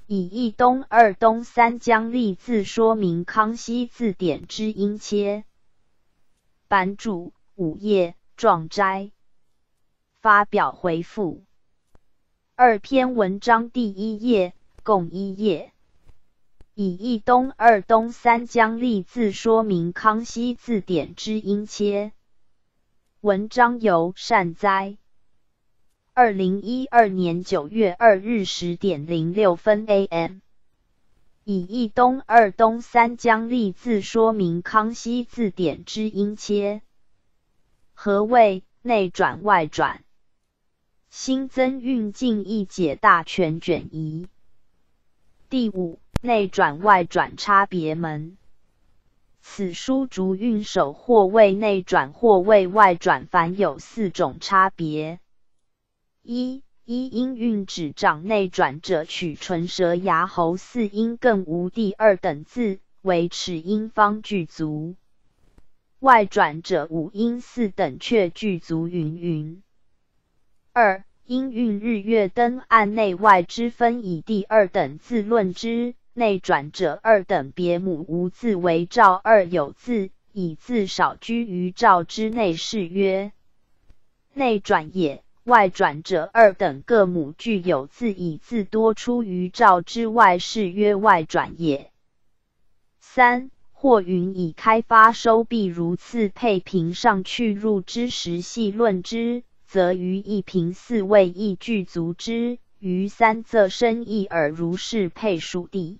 以一东二东三将例字说明康熙字典之音切。版主5页，壮斋。发表回复。2篇文章第1页，共1页。以一东二东三将例字说明康熙字典之音切。文章由善哉。2012年9月2日10点06分 AM。以一东二东三将例字说明康熙字典之音切。何谓内转外转？新增运进一解大全卷1。第5，内转外转差别门。此书逐运手或为内转或为外转，凡有4种差别。一因运指掌内转者，取唇舌牙喉4音更无第2等字，为齿音方具足；外转者5音4等却具足云云。2因运日月灯按内外之分，以第2等字论之，内转者2等别母无字为照，2有字，以字少居于照之内，是曰内转也。外转者2等各母具有字，以字多出于照之外，是曰外转也。3或云以开发收闭如次配平上去入之时细论之，则于一平4位亦具足之，于3则生一耳，如是配数第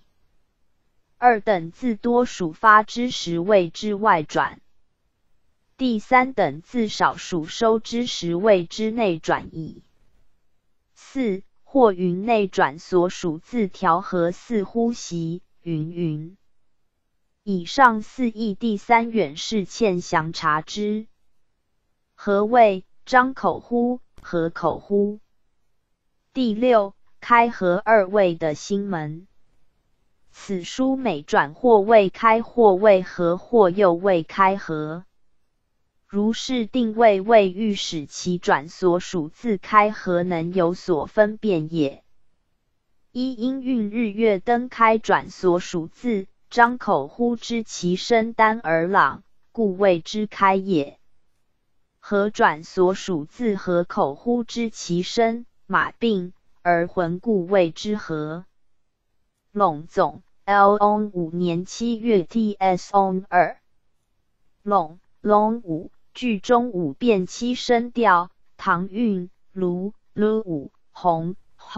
2等字多属发之时谓之外转，第3等字少属收之时谓之内转矣。4或云内转所属字调和似呼吸云云。以上4义第3远是欠详查之。何谓张口呼、合口呼？第6，开合2位的新门。此书每转或未开或未合或又未开合。如是定位为欲使其转所属字开合能有所分辨也。一因运日月灯开转所属字，张口呼之其声单而朗，故谓之开也。合转所属字合口呼之其声马并而浑，故谓之合。陇总 L on 5年7月 TS on 2。陇 5句中5变7声调，唐韵卢 5，红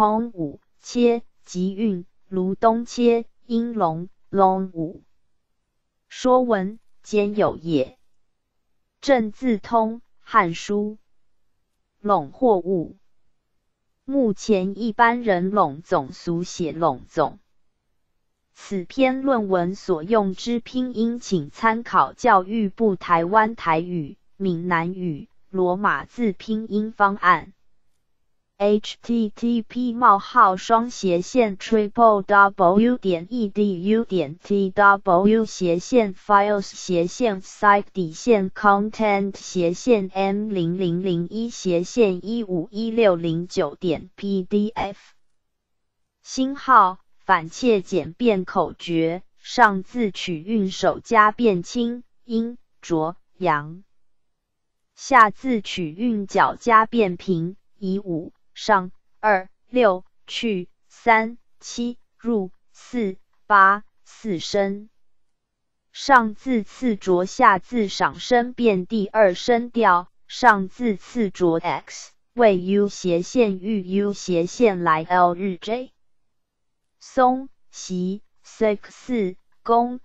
5，切即韵卢东切音龙 5。说文兼有也。正字通汉书。陇或物。目前一般人陇总俗写陇总。此篇论文所用之拼音请参考教育部台湾台语、闽南语、罗马字拼音方案。http://www.edu.tw/files/content/m0011/151609.pdf 星号反切简便口诀，上字取韵首加变清音浊扬，下字取韵角加变平，以5上2 6去3 7入4 8 4声。上字次浊，下字赏声变第2声调，上字次浊 x 为 u 斜线遇 u 斜线来 l 日 j。松习 sec 4公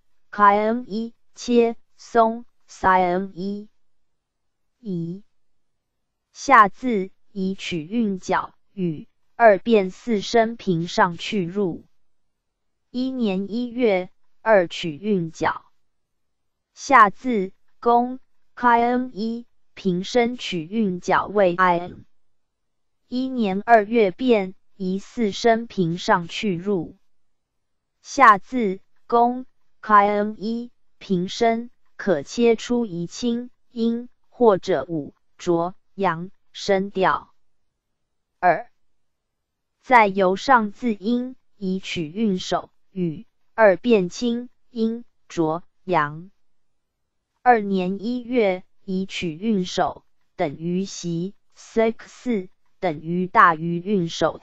km 切松 sin 移。下字以取韵角与2变4声平上去入。1年1月2取韵角。下字公 km 平声取韵角为 im。1年2月变以4声平上去入。下字公 km 平声可切出宜清音或者5浊扬声调。2在由上字音乙取运手禹2变清阴浊阳。2年1月乙取运手等于习 4 等于大于运手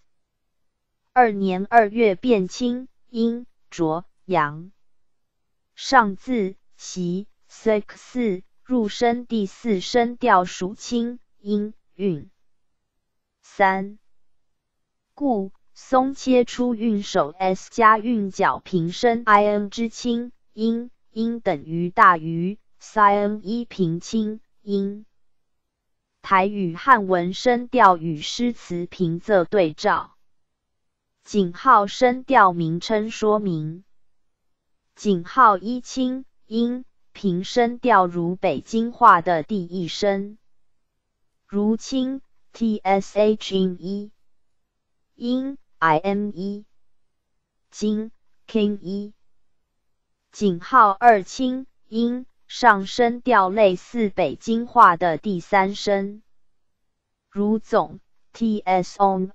s。2年2月变清阴浊阳。上字习 4 入申第4声调属清阴运。3故松切出运手 s 加运角平声 in 之清阴阴等于大于 sin 1平清阴。台语汉文声调与诗词平仄对照。井号声调名称说明。井号一清阴平声调如北京话的第一声，如清 tsh 音阴 ime 京 king 井号二清阴上声调类似北京话的第三声，如总 tson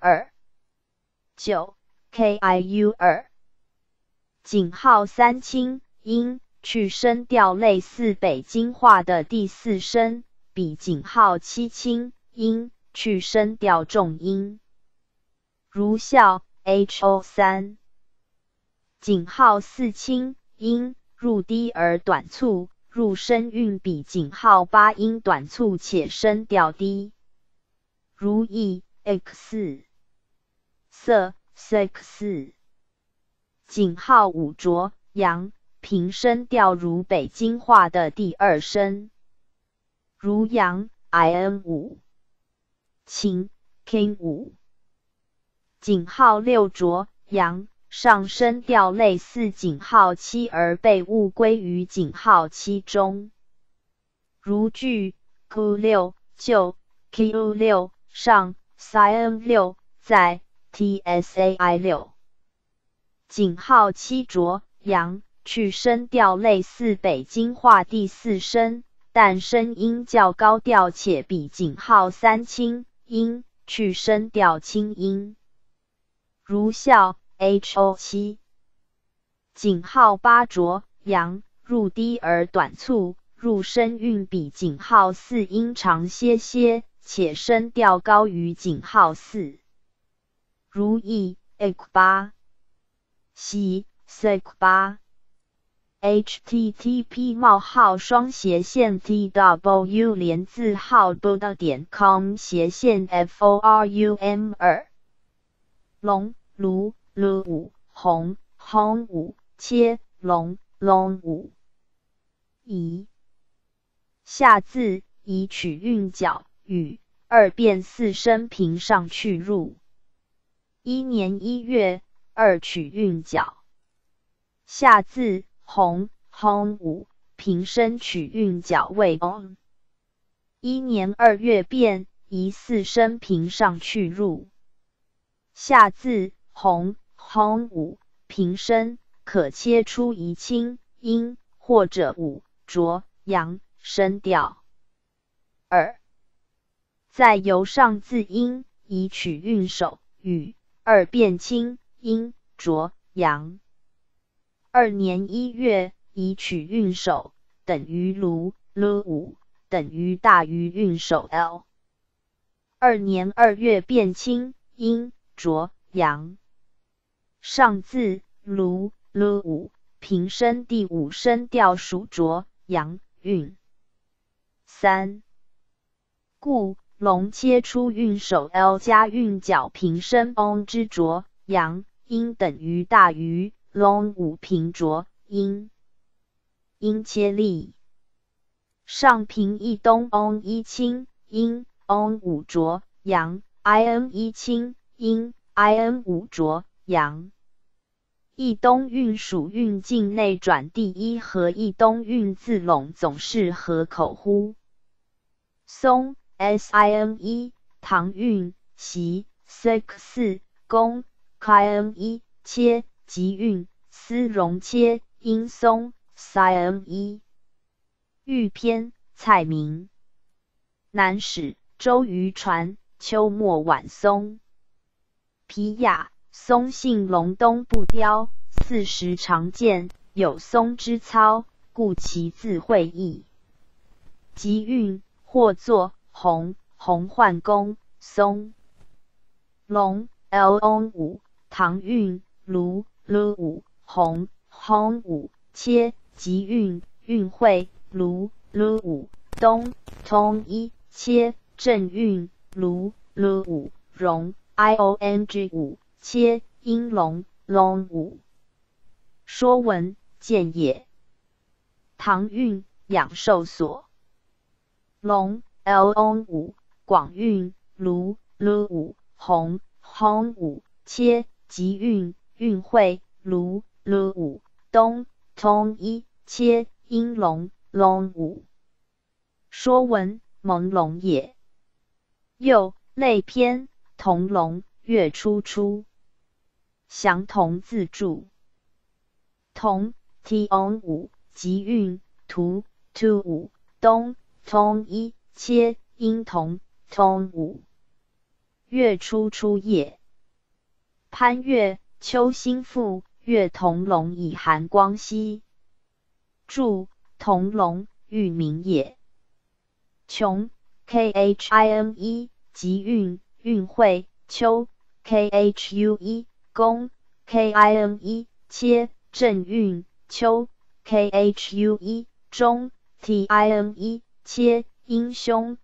9 kiu 井号三清阴去声调类似北京话的第四声，比井号七清阴去声调重音，如笑 ho3。井号四清阴入低而短促，入声韵比井号八音短促且声调低，如意 x 色 sex。井号五浊阳平声调如北京话的第二声，如阳 in5 晴 king5。井号六浊阳上声调类似井号七而被误归于井号七中，如句 q6 就 q6 上 sin6 在 tsai6。井号七浊阳去声调类似北京话第四声，但声音较高调且比井号三清阴去声调轻音，如笑 ho7。井号八浊阳入低而短促，入声韵比井号四音长些些，且声调高于井号四，如意 ek8。西 sek8。 http://buddha.com/forum2 龙卢 lu5 红 hong5 切龙 long5。乙下字以取韵角与2变4声平上去入。1年1月2取韵角。下字红 hong5 平声取韵角为 on。1年2月变以4声平上去入。下字红 hong5 平声可切出一清阴或者五浊阳声调。2在由上字音以取韵首与2变清阴浊阳。2年1月以取韵首等于卢 lu5 等于大于韵首 l。2年2月变清阴浊阳。上字卢 lu5 平声第五声调属浊阳韵。3故龙切出韵首 l 加韵角平声 on 之浊阳音等于大于 long5 平浊音。音切例上平一东 on 一清阴 on 五浊阳 in 一清阴 in 五浊阳。一东韵属韵境内转第一和一东韵字拢总是合口呼。松 sin1 唐韵习 sek4 宫 kin1 切即韵丝绒切音松 sin1。玉篇蔡明。南史周瑜传秋末晚松。皮雅松信龙东部雕，40常见，有松之操，故其字会意。吉运，或作鸿，鸿焕公，松。龙 ，Long 唐运，卢 ，Lu 鸿，鸿切，吉运，运会，卢 ，Lu 东，通切，正运，卢 ，Lu 荣 ，Iong 切，阴龙 ，Long 说文见也。唐运，养兽所。龙 ，Long 广运，卢 ，Lu 鸿切，吉运，运会，卢 ，Lu 东，通切，阴龙 ，Long 说文朦胧也。又类篇，同龙，月初出。详同自注。同 Tong 吉运，图 To 东，通切，阴同通月初出也。潘岳，秋兴复，月同龙以含光熙。注：同龙，喻名也。穷 Khine 吉运，运会，秋 Khui 公 Kine 切，正运，秋 Khui 中 Tine 切，阴凶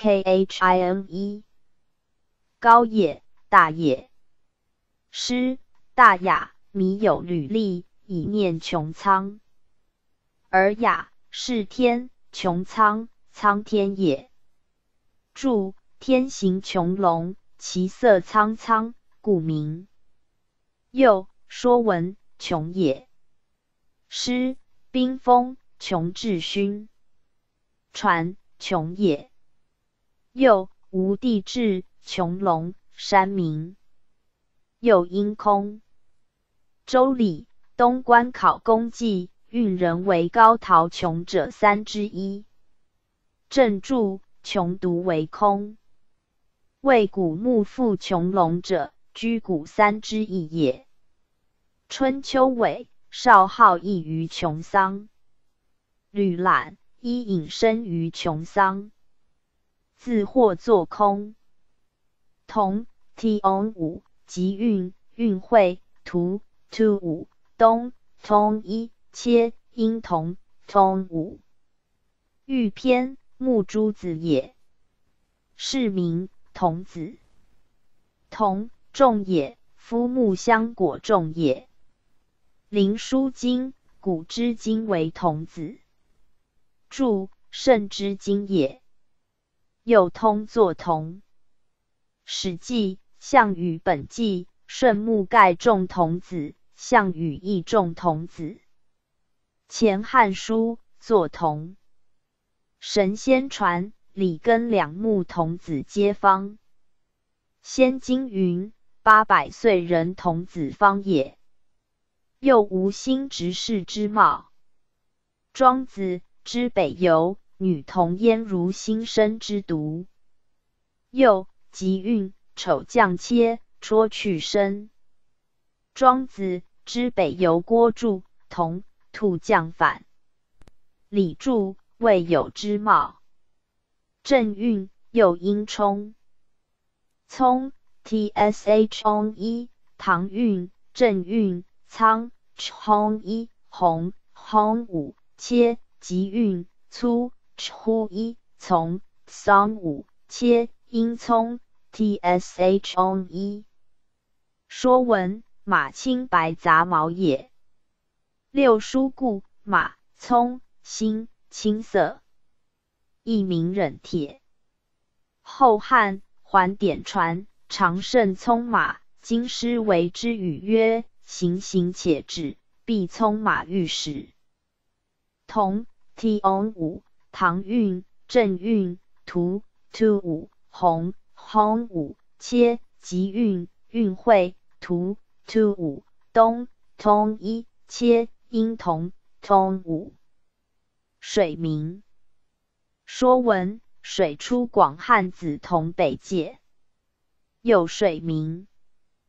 Khine 高也，大也。诗，大雅，靡有履历，以念穹苍。而雅，是天，穹苍，苍天也。注：天行穹隆，其色苍苍，故名。又说文，穷也。诗，冰封，穷至勋。传，穷也。又无地质，穹隆，山名。又阴空。周礼，东关考功绩，运人为高陶穷者3之一。正注：穷独为空。谓古木复穹隆者，居古3之一也。春秋尾，少好逸于穷桑。吕览，伊隐身于穷桑。自或作空。同 Tong 吉运，运会，图 To 东，通切，阴同通玉篇，木诸子也。是名童子。童，仲也，夫木香果仲也。灵枢经，古之今为童子。注：圣之经也。又通作童。史记，项羽本纪，舜木盖仲童子，项羽亦仲童子。前汉书，作童。神仙传，里根2木童子皆方。仙经云：800岁人童子方也。又无心执事之貌。庄子，知北游，女童焉如新生之犊。又吉运，丑将切，戳去身。庄子，知北游郭注，同兔将反。李注，未有之貌。正运，又阴冲。聪 Tshong 唐运，正运，仓 Chong 红 Hong 切，吉运，粗 Chu 从 Song 切，阴聪 Tshong 说文，马青白杂毛也。六书故，马，葱，新，青色。一名忍帖。后汉桓典传，常盛葱马，京师为之语曰：行行且止，必葱马御史。同 Tong 唐运，正运，图 To 红 Hong 切，吉运，运会，图 To 东，通切，阴同通水名。说文，水出广汉子同北界。又水名。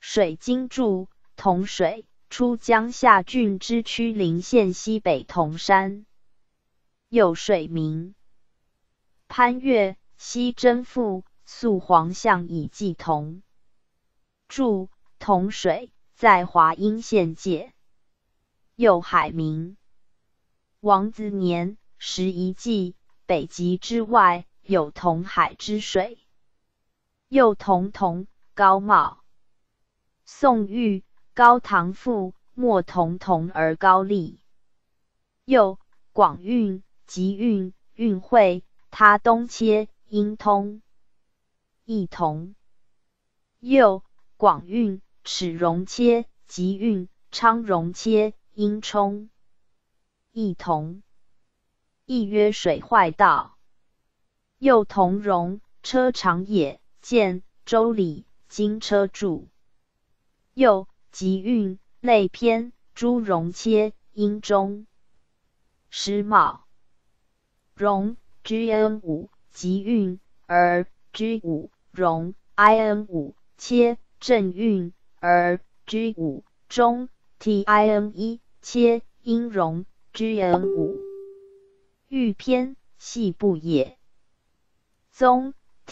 水经注同水，出江夏郡之曲陵县西北铜山。又水名潘岳，西征父，溯黄象以祭铜。注同水，在华阴县界。又海名王子年，时一季，北极之外，有同海之水。又同同，高茂。宋玉，高唐赋，莫同同而高丽。又广运，集运，运会，他东切，阴通。亦同。又广运，齿容切，集运，昌容切，阴冲。亦同。亦曰水坏道。又同容，车长也，见周礼，经车注。又集运，类偏，诸容切，阴中。师茂。容 gn5 集运，而 g5 容 in5 切正运，而 g5 中 tin1 切阴容 gn5。欲偏，系部也。宗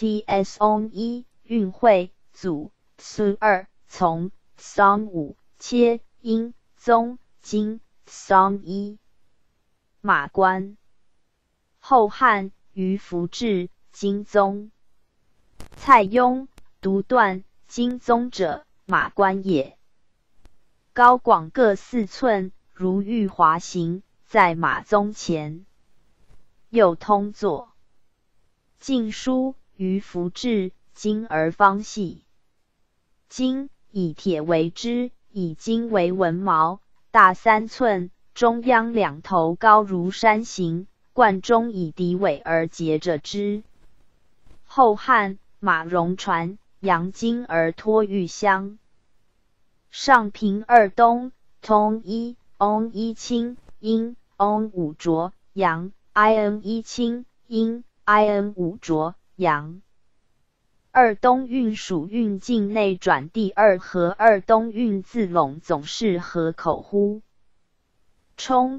tson1 运会，祖 tsun2 从 tson5 切阴宗经 tson1。马关。后汉于福至，金宗。蔡邕独断，金宗者，马关也。高广各4寸，如玉滑行，在马宗前。又通作。晋书于福至，金而方细。金以铁为之，以金为文毛，大3寸，中央2头高如山形，冠中以底尾而结着之。后汉马戎船，扬金而托玉箱。上平2东，通1 on 1清，阴 on 5浊，阳 in 1清，阴 in 5浊，阳。2东运属运境内转第2河，2东运自陇总是河口乎？冲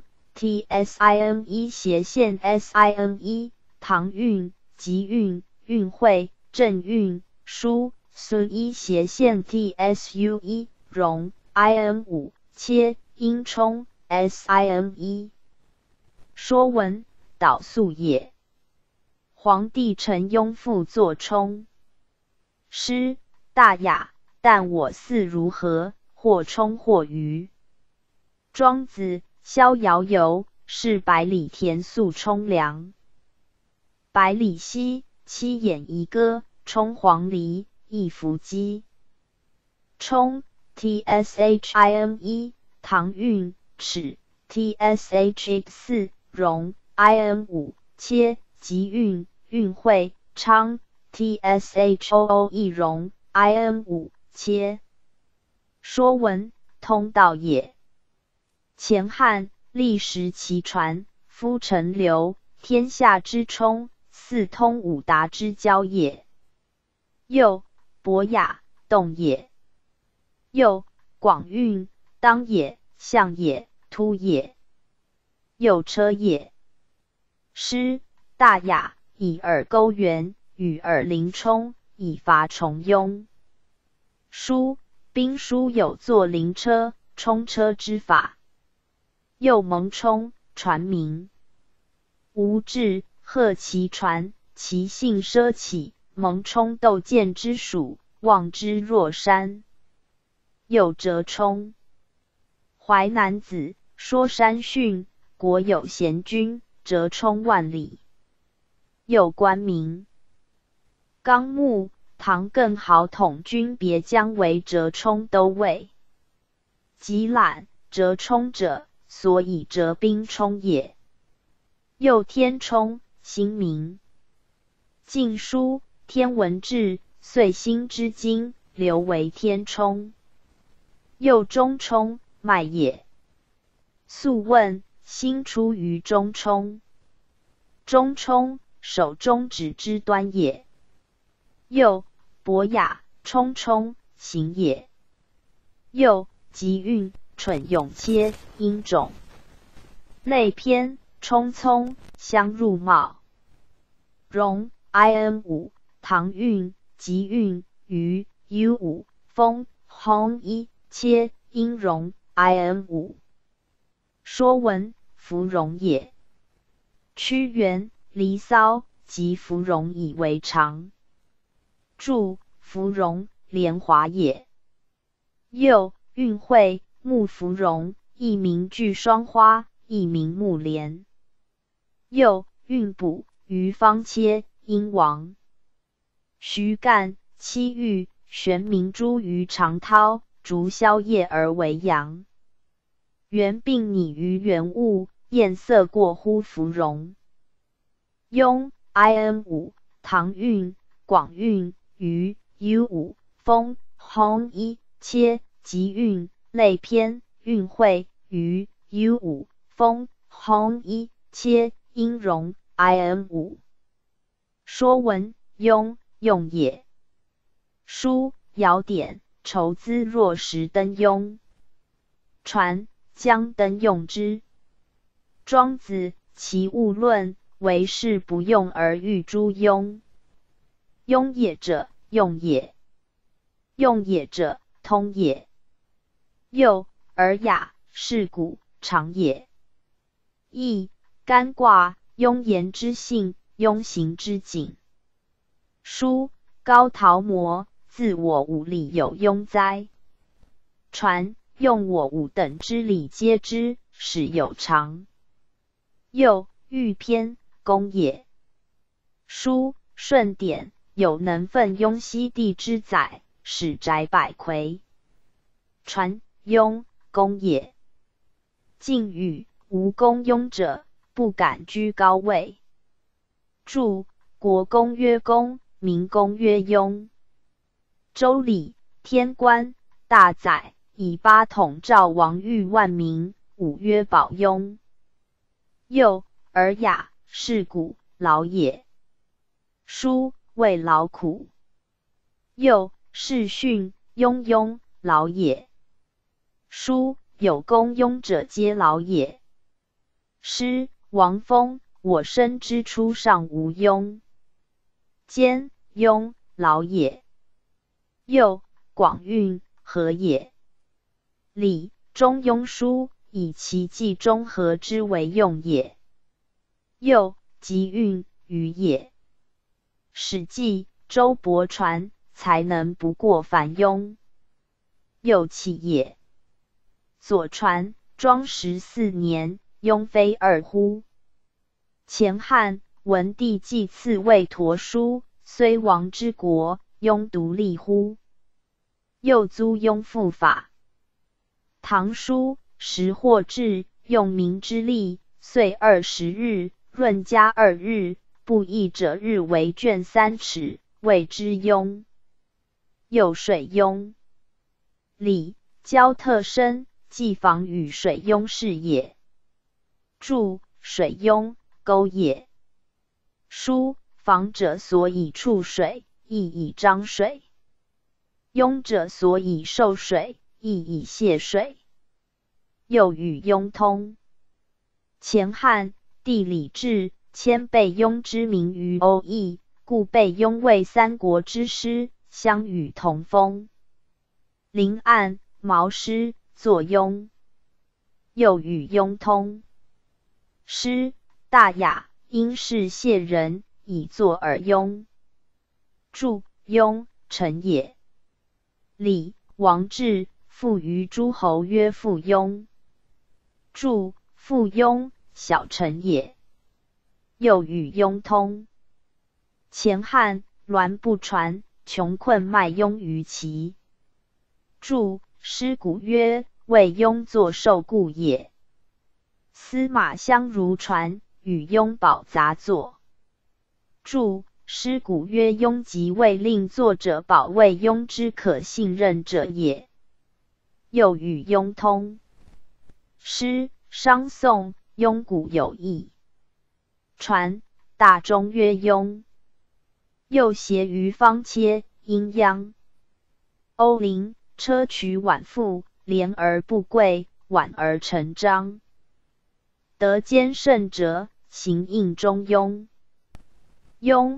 tsin1 斜线 sin1，唐运，集运，运会，正运，书孙1斜线 tsu1，容 in5 切阴冲 sin1。说文导素也。黄帝陈雍复作冲。诗大雅，但我似如何，或冲或鱼。庄子逍遥游，是百里田宿冲凉。百里奚，七言一歌，冲黄鹂，一伏鸡。冲 tshim1，唐运，齿 tshx4，容 in5 切集运，运会，昌 tshoo 容 in5 切。说文通道也。前汉历时其传，夫陈留，天下之冲，四通五达之交也。又博雅，动也。又广运，当也，象也，突也。又车也。诗大雅，以耳钩圆，与耳临冲，以伐重庸。书兵书有作临车、冲车之法。又蒙冲，传名。吴志贺其传，其性奢侈，蒙冲斗剑之属，望之若山。又折冲。淮南子说山训，国有贤君，折冲万里。又官名。纲目唐更豪统军别将为折冲都尉。即览折冲者，所以折兵冲也。又天冲，新名。晋书天文志岁星之经，留为天冲。又中冲，脉也。素问星出于中冲。中冲，手中指之端也。又博雅，冲冲，行也。 又吉运蠢勇切阴种。类偏冲聪相入茂。容 in5 唐运吉运于 u5 风红一切阴容 in5。说文芙蓉也。屈原离骚及芙蓉以为常。注芙蓉莲华也。又运会木芙蓉，亦名聚双花，亦名木莲。又运补于方切阴王。徐干七玉玄明珠于长涛，逐宵夜而为阳。元并拟于元物，艳色过乎芙蓉。雍 in5 唐运广运于 u5 风红一切吉运类偏运会于 u5 风红一切阴容 in5。说文雍用也。书尧典筹资若石灯雍。传将灯用之。庄子其物论为士不用而喻诸庸。庸也者用也。用也者通也。又尔雅是古常也。亦干卦庸言之性，庸行之景。书高陶模自我无礼有庸哉。传用我五等之礼接之，使有常。又欲偏公也。书顺典有能奋庸西地之载，使宅百魁。传庸公也。晋语无公庸者，不敢居高位。注国公曰公，民公曰庸。周礼天官大宰以八统赵王御万民，五曰保庸。又尔雅是古劳也。书谓劳苦。又是训庸劳也。书有公庸者皆劳也。诗王风我生之初尚无庸。兼庸劳也。又广运和也。礼中庸书以其记中和之为用也。又吉运于也。史记周伯传才能不过凡庸。又弃也。左传庄14年，庸非二乎？前汉文帝祭赐魏陀书，虽亡之国，庸独立乎？又租庸复法。唐书时获至，用民之力，岁20日，闰加2日，不义者日为卷3尺，谓之庸。又水庸。礼交特生，既防与水庸是也。注水庸沟也。书防者所以触水，亦以张水。庸者所以受水，亦以泄水。又与庸通。前汉帝李治迁备庸之名于欧邑，故备庸为三国之师，相与同风。临案毛诗作庸。又与庸通。诗大雅，因是谢人，以作尔庸。注庸臣也。礼王志父于诸侯曰附庸。注附庸小臣也。又与庸通。前汉栾不传穷困卖庸于齐。注诗古曰为庸作受故也。司马相如传与庸保杂作。注诗古曰庸即为令作者保卫庸之可信任者也。又与庸通。诗商颂庸古有异。传大中曰庸。又谐于方切阴阳。欧林车曲晚复，廉而不贵，晚而成章。得兼胜者，行应中庸。庸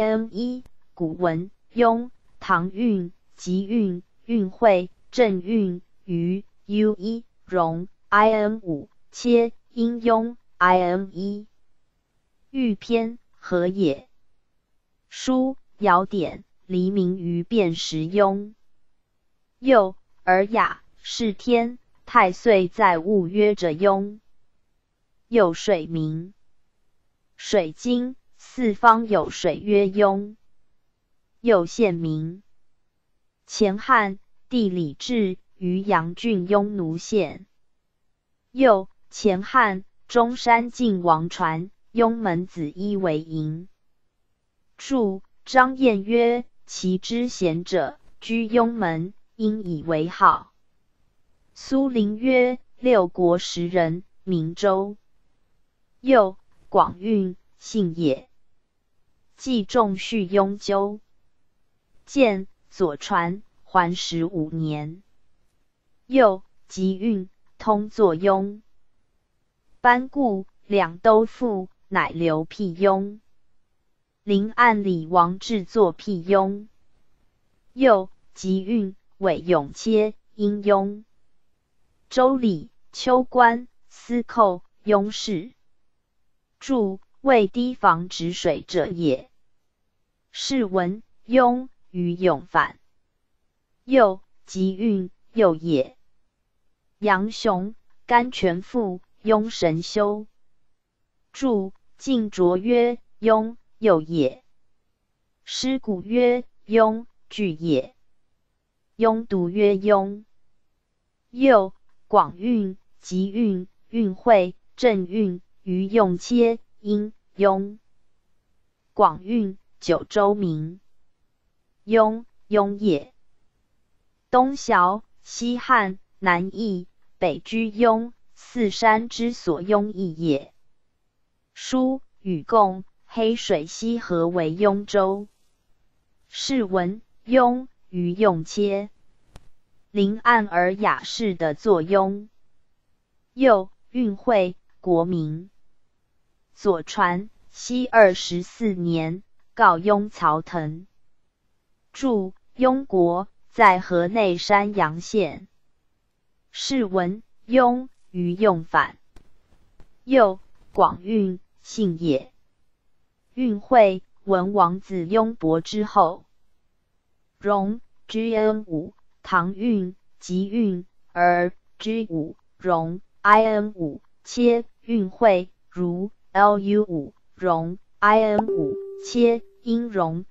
ine 古文庸，唐韵、集韵、韵会、正韵、余 ue 容 in5 切阴庸 in1。豫篇何也？书尧典，黎明于辨识庸。又尔雅，是天，太岁在物曰者庸。又水名，水经，四方有水曰庸。又县名，前汉地理志于阳郡雍奴县。又前汉中山靖王传雍门子一为营。注张燕曰：其之贤者，居雍门，因以为好。苏林曰：六国时人，明州。又广运，姓也。季仲续雍纠。建左传，桓15年。又集运，通作雍。班固两都赋，乃留辟雍。临安里王制作辟雍。又集运，韦永切，因雍。周礼、秋官、司寇、雍氏。注为堤防止水者也。是闻雍与永反。又集运，又也。杨雄、甘泉赋，雍神修。注晋卓曰：雍，又也。师古曰：雍，具也。雍独曰雍。又广运、集运、运会、正运于用切，因雍。广运，九州名。雍，雍也。东尧、西汉、南邑，北居雍，四山之所雍邑也。书禹贡，黑水西河为雍州。是闻雍于用切。临安尔雅士的作雍。又运会，国名。左传，熙24年，告雍曹腾。注雍国，在河内山阳县。是闻雍于用反。又广运，姓也。运会，文王子雍伯之后。容 gn5 唐运、集运而 g5 容 in5 切运会如 lu5 容 in5 切阴容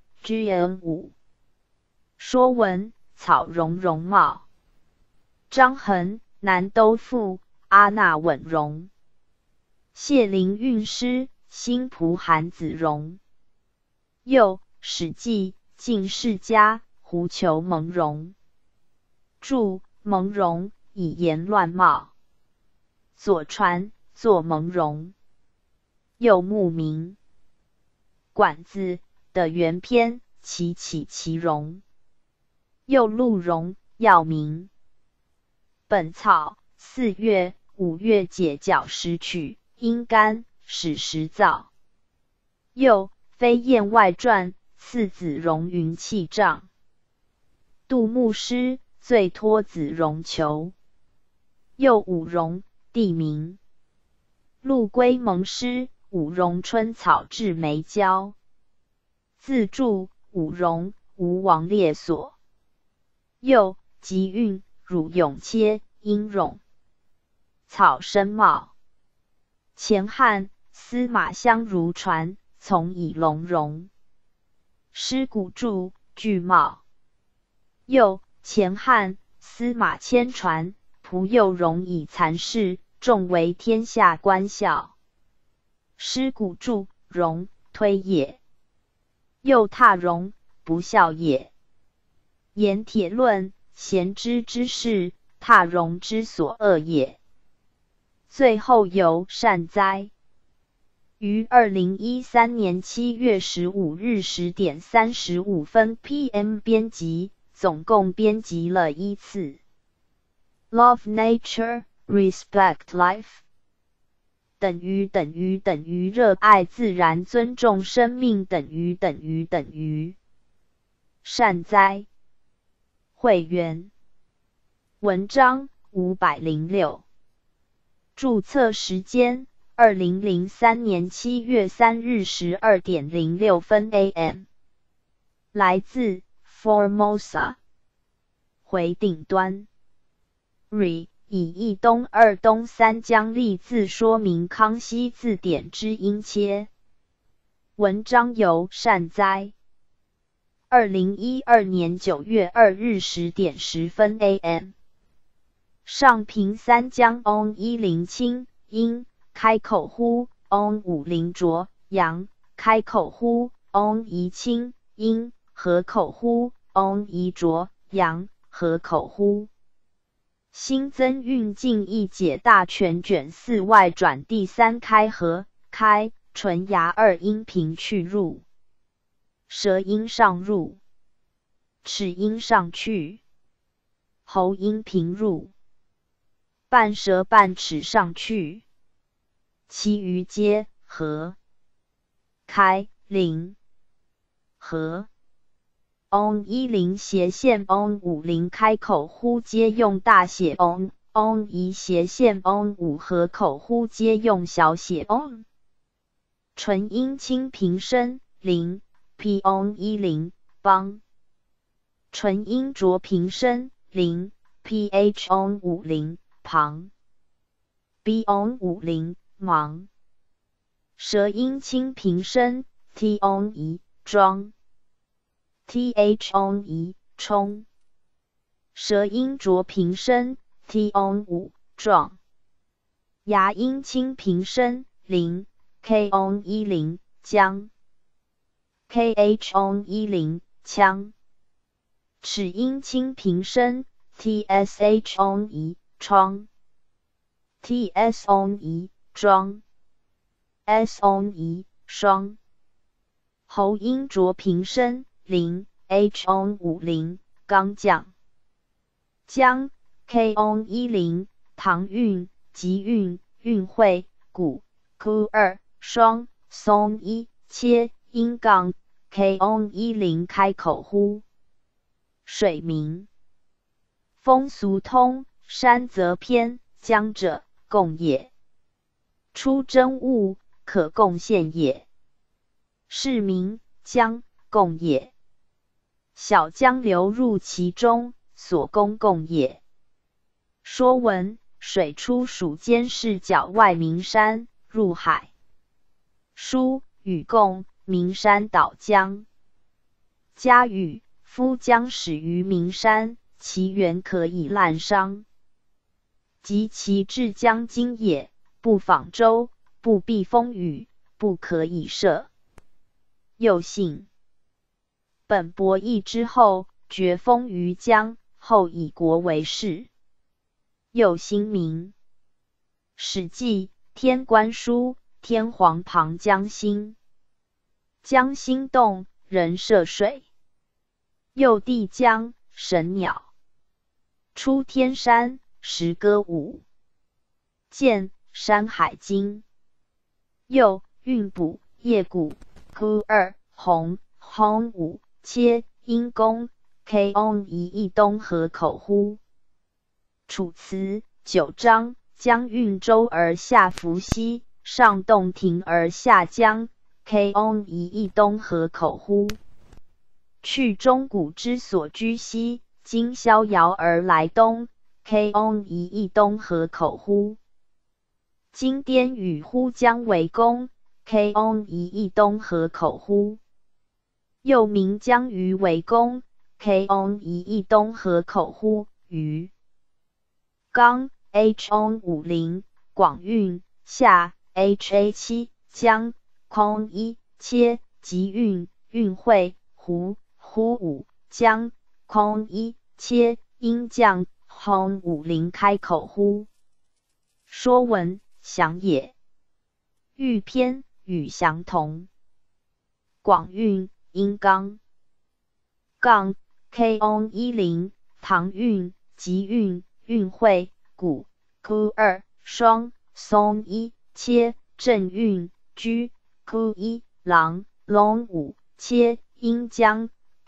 gn5。说文草茸容貌。张衡南都赋，阿那稳容。谢灵运诗，新蒲韩子容。又史记晋世家，胡求蒙容。注蒙容，以言乱貌。左传，作蒙容。又牧名。管子的原篇，其起其容。又陆容，要名。本草4月、5月解角石曲，阴干，始时燥。又飞燕外传，次子容云气丈。杜牧诗，最托子容求。又五容，地名。陆龟蒙诗，五容春草至梅郊。自注五容，吴王列所。又集运，汝永切，阴冗。草生茂。前汉司马相如传，从以龙容。师古注具茂。又前汉司马迁传，仆右容以残事，众为天下观笑。师古注容，推也。又踏容，不孝也。言铁论，贤之之事，踏容之所恶也。最后尤善哉。于2013年7月15日10点35分 PM 编辑总共编辑了1次。Love nature, respect life 等于热爱自然，尊重生命等于善哉。会员文章506，注册时间2003年7月3日12点06分 AM， 来自 Formosa， 回顶端 Re 以一东二东三江历字说明康熙字典之音切。文章由善哉。2012年9月2日10点10分 AM。上平三江 on 10清阴开口呼 on 50浊阳开口呼 on 1清阴合口呼 on 1浊阳合口呼。新增运镜一解大全卷4外转第3开合开唇牙2音频去入，舌音上入，齿音上去，喉音平入，半舌半齿上去，其余皆合开零合。on 10斜线 on 50开口呼皆用大写 on 1斜线 on 5合口呼皆用小写 on。纯音清平声零 p on 10邦。纯音浊平声零 ph on 50旁。b on 50忙。舌音清平声 t on 1庄。th on 1冲。舌音浊平声 t on 5壮。牙音清平声零 k on 10将。kh on 10腔。齿音清平声 tsh on 1窗。ts on 1庄。s on 1双。喉音浊平声零 h on 50刚降。将 k on 10唐韵集韵韵会古 q 2双松1切音杠 k on 10开口呼。水名风俗通山则偏江者共也。出真物可贡献也。是名江共也。小江流入其中，所供共也。说文：水出蜀间市角外名山，入海。书与共，名山岛江。嘉语：夫江始于名山，其源可以滥觞。及其至江津也，不访舟，不避风雨，不可以涉。又信本伯益之后，绝风于江，后以国为事。又兴名。史记天官书天皇旁江心。江心动，人涉水。又帝江，神鸟。出天山，时歌舞。见山海经。又韵补叶谷 q 2红 hong 5切阴公 k on 1一东合口呼。楚辞9章江运舟而下伏羲，上洞庭而下江 k on 1一东合口呼。去中古之所居西，今逍遥而来东 k on 1一东合口呼。今滇与呼江为公 k on 1一东合口呼。又名江鱼为公 k on 1一东合口呼鱼。刚 h on 50广韵下 ha 7江空1切集韵韵会胡呼5江空1切音降 hong 50开口呼。说文：详也。豫篇与详同。广韵音刚。杠 K10唐运集运运会古 Q2 双松一切正运居 Q1 郎龙五切阴江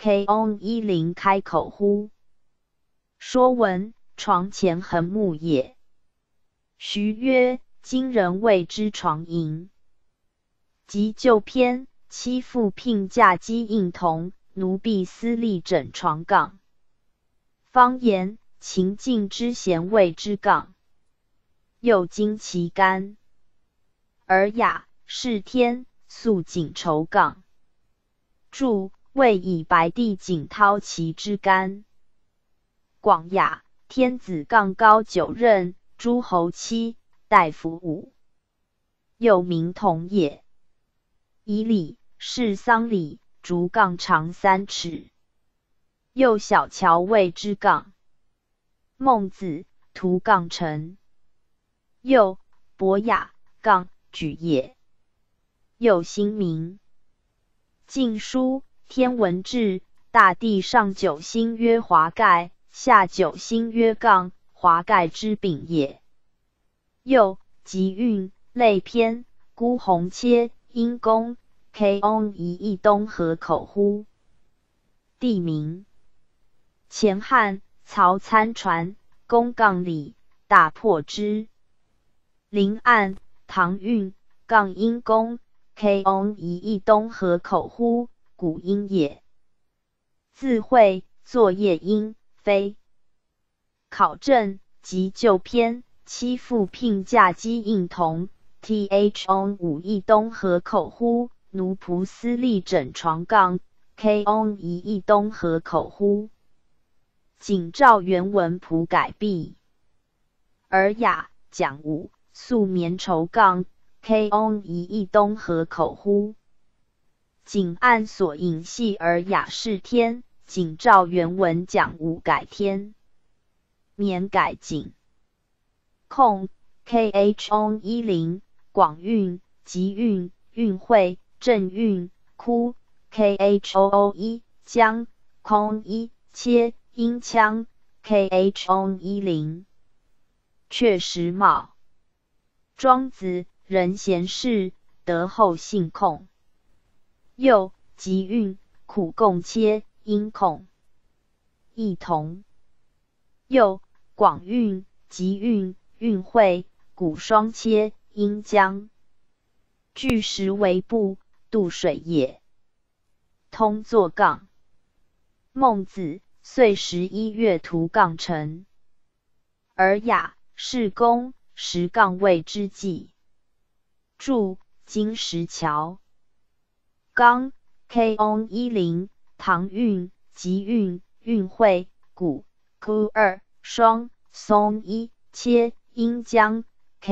K10开口呼。说文：床前横木也。徐曰：今人谓之床营。即旧篇，妻妇聘嫁姬应同，奴婢私立枕床杠。方言：秦晋之贤谓之杠。又经其干。尔雅，是天，素锦绸杠。注：谓以白帝锦绦其之干。广雅，天子杠高九仞，诸侯七，大夫五，又名同也。以礼，是丧礼，竹杠长3尺。又小乔谓之杠。孟子，图杠臣。又博雅，杠举也。又新名。晋书天文志，大地上九星曰华盖，下九星曰杠，华盖之丙也。又集运类篇，孤鸿切阴公 K10一东河口呼。地名：前汉曹参传攻杠里，大破之。临岸唐运杠阴公 K10一东河口呼，古音也。字会，作业音，非。考证及旧篇，妻妇聘嫁姬应同 ，Th5一东河口呼，奴仆私立枕床杠 ，K10一东河口呼。景照原文谱改毕。尔雅，讲武，素棉绸杠 ，K10一东河口呼。景按所引系尔雅是天，景照原文讲武改天。免改景。控 KH10广运集运运会正运哭 KH001江空一切阴腔 KH10确实卯。庄子，人贤士，德厚信控。又集运苦共切阴控。异同。又广运集运运会古双切阴江。巨石为部，渡水也。通作杠。孟子，岁11月图杠臣。尔雅，是公，石杠谓之计。注：金石桥。刚 K10唐运集运运会古 Q2 双松一切阴江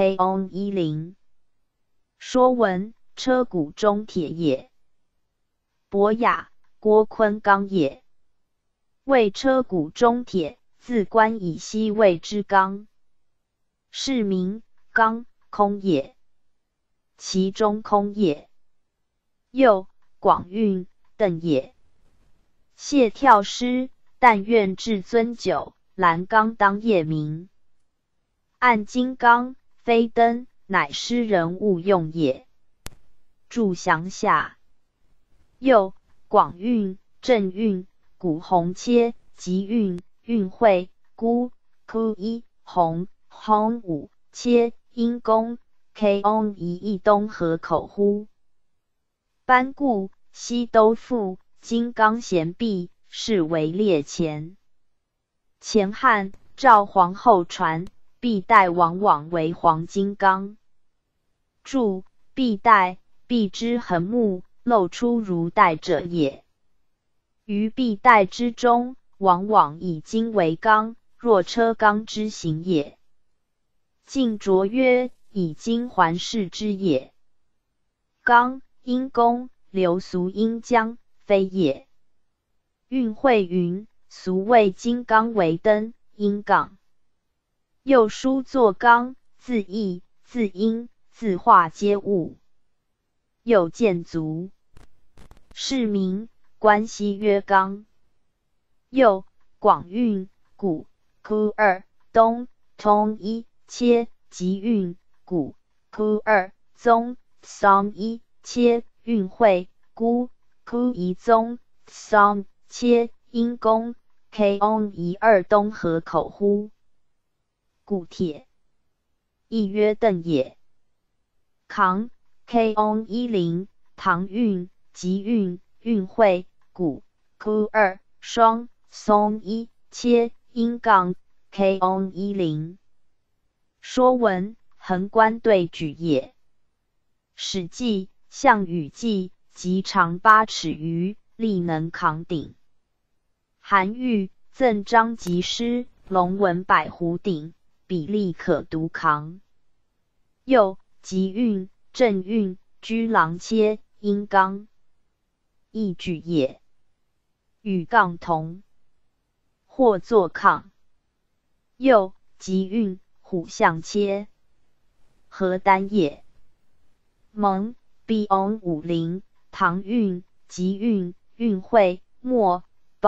K10说文：车鼓中铁也。博雅，郭昆刚也。谓车鼓中铁，自关以西谓之刚。是名刚空也。其中空也。又广运邓也。谢跳诗，但愿至尊久，栏杆当夜明。按金刚，非灯，乃诗人物用也。注详下。又广运正运古鸿切集运运会孤 Q1 鸿鸿五切阴公 K10一东河口呼。班固，西都赋金刚贤弼，是为列前。前汉赵皇后传，必带往往为黄金刚。注：必带，必之横木，露出如带者也。于必带之中，往往以金为刚，若车刚之形也。晋卓曰：以金环饰之也。刚阴公，流俗阴江，非也。运会云：俗谓金刚为灯，阴杠。又书作刚，字义，字阴，字化皆物。又见足。是名关西曰刚。 右广运古库二东通一切吉运古库二宗桑一切运会姑库一宗桑切因公 K on 一二东河口乎故帖亦曰邓也。扛 K on 一零唐运吉运运会古库二双松一切因杠 K on 一零说文横官对举也。史记项羽记及长8尺余，力能扛鼎。韩愈赠张籍诗，龙纹百壶鼎，比力可独扛。右吉运正运居郎切阴刚，亦举也。与杠同，或作抗。右吉运虎象切，何单也。蒙 B on 50唐运吉运运会末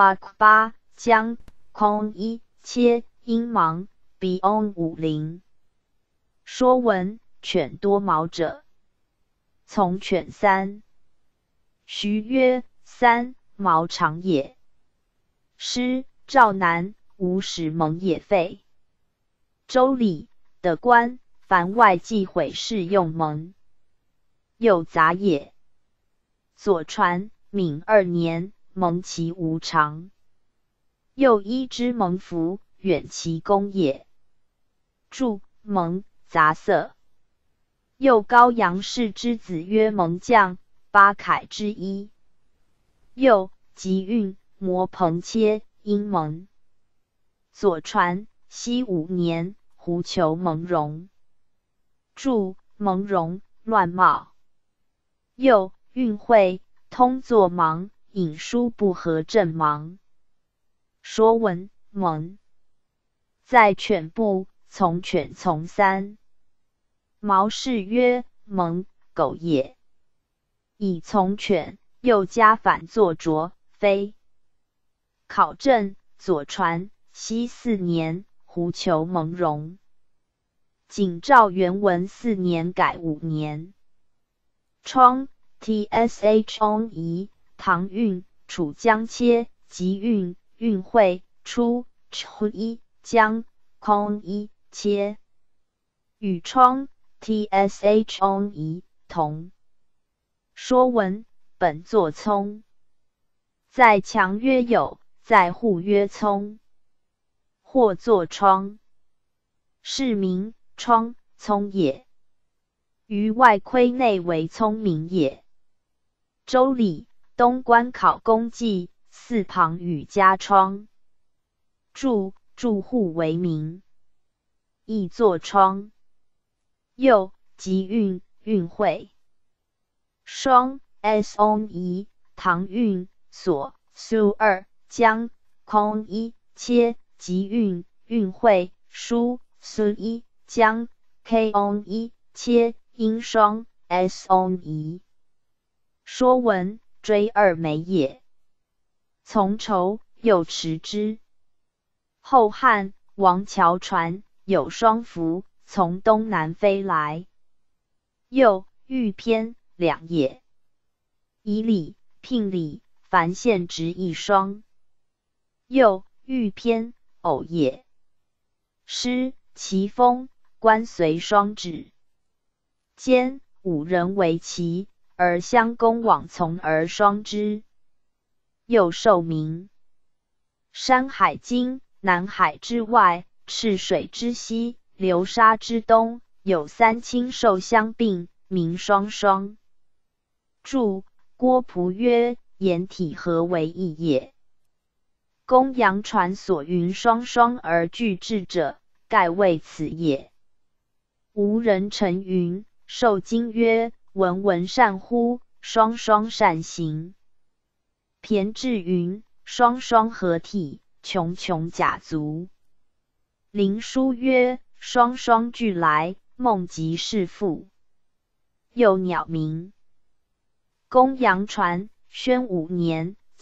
8将空一切阴芒 B on 50说文犬多毛者，从犬3。徐曰3毛长也。诗赵南无使蒙也废。周礼的官凡外忌毁事用蒙。又杂也。左传敏2年蒙其无常。又依之蒙服远其功也。注蒙杂色。又高阳氏之子曰蒙将，八凯之一。又吉运摩朋切因蒙。左传熙5年胡求蒙荣。注蒙荣乱帽。又运会通作盲，引书不合正盲。说文蒙在犬部，从犬从3。毛氏曰蒙狗也。以从犬，又加反作着，非。考证左传熙4年胡求蒙荣。景昭元文4年改5年。窗 tsh on 仪唐运楚江切吉运运会出初一江空一切与窗 tsh on 仪同。说文本作聪，在墙曰有，在户曰聪，或作窗，是名窗聪也。于外窥内为聪明也。周礼东关考公记4旁与加窗。住户为名，亦作窗。右吉运运会。双 s on 仪唐运所苏2将空一切吉运运会书苏1将 k on 一切因双 s on 仪。说文追2枚也。从仇又持之。后汉王乔传有双凫从东南飞来。又欲偏两也。以礼聘礼凡县直一双。又欲偏偶也。诗其风官随双指。兼5人为旗，而相公往从而双之。又受名。山海经南海之外，赤水之西，流沙之东，有3清兽相并，名双双。注郭璞曰言体合为一也。公羊传所云双双而俱至者，盖谓此也。吴人陈云受经曰文文善乎，双双善行。骈至云双双合体，茕茕甲足。林书曰双双俱来，梦即是父。又鸟鸣。公羊传宣5年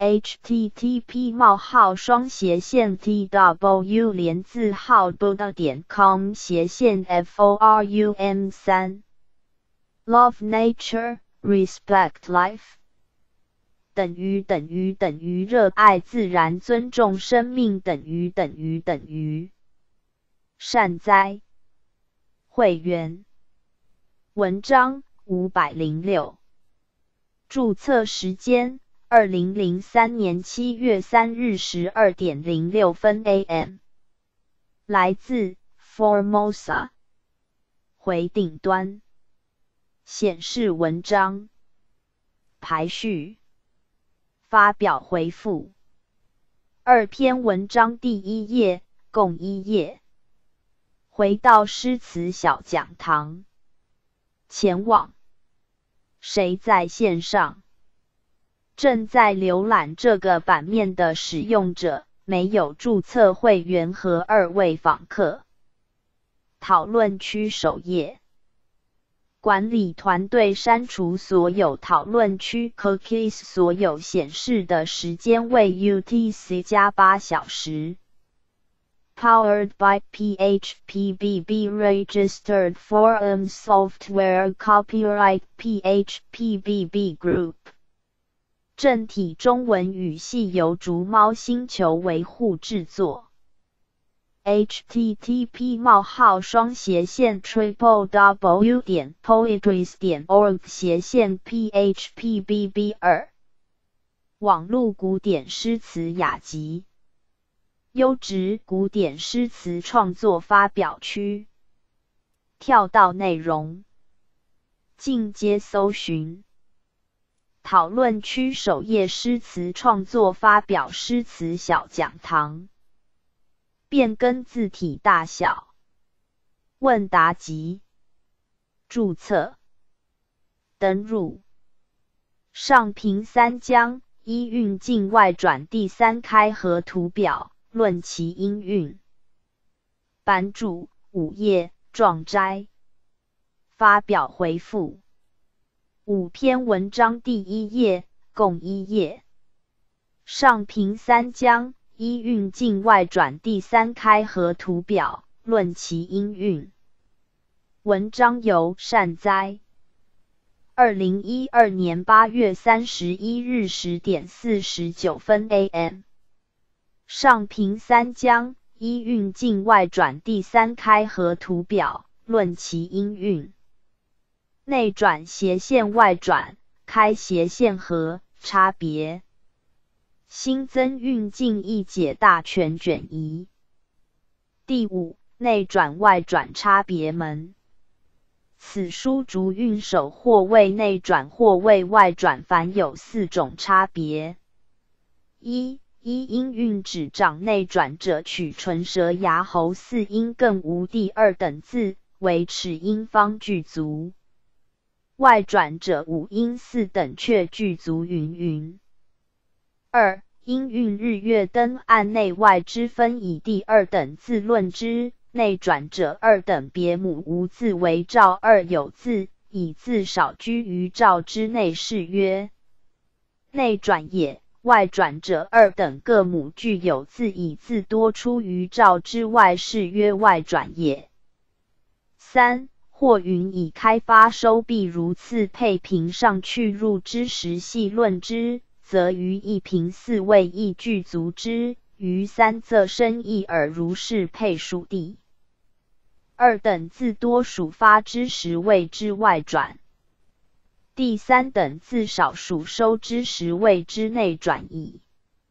http://buddha.com/forum3 Love nature, respect life 等于热爱自然尊重生命等于善哉会员文章506注册时间2003年7月3日12点06分 AM 来自 Formosa 回顶端显示文章排序发表回复2篇文章第1页共1页回到诗词小讲堂前往谁在线上正在浏览这个版面的使用者没有注册会员和2位访客讨论区首页管理团队删除所有讨论区 cookies 所有显示的时间为 UTC+8 小时。Powered by PHPBB Registered Forum Software Copyright PHPBB Group 正体中文语系由竹猫星球维护制作。http://www.poetries.org/phpbb2 网络古典诗词雅集优质古典诗词创作发表区跳到内容进阶搜寻讨论区首页诗词创作发表诗词小讲堂变更字体大小问答集注册登入上平三江一韵境外转第3开合图表论其音韵版主5页壮斋发表回复5篇文章第1页共1页上平三江一韵境外转第3开合图表论其音韵文章由善哉2012年8月31日10点49分 AM 上平三江一韵境外转第3开合图表论其音韵内转斜线外转开斜线合差别新增韵境一解大全卷1第5内转外转差别门此书逐韵首或为内转或为外转凡有4种差别1音韵指掌内转者取唇舌牙喉4音更无第2等字为齿音方具足外转者5音4等却具足云云2音韵日月灯按内外之分以第2等字论之内转者2等别母无字为照2有字以字少居于照之内是曰内转也外转者2等各母具有字以字多出于照之外是曰外转也3或云以开发收闭如次配平上去入之时细论之则于一平4位亦具足之于3则生一耳如是配数第2等字多属发之时谓之外转第3等字少属收之时谓之内转矣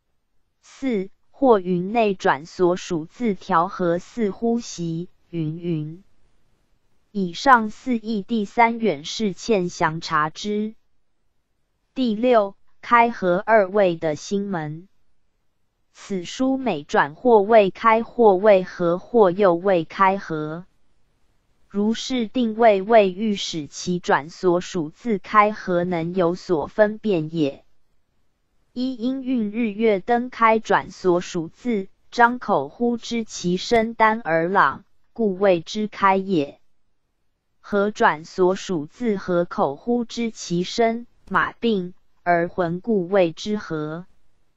4或云内转所属字调和4呼吸云云以上4义第3远是欠详查之第6开合2位的新门此书每转或未开或未合或又未开合如是定位为欲使其转所属字开合能有所分辨也一音韵日月灯开转所属字张口呼之其声单而朗故谓之开也合转所属字合口呼之其声马并而浑故谓之合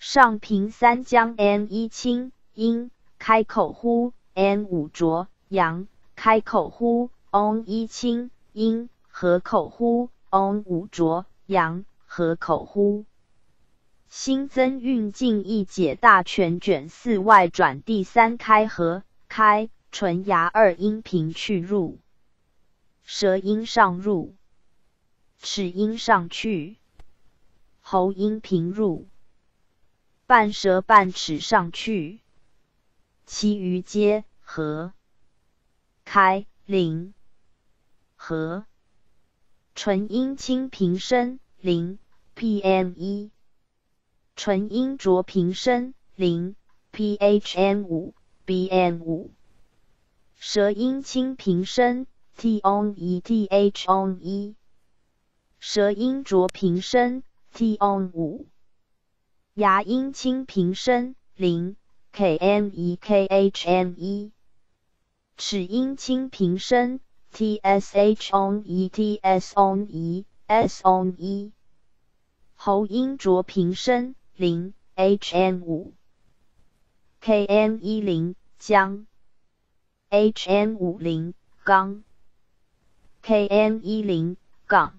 上平三江 n 一清阴开口呼 n 五浊阳开口呼 on 一清阴合口呼 on 五浊阳合口呼。新增运镜一解大全卷4外转第3开合开唇牙2音平去入，舌音上入，齿音上去，喉音平入，半舌半齿上去，其余皆合开零合。唇音清平声0 pm1， 唇音浊平声0 phm5 bm5。舌音清平声 t on 1 th on 1，舌音浊平声 t on 5。牙音清平声0 km 1 khm 1，齿音清平声 tsh on 1 ts on 1 s on 1。喉音浊平声0 hm 5 km 10江hm 50刚 km 10杠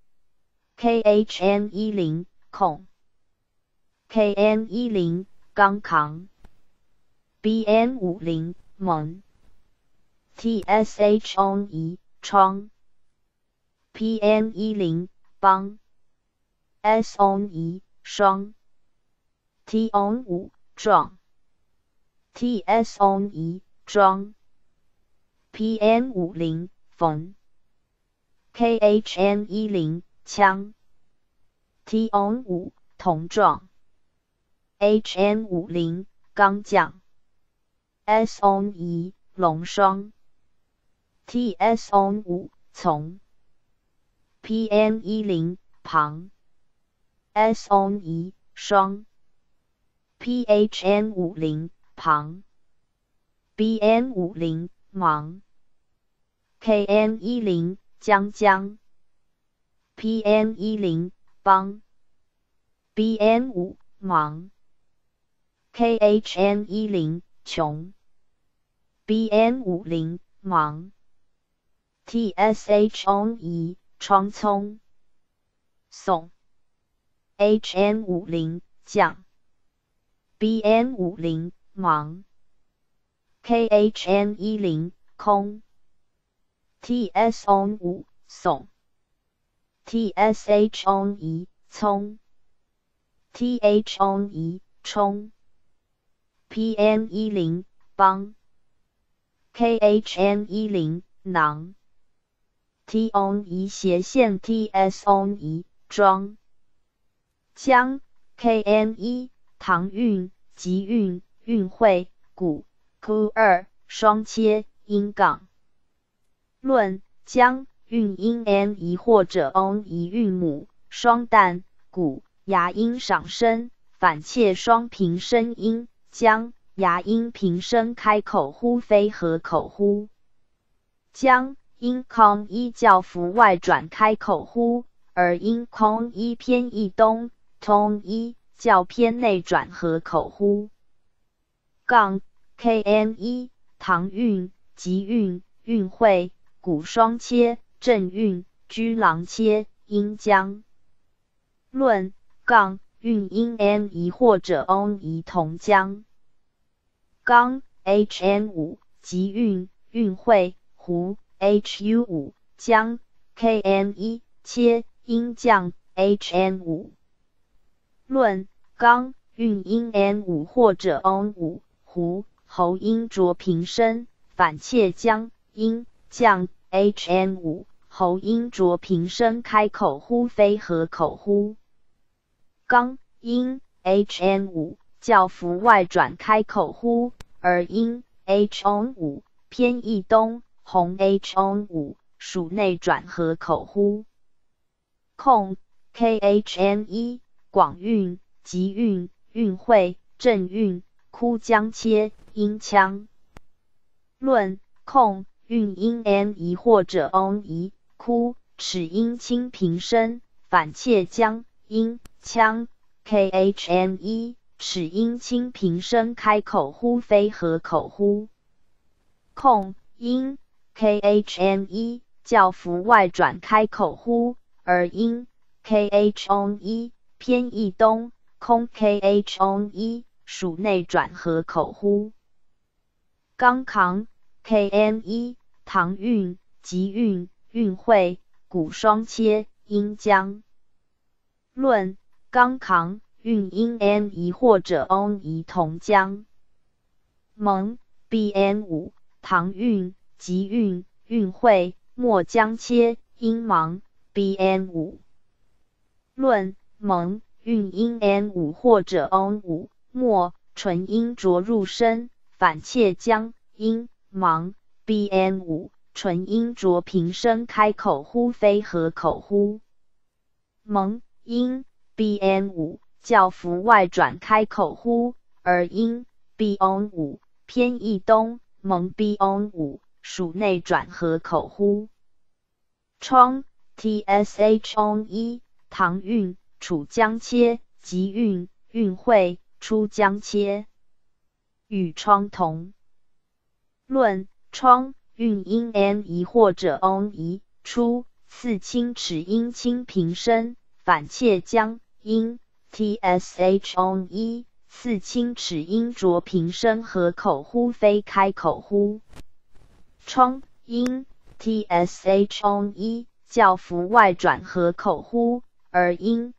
khm 10孔 km 10刚扛 bm 50猛 tsh on 1窗 pm 10帮 s on 1双 t on 5壮 ts on 1装 pm 50缝 khm 10枪 t on 5铜壮 hm 50钢匠 s on 1龙霜 ts on 5从 pm 10旁 s on 1双 phm 50旁 bm 50忙 km 10江江 pm 10帮 bm 5忙 khm 10穷 bm 50忙 tsh on 1窗葱送 hm 50降 bm 50忙 khm 10空 ts on 5送 tsh on 1葱 th on 1冲 pm 10帮 khm 10囊 t on 1斜线 ts on 1装将 km 1唐韵集韵韵会古 q2 双切音杠论将韵音 n 1或者 on 1韵母双旦古牙音赏声反切双平声音将牙音平声开口呼非合口呼将因空一教符外转开口呼而因空一偏一东通一较偏内转合口呼杠 km 1唐韵集韵韵会古双切正韵居郎切音将论杠韵音 n 1或者 on 1同将刚 hm 5集韵韵会胡 hu 5将 km 1切音降 hm 5论刚韵音 n 5或者 on 5胡喉音浊平声反切将音降 hm 5喉音浊平声开口呼非合口呼刚音 hm 5较符外转开口呼而音 h on 5偏一东红 h on 5属内转合口呼空 khm 1广韵集韵韵会正韵哭将切音腔论空韵音 n 1或者 on 1哭齿音清平声反切将音腔 khm 1 齿音清平声开口呼非合口呼。控音 khme 较服外转开口呼，而音 khone 偏义东空 khone 属内转合口呼。刚扛 kme 唐韵集韵韵会古双切音僵。论刚扛韵音 n 移或者 on 移同僵。蒙 bn5 唐韵集韵韵会末僵切音盲 bn5。论蒙韵音 n5 或者 on5 末纯音着入声反切僵音盲 bn5 纯音着平声开口呼非合口呼。蒙音 bn5 较服外转开口呼，而音 bon5 偏义东蒙 bon5 属内转合口呼。窗 tshone 唐韵楚僵切集韵韵会出僵切。与窗同。论窗韵音 n 移或者 on 移出次清齿音清平声反切僵音 tshone 次清齿音着平声合口呼非开口呼。窗音 tshone 较服外转合口呼，而音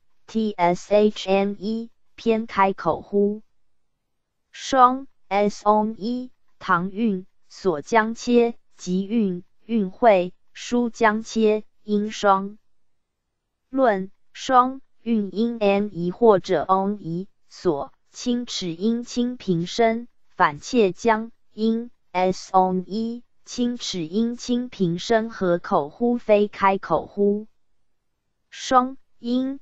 tshne 偏开口呼。双 son 唐韵所僵切集韵韵会书僵切音双。论双韵音 n 移或者 on 移所清齿音清平声反切僵音 son 清齿音清平声合口呼非开口呼。双音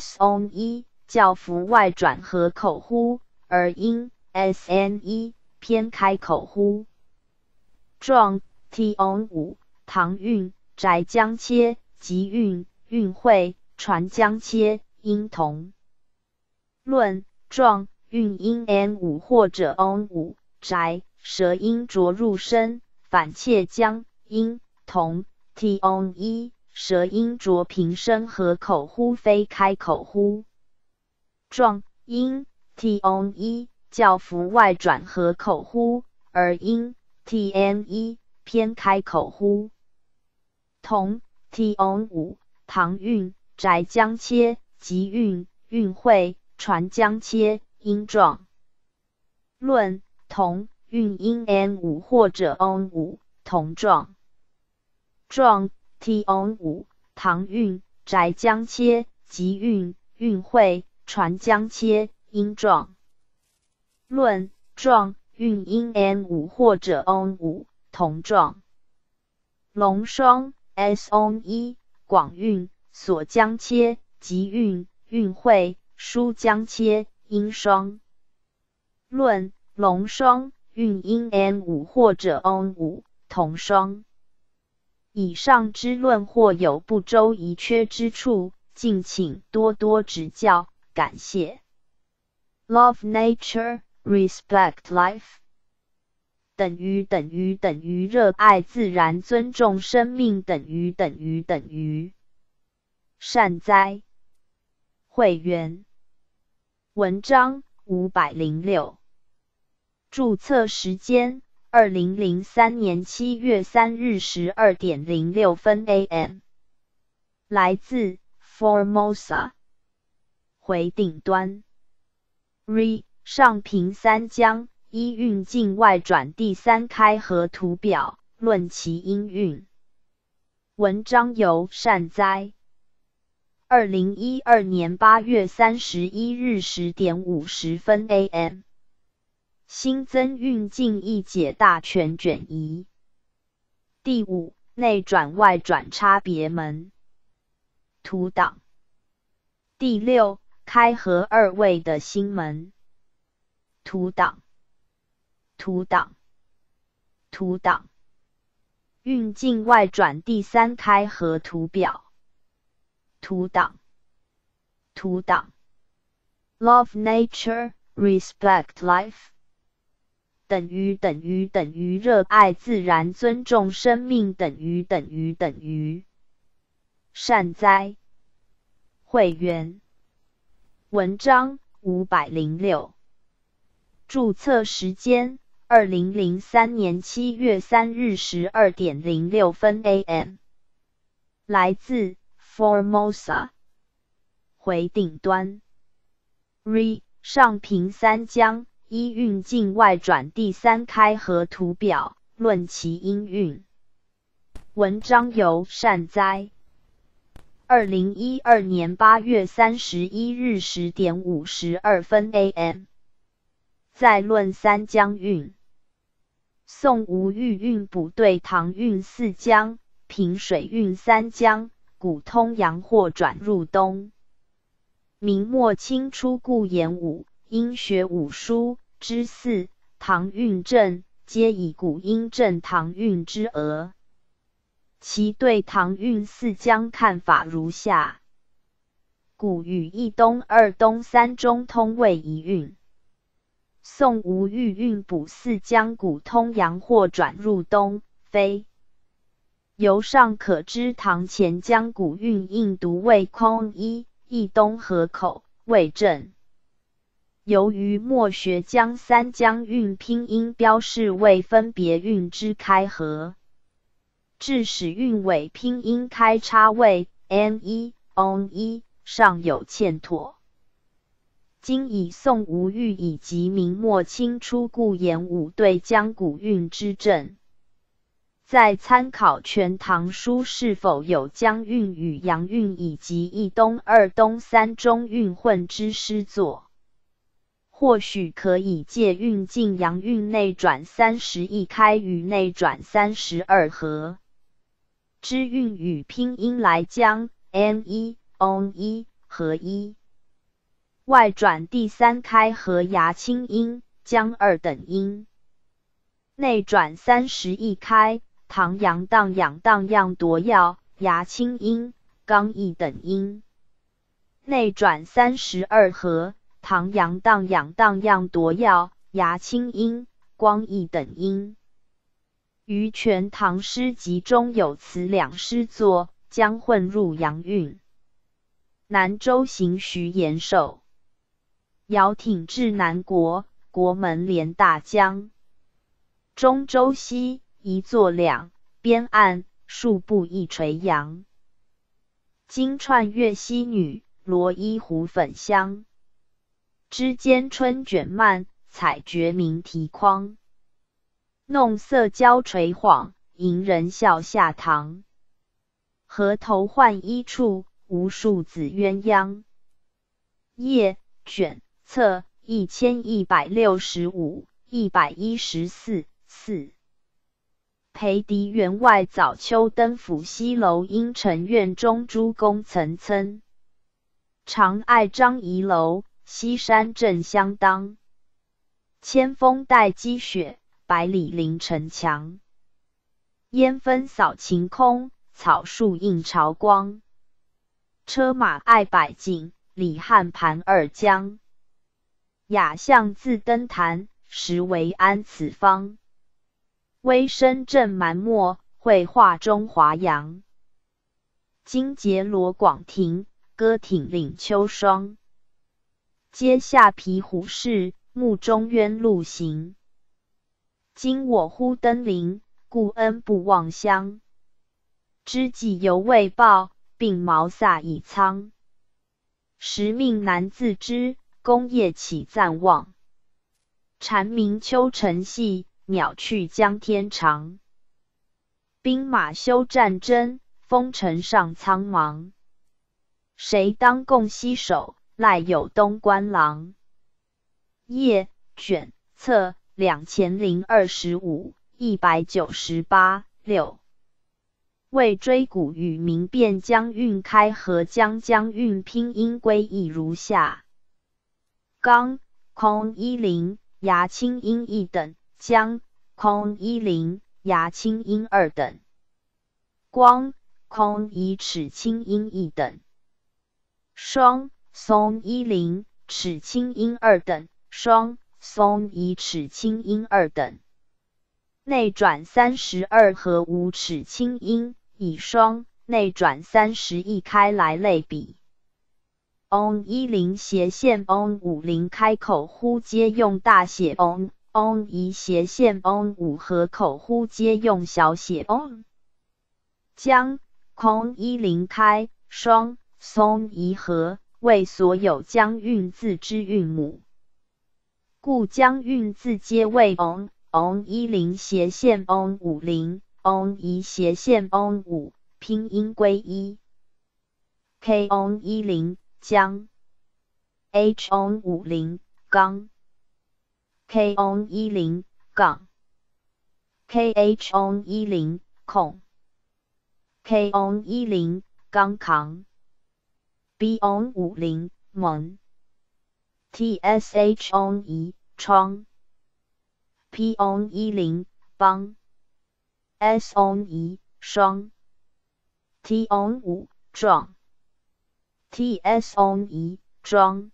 son 较服外转合口呼，而音 sne 偏开口呼。状 ton5 唐韵宅僵切集韵韵会传僵切音同。论状韵音 n5 或者 on5 宅舌音着入声反切僵音同 ton 舌音着平声合口呼非开口呼。状音 ton 较服外转合口呼，而音 tne 偏开口呼。同 ton5 唐韵宅僵切集韵韵会传僵切音状。论同韵音 n5 或者 on5 同状。状 ton5 唐韵宅僵切集韵韵会传僵切音状。论状韵音 n5 或者 on5 同状。龙双 son 广韵所僵切集韵韵会书僵切音双。论龙双韵音 n5 或者 on5 同双。以上之论或有不周遗缺之处，敬请多多指教，感谢。Love nature, respect life. 等于热爱自然，尊重生命等于善哉。会员。文章506。注册时间2003年7月3日12点06分 AM。来自 Formosa。回顶端。re 上平三江一韵境外转第三开合图表，论其音韵。文章由善哉。2012年8月31日10点50分 AM。新增韵境一解大全卷一。第5，内转外转差别门。图档。第6，开合二位的新门。图档。图档。图档。韵境外转第三开合图表。图档。图档。Love nature, respect life 等于热爱自然尊重生命等于善哉。会员文章506注册时间2003年7月3日12点06分 AM 来自 Formosa 回顶端 Re 上平三江一运境外转第三开合图表论其音韵。文章由善哉2012年8月31日10点52分 AM 在论三江韵。宋吴豫韵补对唐韵四江，平水韵三江，古通阳或转入东。明末清初故言武，因学武书之四，唐韵正，皆以古音正唐韵之讹。其对唐韵四江看法如下：古与一东、二东、三中通谓一韵。宋吴豫韵补四江古通阳或转入东，非。由上可知唐前江古韵应读为空一，一东合口谓正。由于墨学将三江韵拼音标示为分别韵之开合，致使韵尾拼音开叉为 n1 on1 尚有欠妥。今以宋吴豫以及明末清初故言武对江古韵之正，在参考《全唐书》是否有江韵与阳韵以及一东、二东、三中韵混之诗作，或许可以借韵进阳韵内转31开与内转32合之韵与拼音来将 n1 on1 合一。外转第三开和牙清音将二等音，内转31开唐阳荡养荡样夺要牙清音刚一等音，内转32合唐阳荡养荡样夺要牙清音光一等音。于全唐诗集中有此两诗作，将混入阳韵。南州行徐延寿。遥挺至南国，国门连大江。中州西，一座两，边岸，数步一垂杨。金串月溪女，罗衣湖粉香。枝间春卷蔓，采觉鸣啼筐。弄色交垂晃，迎人笑下堂。河头浣衣处，无数子鸳鸯。叶卷册1165 114 4。裴迪员外早秋登府西楼阴城院中诸公层层。常爱张仪楼，西山正相当。千峰带积雪，百里临城墙。烟分扫晴空，草树映朝光。车马爱百径，李汉盘二江。雅象自登坛，实为安此方。微声正蛮漠，绘画中华阳。金节罗广庭，歌挺岭秋霜。阶下皮虎视，目中渊路行。今我忽登临，故恩不忘乡。知己犹未报，鬓毛飒已苍。时命难自知，功业岂暂忘。蝉鸣秋晨细，鸟去江天长。兵马休战争，风尘上苍茫。谁当共携手，赖有东关郎。叶卷册2025 198 6。为追古与明辨江韵开合将江韵拼音归异如下：刚空10牙清音一等，江空10牙清音二等，光空以齿清音一等，双松10齿清音二等， 双松以齿清音二等。内转32和无齿清音以双内转31开来类比。10斜线50开口呼皆用大写 1斜线5和口呼皆用小写 on。将空10开双松一和为所有将运字之韵母，故将运字皆为 10斜线50 1斜线5拼音归一。k 10将 h 50杠 k 10杠 kh 10空 k 10杠扛 b 50门 tsh 1窗 p 10帮 s 1双 t 5撞 ts 1装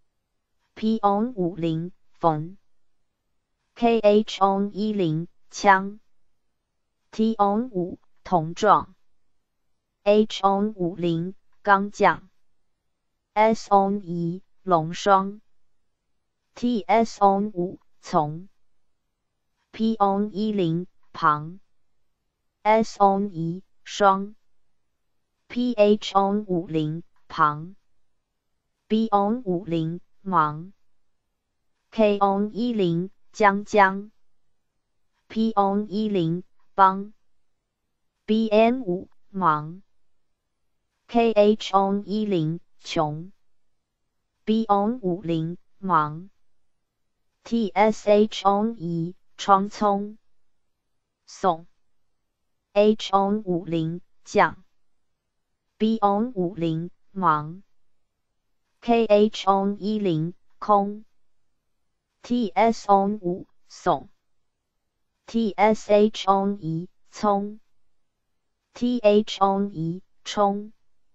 p 50缝 kh 10枪 t 5同撞 h 50钢匠 s 1龙霜 ts 5从 p 10旁 s 1双 ph 50旁 b 50忙 k 10将 p 10帮 bn 5忙 kh 10穷 b 50忙 tsh 1窗葱送 h 50酱 b 50忙 kh 10空 ts 5送 tsh 1葱 th 1冲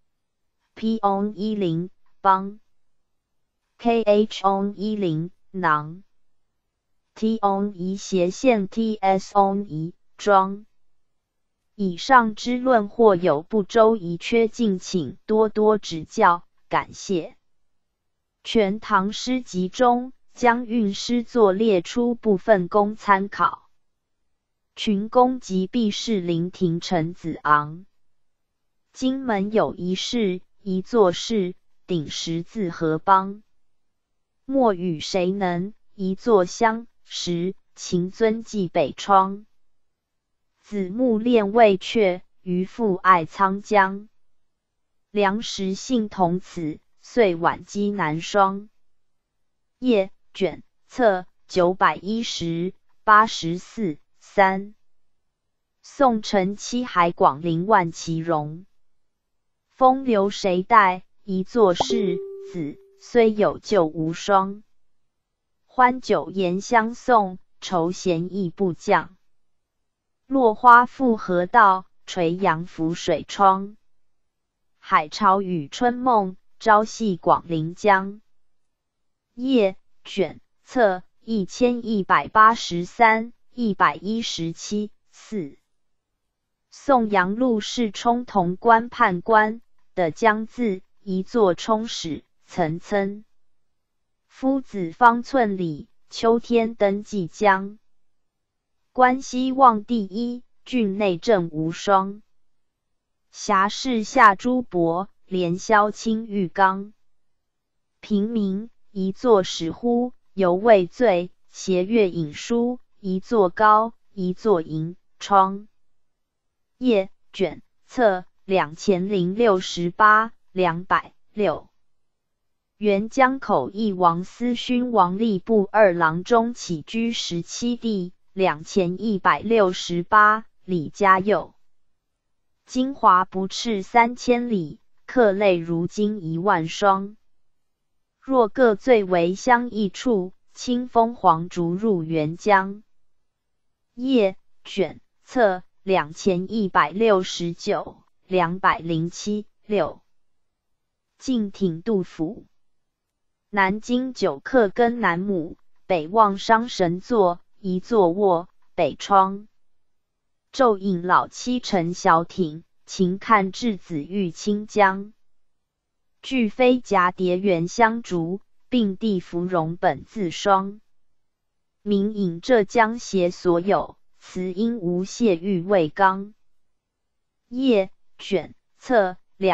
p 10帮 kh 10囊 t 1斜线 ts 1装。以上之论或有不周遗缺，敬请多多指教，感谢。全唐诗集中将韵诗作列出部分供参考。群公及毕士林亭陈子昂。今门有一事，一作事，顶十字合邦。莫与谁能，一作相识，秦尊寄北窗。子木恋未却，渔父爱沧江。梁实信同此，岁晚积南霜。页卷册910 84 3。宋承期海广陵万其荣。风流谁带？一作事，子虽有旧无双。欢酒言相送，愁闲意不降。落花复何道，垂杨浮水窗。海潮与春梦，朝夕广陵江。页卷册1183 117 4。宋阳陆氏冲潼关判官的江字，一作冲始，岑岑。夫子方寸里，秋天登蓟江。关西望第一，郡内正无双。侠士下诸伯，连萧清玉刚。平民一作始乎，犹未醉，斜月引书，一作高，一作银窗。页卷册2068 206。原江口义王思勋王吏部二郎中起居17第2168，李嘉佑。精华不斥3000里，客类如金10000双。若各最为相异处，清风黄竹入沅江。页卷册2169 207 6。晋挺杜甫。 南京九客跟南亩，北望商神座，一座卧，北窗。昼饮老妻乘小艇，晴看稚子欲清江。俱飞蛱蝶原香竹，并蒂芙蓉本自霜。明引浙江携所有，词因无谢欲未刚。页卷册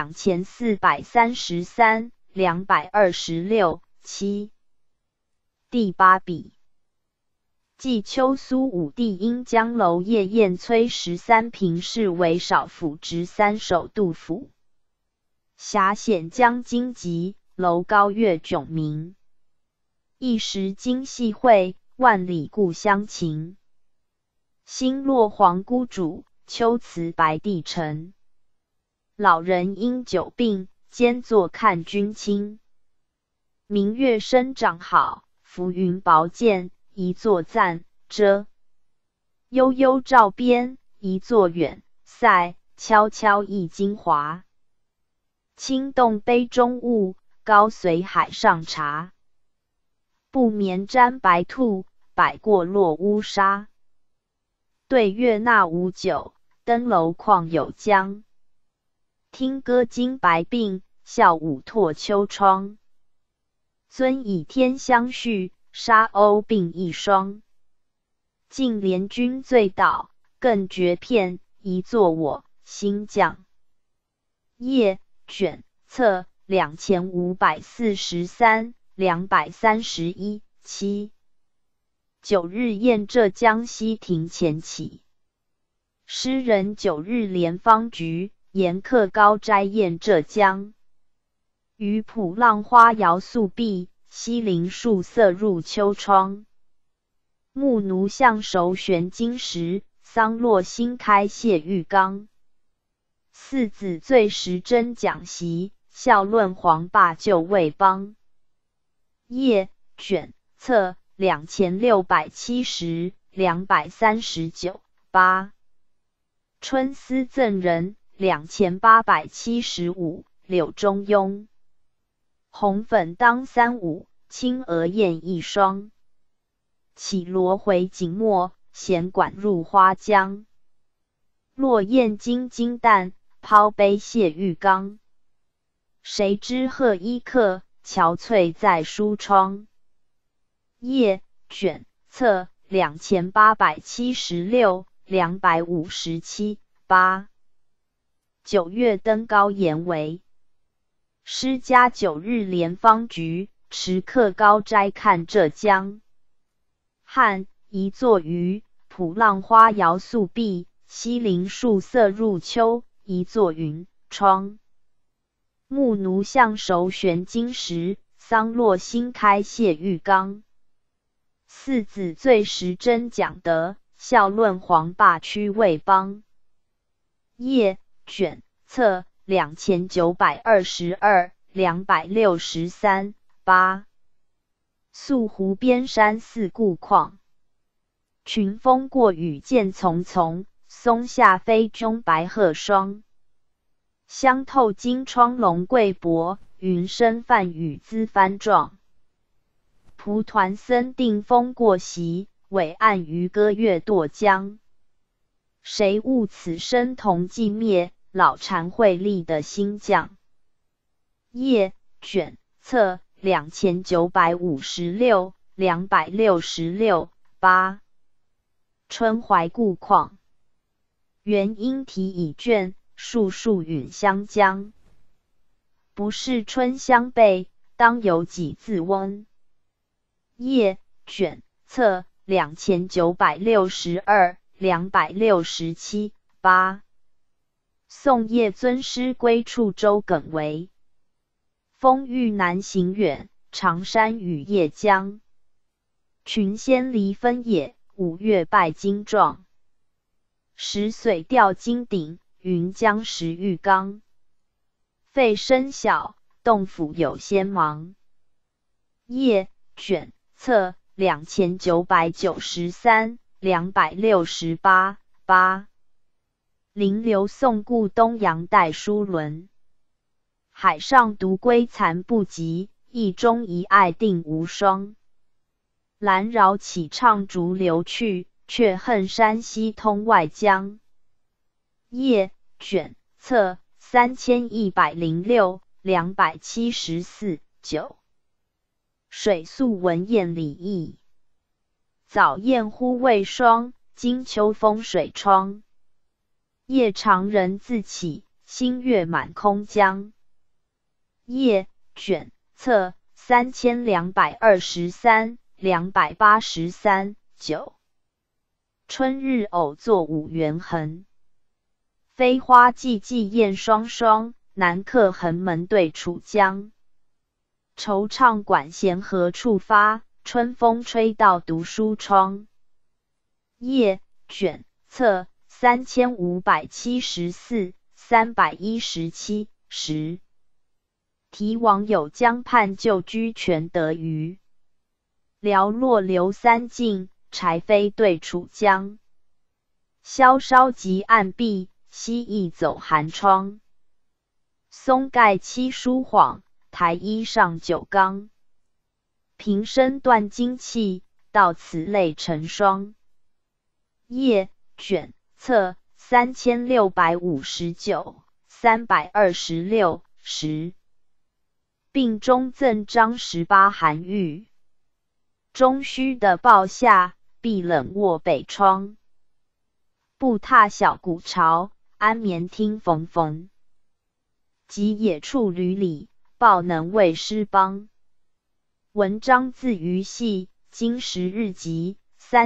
2433、226、7。第8笔。继秋苏武帝因江楼夜宴崔13平氏为少府执3首杜甫。峡险江荆棘，楼高月迥明。一时今夕会，万里故乡情。新落黄姑主，秋辞白帝城。老人因久病，兼坐看君亲。明月生长好，浮云薄见，一座赞遮。悠悠照边，一座远塞，悄悄忆精华。轻动杯中物，高随海上茶。不眠沾白兔，摆过落乌纱。对月纳无酒，登楼况有江。听歌惊白鬓，笑舞拓秋窗。尊以天相续，沙鸥并一双。近怜君醉倒，更觉片，一座我心降。页卷册2543、231、7。9日宴浙江西亭前起。诗人9日连芳菊，言客高斋宴浙江。于浦浪花摇素壁，西林树色入秋窗。木奴向熟悬金石，桑落新开谢玉缸。四子醉时真讲习，笑论黄霸就魏邦。页卷册2670、239、8。春思赠人2875，柳中庸。红粉当35，青鹅燕一双。绮罗回景墨，闲管入花江。落雁金金蛋，抛杯谢玉缸。谁知贺衣客，憔悴在书窗。页卷册2876、257、8。9月登高言为。诗家9日连芳菊，持客高斋看浙江。汉一座鱼，浦浪花摇素壁，西林树色入秋，一座云窗。木奴向熟悬金石，桑落新开谢玉缸。四子醉时真讲德，笑论黄霸屈魏邦。页卷册2922、263、8。宿湖边山寺故况。群峰过雨渐丛丛，松下飞中白鹤双。香透金窗龙桂帛，云生泛雨滋帆状。蒲团僧定风过隙，伟岸渔歌月堕江。谁悟此生同寂灭，老禅慧立的新将。页卷册2956、266、8。春怀故况。元婴啼已倦，树树允相将。不是春相备，当有几自温。页卷册2962、267、8。宋叶尊师归处周耿为。风欲南行远，长山与夜江。群仙离分野，五岳拜金状。石髓吊金鼎，云江石玉缸。沸声小，洞府有仙忙。页卷册2993、268、8。临流送故东阳代书轮。海上独归残不及， 意中一爱定无双。兰扰起唱逐流去，却恨山西通外江。叶卷册3106 274 9。水宿文彦礼义。早雁忽未霜，今秋风水窗。夜长人自起，星月满空江。叶卷册3223 283 9。春日偶作五元横。飞花寂寂燕双双，南客横门对楚江。惆怅管弦何处发，春风吹到读书窗。叶卷册3574 317 10。题王有江畔旧居全得余。寥落流三径，柴扉对楚江。萧梢及岸壁，西翼走寒窗。松盖七书晃，台衣上九缸。平生断金器，到此泪成霜。叶卷册3659 326 10。病中赠张18韩愈。终须的抱下，必冷卧北窗。步踏小古巢，安眠听缝缝。及野处屡里，报能为诗邦。文章自于系，今时日集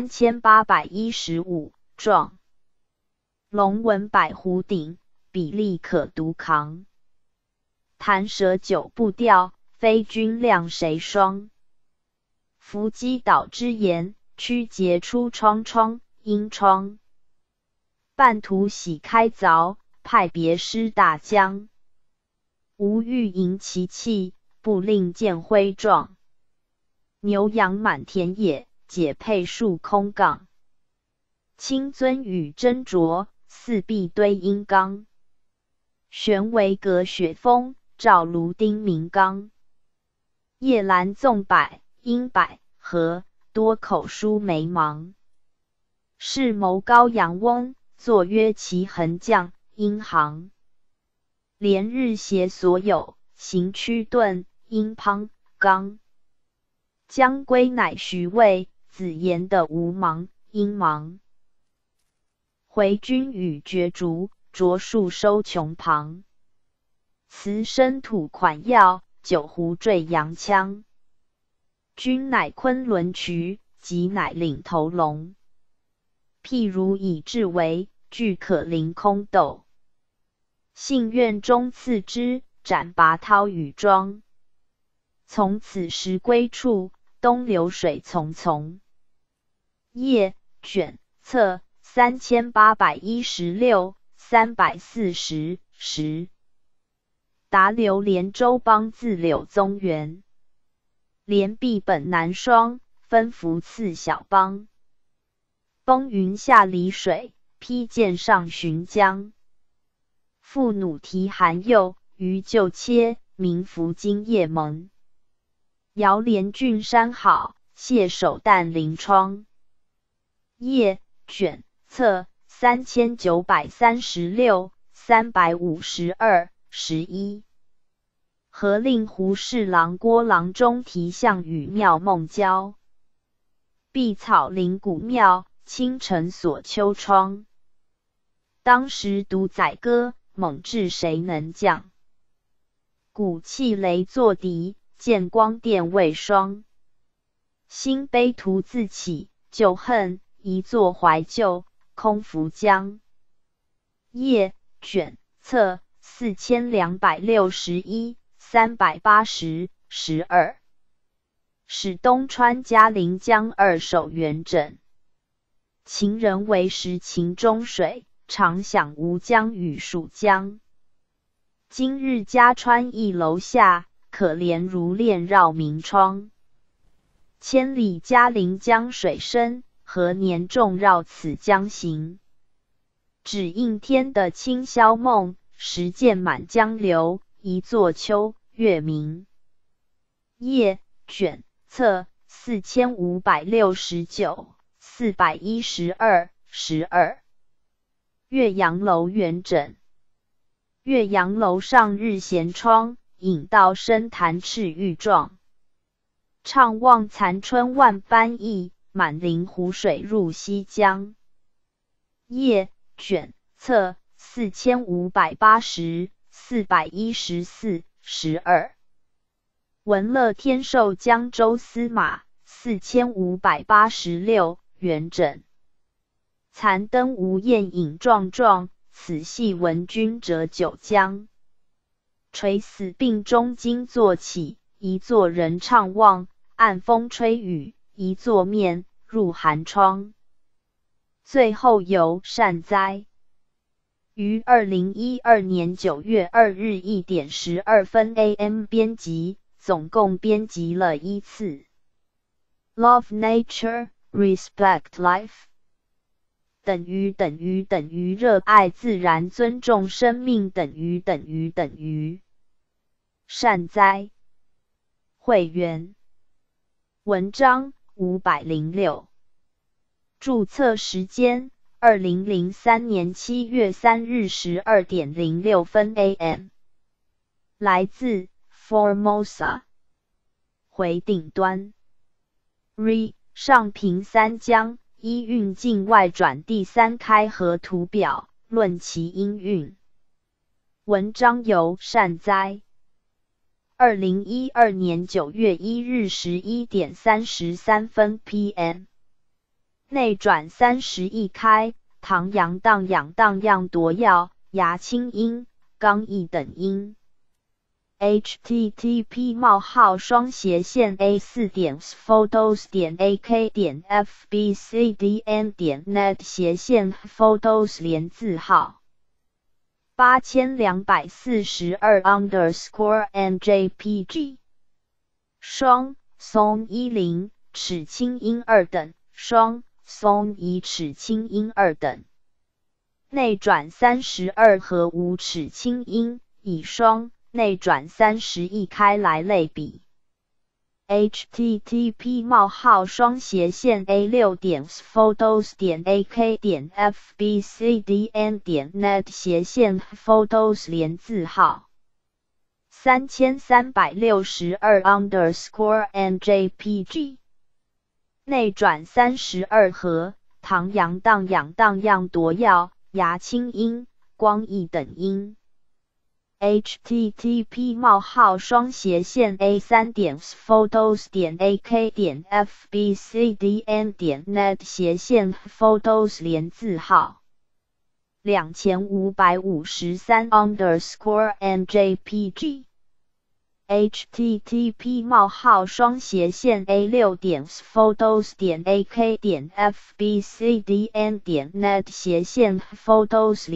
3815状。龙纹百壶顶，比例可独扛。弹舌九步调，非君亮谁双？伏击导之言，曲节出窗窗阴窗。半途喜开凿，派别诗大江。无欲迎其气，不令见辉状。牛羊满田野，解配数空杠。清尊与斟酌，四壁堆阴缸。悬帷隔雪峰，照炉丁明缸。夜阑纵百，阴百合，多口书眉芒。是谋高阳翁，作曰其横将，阴行。连日携所有，行驱顿，阴滂刚。将归乃徐渭，子言的无忙，阴忙。回君与绝竹，着树收穷旁。辞生土款药，酒壶坠阳枪。君乃昆仑渠，己乃领头龙。譬如以至为，俱可凌空斗。幸愿终次之，斩拔涛与庄。从此时归处，东流水淙淙。叶卷册3816 340 10。答刘连州邦自柳宗元。连璧本难双，分服次小邦。崩云下离水，披剑上寻江。复弩提韩右，于旧切，名服今夜盟。遥怜郡山好，谢首淡临窗。叶卷册3936 352 11。何令胡侍郎郭郎中题项羽庙梦郊。碧草林古庙，清晨锁秋窗。当时独宰歌，猛志谁能降？鼓气雷作敌，见光电未霜。心悲徒自起，旧恨一作怀旧，空浮江。叶卷册4261 380 12。使东川嘉陵江二手元枕。情人为时情中水，常想吴江与蜀江。今日嘉川驿楼下，可怜如恋绕明窗。千里嘉陵江水深，何年众绕此江行？只应天的清宵梦，时见满江流，一作秋月明。 页卷册4569 412 12。岳阳楼元稹。岳阳楼上日闲窗，引道深潭赤玉状。怅望残春万般意，满林湖水入西江。页卷册4580 414 12。文乐天寿江州司马4586元稹。残灯无焰影幢幢，此系闻君折九江。垂死病中惊坐起，一座人怅望，暗风吹雨，一座面入寒窗。最后游善哉。于2012年9月2日1点12分 AM 编辑，总共编辑了1次。Love nature, respect life。等于热爱自然，尊重生命，等于善哉。会员。文章506。注册时间2003年7月3日12点06分 AM。来自 Formosa。回顶端。re 上平三江一运境外转第3开合图表，论其音韵。文章由善哉。2012年9月1日11点33分 PM。内转30亿开，唐阳荡漾夺耀，牙清音，刚毅等音。http://a4.fbcdn.net/写现 双 song 10齿清音2等，双 song 以齿清音2等。内转32和无齿清音，以双内转30亿开来类比。http://a6.photos.ac.net/写现 内转32和唐阳荡漾夺耀，牙清音，光毅等音。http://a3.photos.ak.fbcdn.net/写现 photos 2553_njpg http://a6.photos.ak.fbcdn.net/写现 photos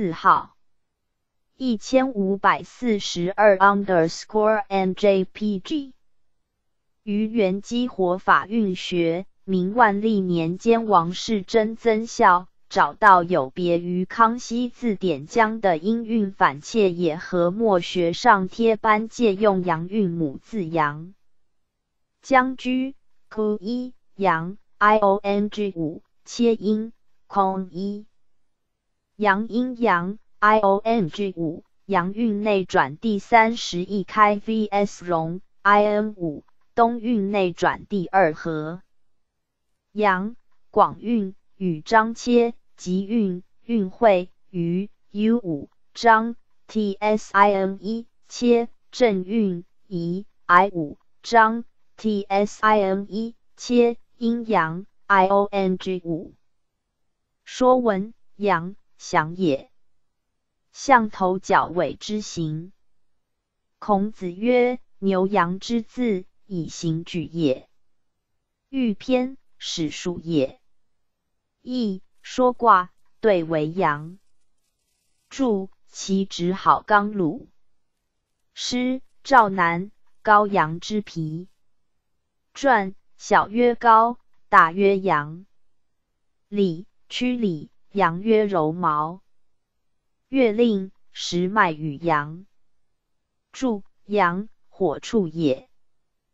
1542_njpg 于元基活法运学，明万历年间王士祯增校，找到有别于康熙字典江的音韵反切也和墨学上贴班借用阳韵母字阳。江居 ku 一阳 iong 5切音 kong 一阳阴阳 iong 5阳韵内转第30亿开 vs 容 in 5东韵内转第2和。阳广韵与张切集韵韵会于 U5 张 tsin 切正韵以 I5 张 tsin 切阴阳 iong 5。说文阳祥也，象头角尾之形。孔子曰：牛羊之字，以形举也。欲篇史数也。义说卦对为阳。注其直好刚鲁。诗赵南高阳之皮。传小曰高，大曰阳。礼曲礼，阳曰柔毛。月令时脉与阳。注阳火处也。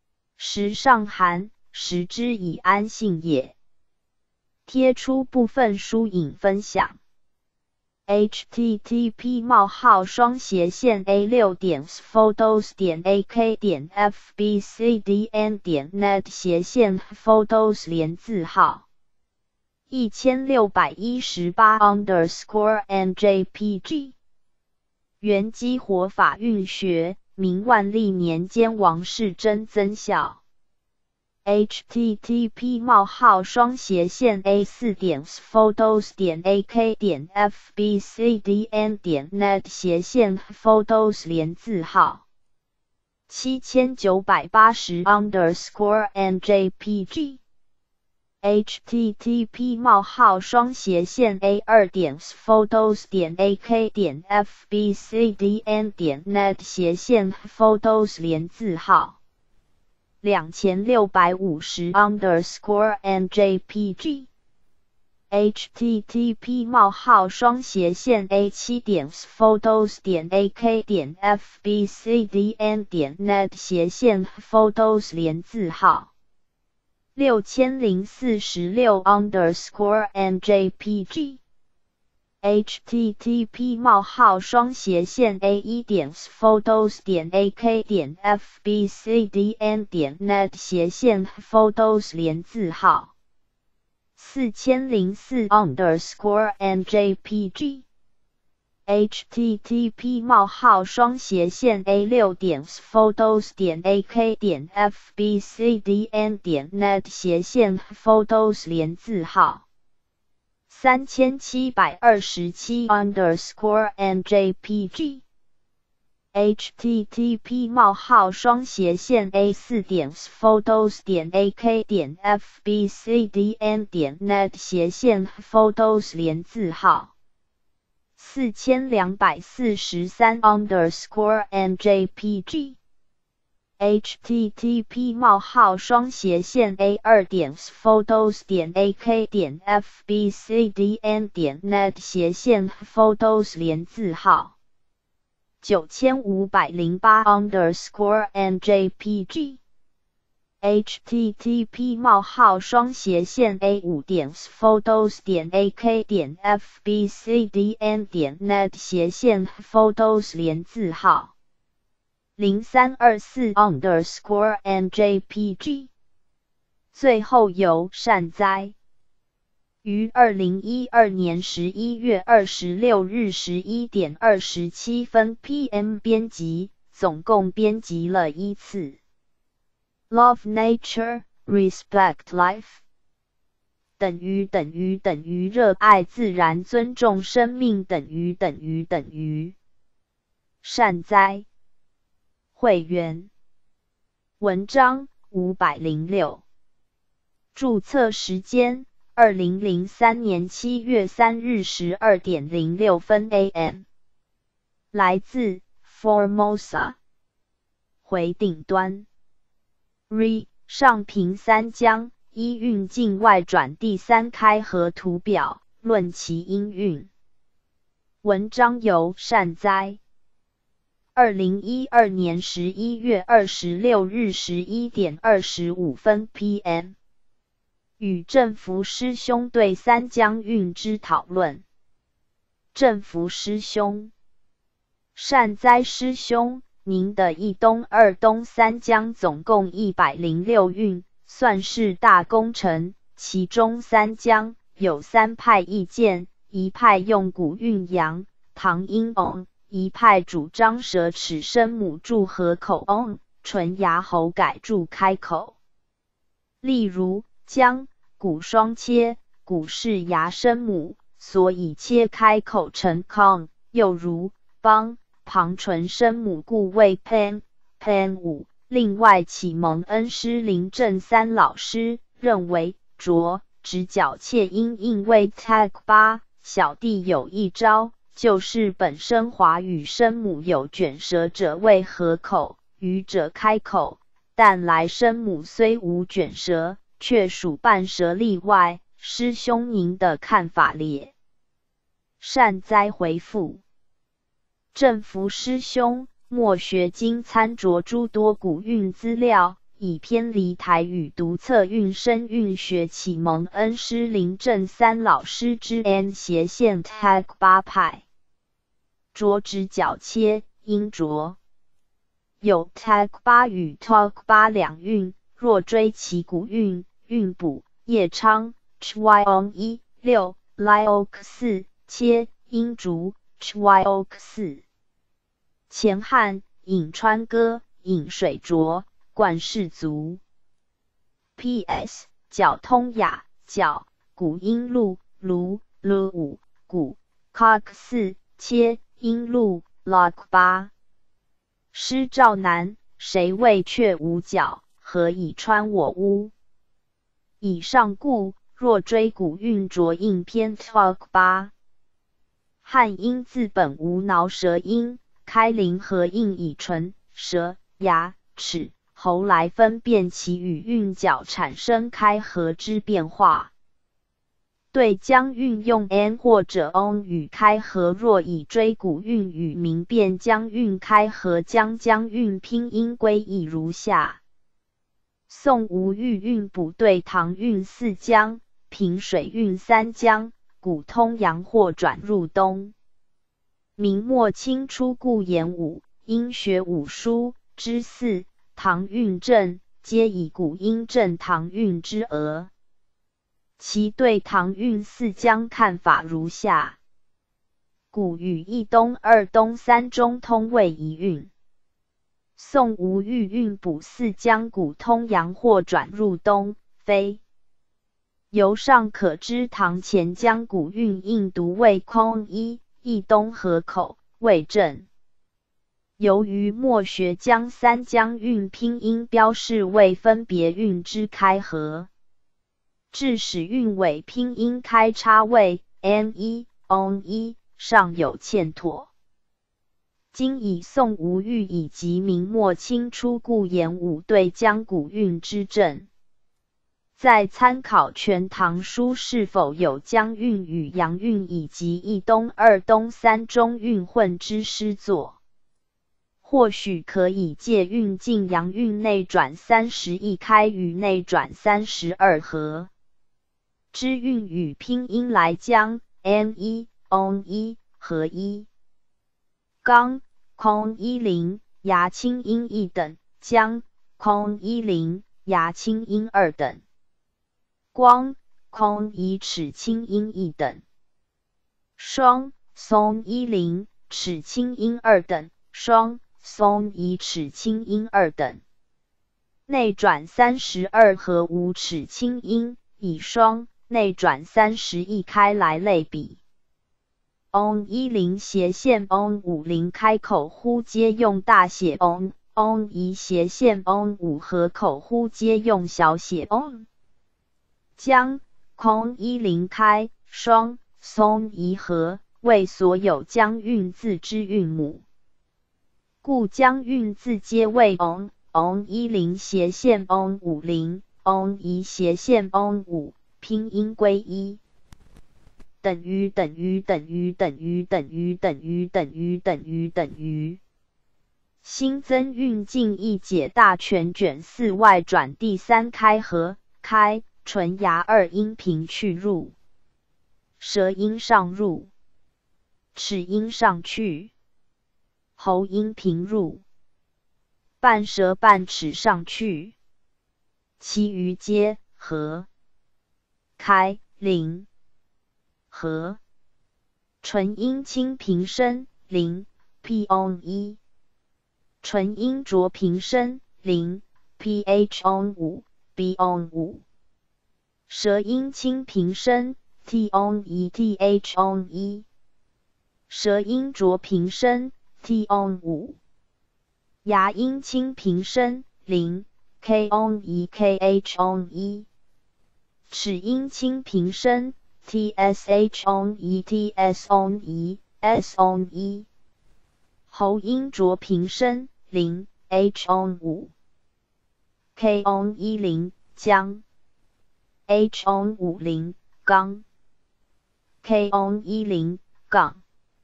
时上函，时之以安信也。贴出部分书影分享。http://a6.photos.ak.fbcdn.net/photos1618_NJPG 原激活法运学，明万历年间王世贞增效。http://a4.photos.ak.fbcdn.net/photos7980_NJPG http://a2.photos.ak.fbcdn.net/photos 2650_NJPG http://a7.photos.ak.fbcdn.net/photos 6046_NJPG http://a1.photos.AK.fbcdn.net/photos 4004_NJPG http://a6.photos.AK.fbcdn.net/photos 3727_NJPG http://a4.photos.AK.fbcdn.net/photos 4243_NJPG http://a2.photos.AK.fbcdn.net/photos 9508_NJPG http://a5.photos.AK.fbcdn.net/photos 0324_NJPG 最后由善哉于2012年11月26日11点27分 PM 编辑，总共编辑了1次。Love nature, respect life 等于热爱自然，尊重生命等于善哉。会员文章506注册时间2003年7月3日12点06分 AM 来自 Formosa 回顶端 Re 上平三江一运境外转第3开合图表论其音韵文章由善哉2012年11月26日11点25分 PM与正福师兄对三江运之讨论。正福师兄，善哉师兄，您的一东二东三江总共106运，算是大工程，其中三江有3派意见，一派用古运阳，唐阴翁，一派主张舍齿生母注河口翁，纯牙喉改注开口。例如江古双切，古是牙生母，所以切开口成 kong， 又如邦旁唇生母故为 pen 5。另外启蒙恩师林正三老师认为浊直角切音应为 tag 8，小弟有一招，就是本身华语声母有卷舌者为合口，语者开口，但来声母虽无卷舌，却属半舌例外，师兄您的看法咧？善哉回复。正福师兄，莫学经参酌诸多古韵资料， 以偏离台语读册韵声韵学启蒙恩师林正三老师之 N 斜线 tag 8派，着直角切音着，有 tag 8与 tag 8两韵，若追其古韵，韵补叶昌 chyong 1 6 liok 4切音竹 chyok 4，前汉颍川歌颍水着冠氏族。P.S. 角通雅角古音录卢 5古 cog 4切音录 log 8。诗赵南，谁谓却无角，何以穿我屋？以上故，若追古韵着应偏 tog 8。汉音字本无挠舌音，开灵合应以唇、舌、牙、齿、喉来分辨其与韵脚产生开合之变化。对将运用 n 或者 on 与开合，若以追古韵与明辨将韵开合，将韵拼音归义如下。宋吴玉韵补对唐韵4江，平水韵3江，古通阳或转入东。明末清初顾炎武音学五书之4唐韵正，皆以古音正唐韵之讹。其对唐韵4江看法如下：古与一东、二东、三中通谓一韵。宋吴玉韵补4江古通阳或转入东，非。由上可知唐前江古韵应读为空一，一东合口谓正。由于墨学将3江韵拼音标示为分别韵之开合，致使韵尾拼音开叉为 n1 on1 尚有欠妥。今以宋吴玉以及明末清初顾炎武对江古韵之正，再参考《全唐书》是否有江韵与阳韵以及一东、二东、三中韵混之诗作，或许可以借韵进阳韵内转31开与内转32合之韵与拼音来将 n1 on1 合一。刚空10牙清音1等，将空10牙清音2等，光空以齿清音1等，双松10齿清音2等，双松以齿清音2等。内转32合无齿清音，以双内转31开来类比。on 10斜线 on 50开口呼皆用大写 on 1斜线 on 5合口呼皆用小写 on。将空10开双松1合为所有将韵字之韵母，故将韵字皆为 on 10斜线 on 50 on 1斜线 on 5拼音归一。等于等于等于等于等于等于等于等于等于。新增韵进一解大全卷4外转第3开合开唇牙2音频去入，舌音上入，齿音上去，喉音平入，半舌半齿上去，其余皆合开零。和唇音清平声0 p on 1，唇音浊平声0 ph on 5 b on 5，舌音清平声 t on 1 th on 1，舌音浊平声 t on 5，牙音清平声0 k on 1 kh on 1，齿音清平声tsh on 1 ts on 1 s on 1，喉音浊平声0 h on 5 k on 10将 h on 50刚 k on 10杠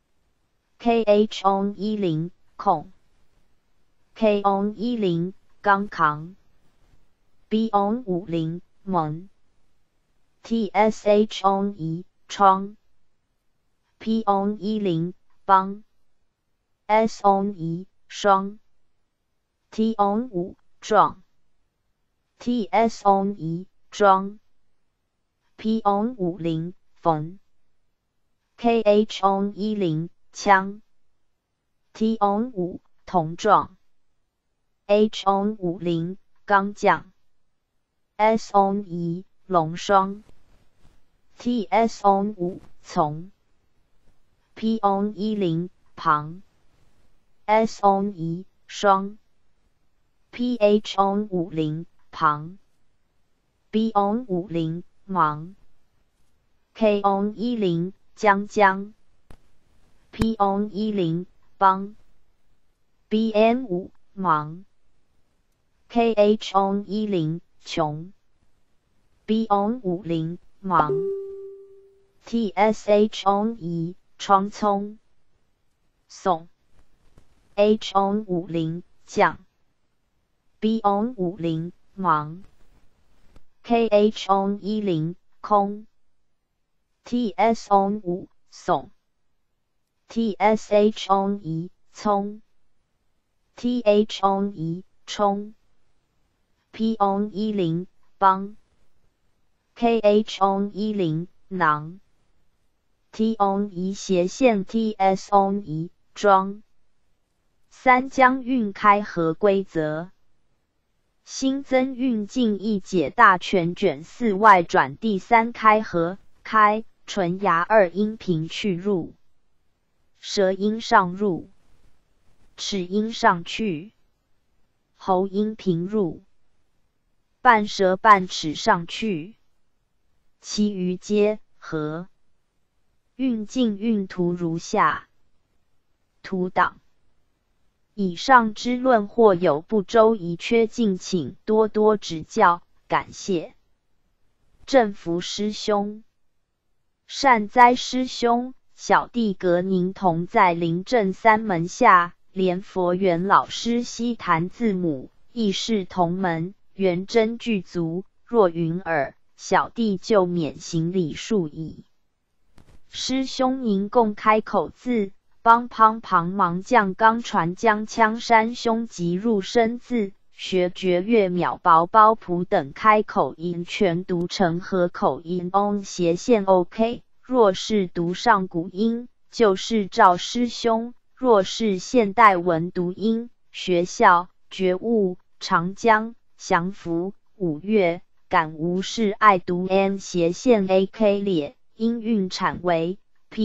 kh on 10空 k on 10刚扛 b on 50门 tsh on 1窗 p on 10帮 s on 1双 t on 5壮 ts on 1装 p on 50缝 kh on 10枪 t on 5铜状 h on 50钢匠 s on 1龙霜 ts on 5从 p on 10旁 s on 1双 ph on 50旁 b on 50忙 k on 10将 p on 10帮 bn 5忙 kh on 10穷 b on 50忙 tsh on 1窗葱送 h on 50酱 b on 50忙 kh on 10空 ts on 5送 tsh on 1葱 th on 1冲 p on 10帮 kh on 10囊 t on 1斜线 ts on 1装三江运开合规则新增运进一解大全卷4外转第3开合开唇牙2音平去入舌音上入齿音上去喉音平入半舌半齿上去其余皆合运进运图如下图档以上之论或有不周宜缺敬请多多指教，感谢。正福师兄，善哉师兄，小弟格宁同在临镇三门下，连佛缘老师悉谈字母，亦是同门，缘真具足。若云耳，小弟就免行礼数矣。师兄您共开口字。帮帮旁忙将刚传将枪山兄及入声字学绝月秒薄包谱等开口音全读成合口音 on 斜线 OK 若是读上古音就是照师兄若是现代文读音学校觉悟长江降服五月感无事爱读 n 斜线 AK 列音韵产为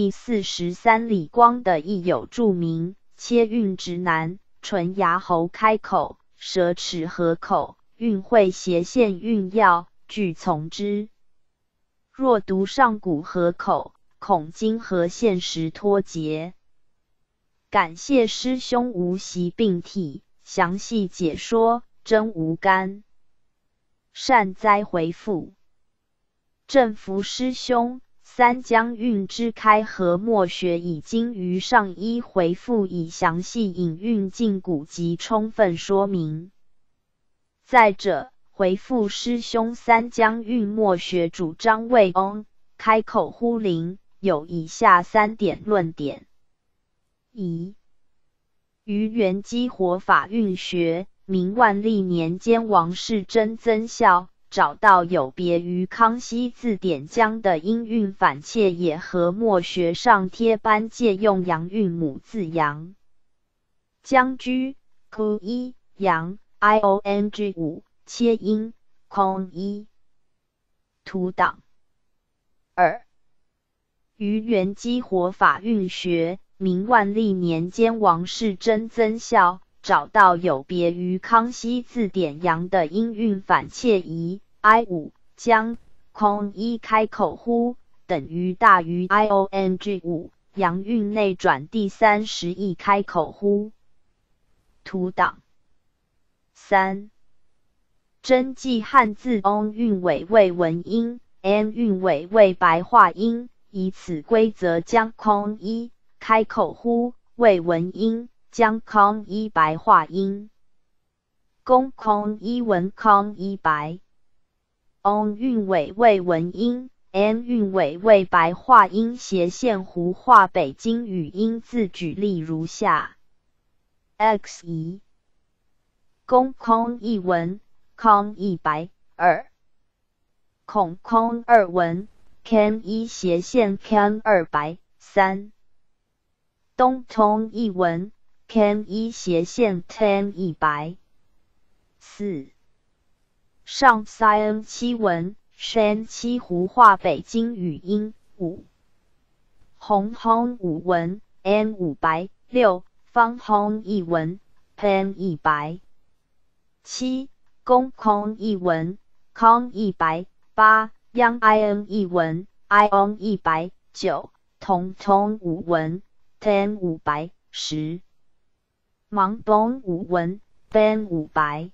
P43李光的亦有注明，切韵直难，唇牙喉开口，舌齿合口，韵会斜线韵要，俱从之。若读上古合口，恐经和线时脱节。感谢师兄无习并替，详细解说，真无干。善哉回复。正福师兄。三江韵之开合默学已经于上一回复以详细引韵进古及充分说明。再者，回复师兄三江韵默学主张为 on 开口呼灵，有以下3点论点：一、于元激活法韵学，明万历年间王世贞增效。找到有别于康熙字典将的音韵反切也和默学上贴班借用阳韵母字阳将居 q 一阳 iong 5切音空一图档2于元激活法韵学明万历年间王世贞增效找到有别于康熙字典阳的音韵反切仪 I5 将空一开口呼等于大于 iong 5阳韵内转第30义开口呼图档3真记汉字 on 韵尾为文音 n 韵尾为白话音以此规则将空一开口呼为文音将空一白话音公空一文空一白 ，on 韵尾为文音 ，n 韵尾为白话音斜线胡化北京语音字举例如下 ：x 一公空一文空一白2。孔空二文 can 一斜线 can 二白3。东通一文 can 一斜线 tan 一白4。上 siam 七文 shan 七胡化北京语音5。红轰五文 n 五白6。方轰一文 pan 一白7。公空一文 con 一白8。央 im 一文 ion 一白9。同通五文 ten 五白10。盲崩五文 ben 五白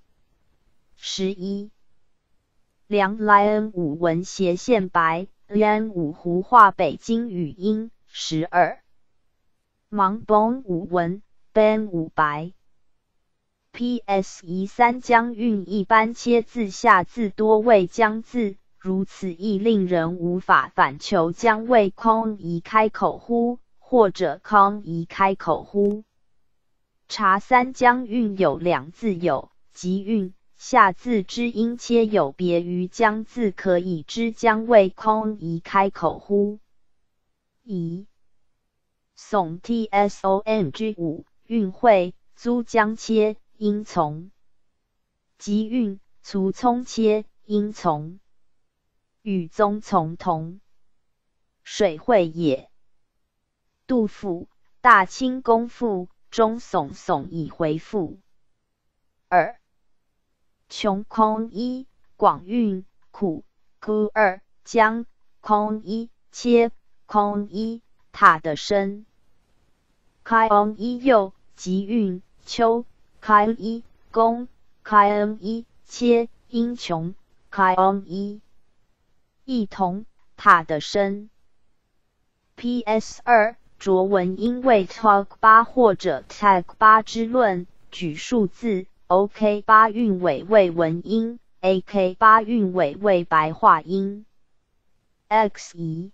11。梁 lion 五文斜线白 lian 五胡化北京语音12。盲崩五文 ben 五白。PS 一三将韵一般切字下字多为将字，如此亦令人无法反求将为空移开口乎，或者空移开口乎。查三将韵有两字有，即韵下字之音切有别于将字可以知将为空移开口乎。乙耸 tsong 5韵会租将切音从，即韵卒葱切音从，与宗从同。水会也。杜甫大清宫赋中耸耸以回复。2。穷空一广韵苦哭2。将空一切空一塔的声。开 on 一右即韵秋开一公开 on 一切音穷开 on 一异同塔的声。PS2 着文因为 talk 8或者 tag 8之论，举数字 OK 8韵尾为文音 AK 8韵尾为白话音。X 一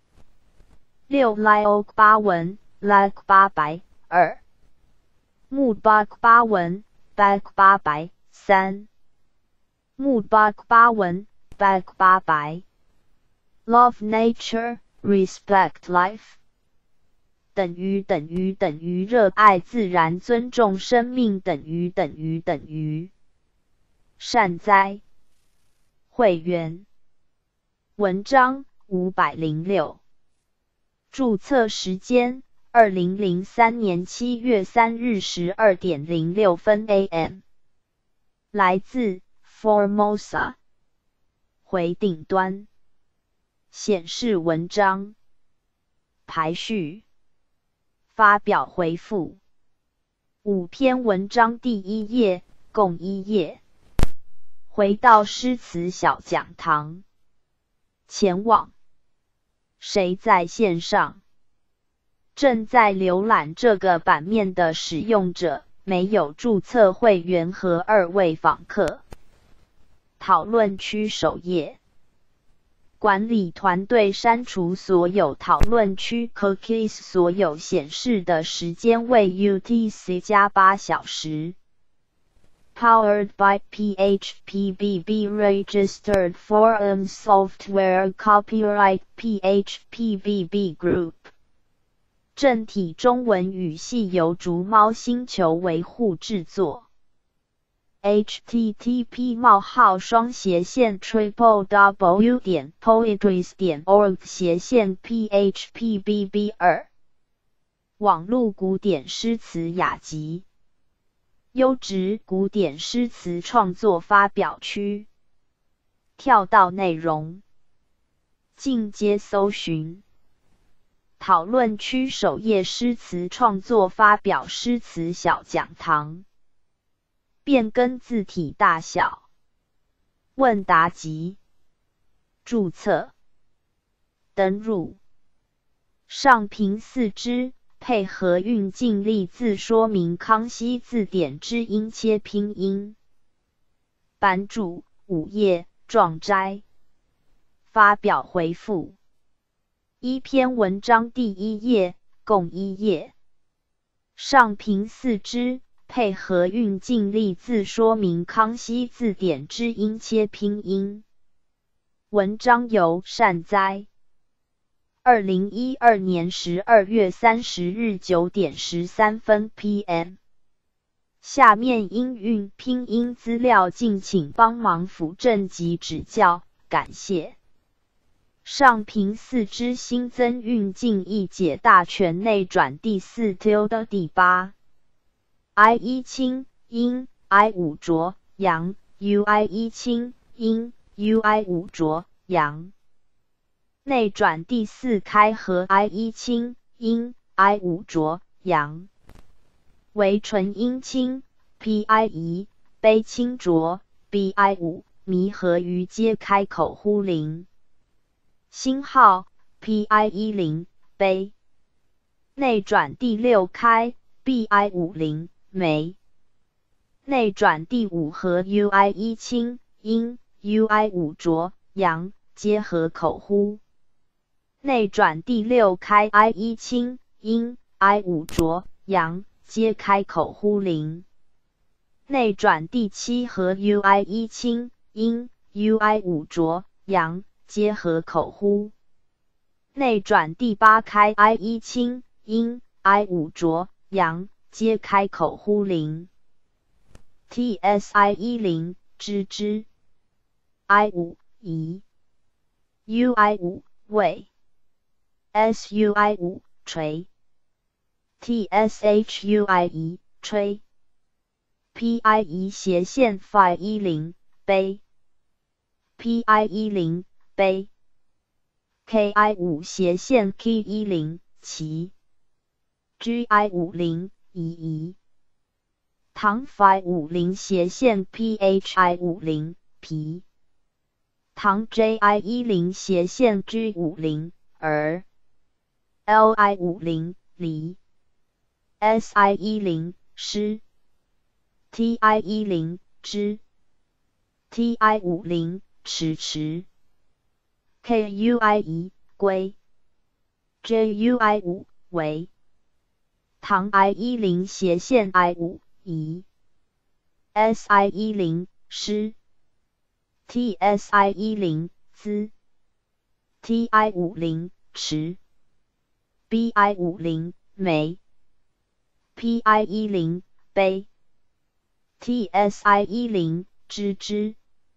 6 liok 8文 like 8白2。木 bak 8文 bak 8白3。木 bak 8文 bak 8白。Love nature, respect life 等于热爱自然尊重生命等于善哉。会员文章506。注册时间2003年7月3日12点06分 AM。来自 Formosa。回顶端。显示文章。排序。发表回复。5篇文章第1页，共1页。回到诗词小讲堂。前往。谁在线上？正在浏览这个版面的使用者，没有注册会员和2位访客。讨论区首页。管理团队删除所有讨论区 cookies， 所有显示的时间为 UTC+8 小时。Powered by PHPBB Registered Forum Software Copyright PHPBB Group。正体中文语系由竹猫星球维护制作。http://www.poetries.org/phpbb2 网络古典诗词雅集。优质古典诗词创作发表区。跳到内容。进阶搜寻。讨论区首页诗词创作发表诗词小讲堂。变更字体大小。问答集。注册。登入。上评4支，配合韵尽力字说明康熙字典之音切拼音。 班注5页状摘。发表回复。一篇文章第1页，共1页。上评4支，配合运镜例字说明康熙字典之音切拼音。文章由善哉。2012年12月30日9点13分 PM。下面音韵拼音资料敬请帮忙辅正及指教，感谢。上评4支新增运镜译解大全内转第4 tilde 第8 i1 清音 i5 浊阳 ui1 清音 ui5 浊阳内转第4开合 i1 清音 i5 浊阳为纯音清 pi1 悲清浊 bi5 弥合于皆开口呼灵。星号 pi10 悲内转第6开 bi50 梅内转第5和 ui1 清音 ui5 浊阳皆合口呼内转第6开 i1 清音 i5 浊阳皆开口呼灵内转第7和 ui1 清音 ui5 浊阳皆合口呼内转第8开 i1 清音 i5 浊阳皆开口呼灵 tsi10 之 i5 宜 ui5 位 sui5 垂 tshui 吹 pi 斜线 phi10 悲 pi10 悲 ki5 斜线 ki10 齐 gi50 宜唐 phi50 斜线 phi50 皮唐 ji10 斜线 g50 儿 li50 离 si10 师 ti10 之 ti50 迟 kui 归 jui5 为唐 i10 斜线 i5 宜 si10 师 tsi10 资 ti50 迟 bi50 梅 pi10 悲 tsi10 之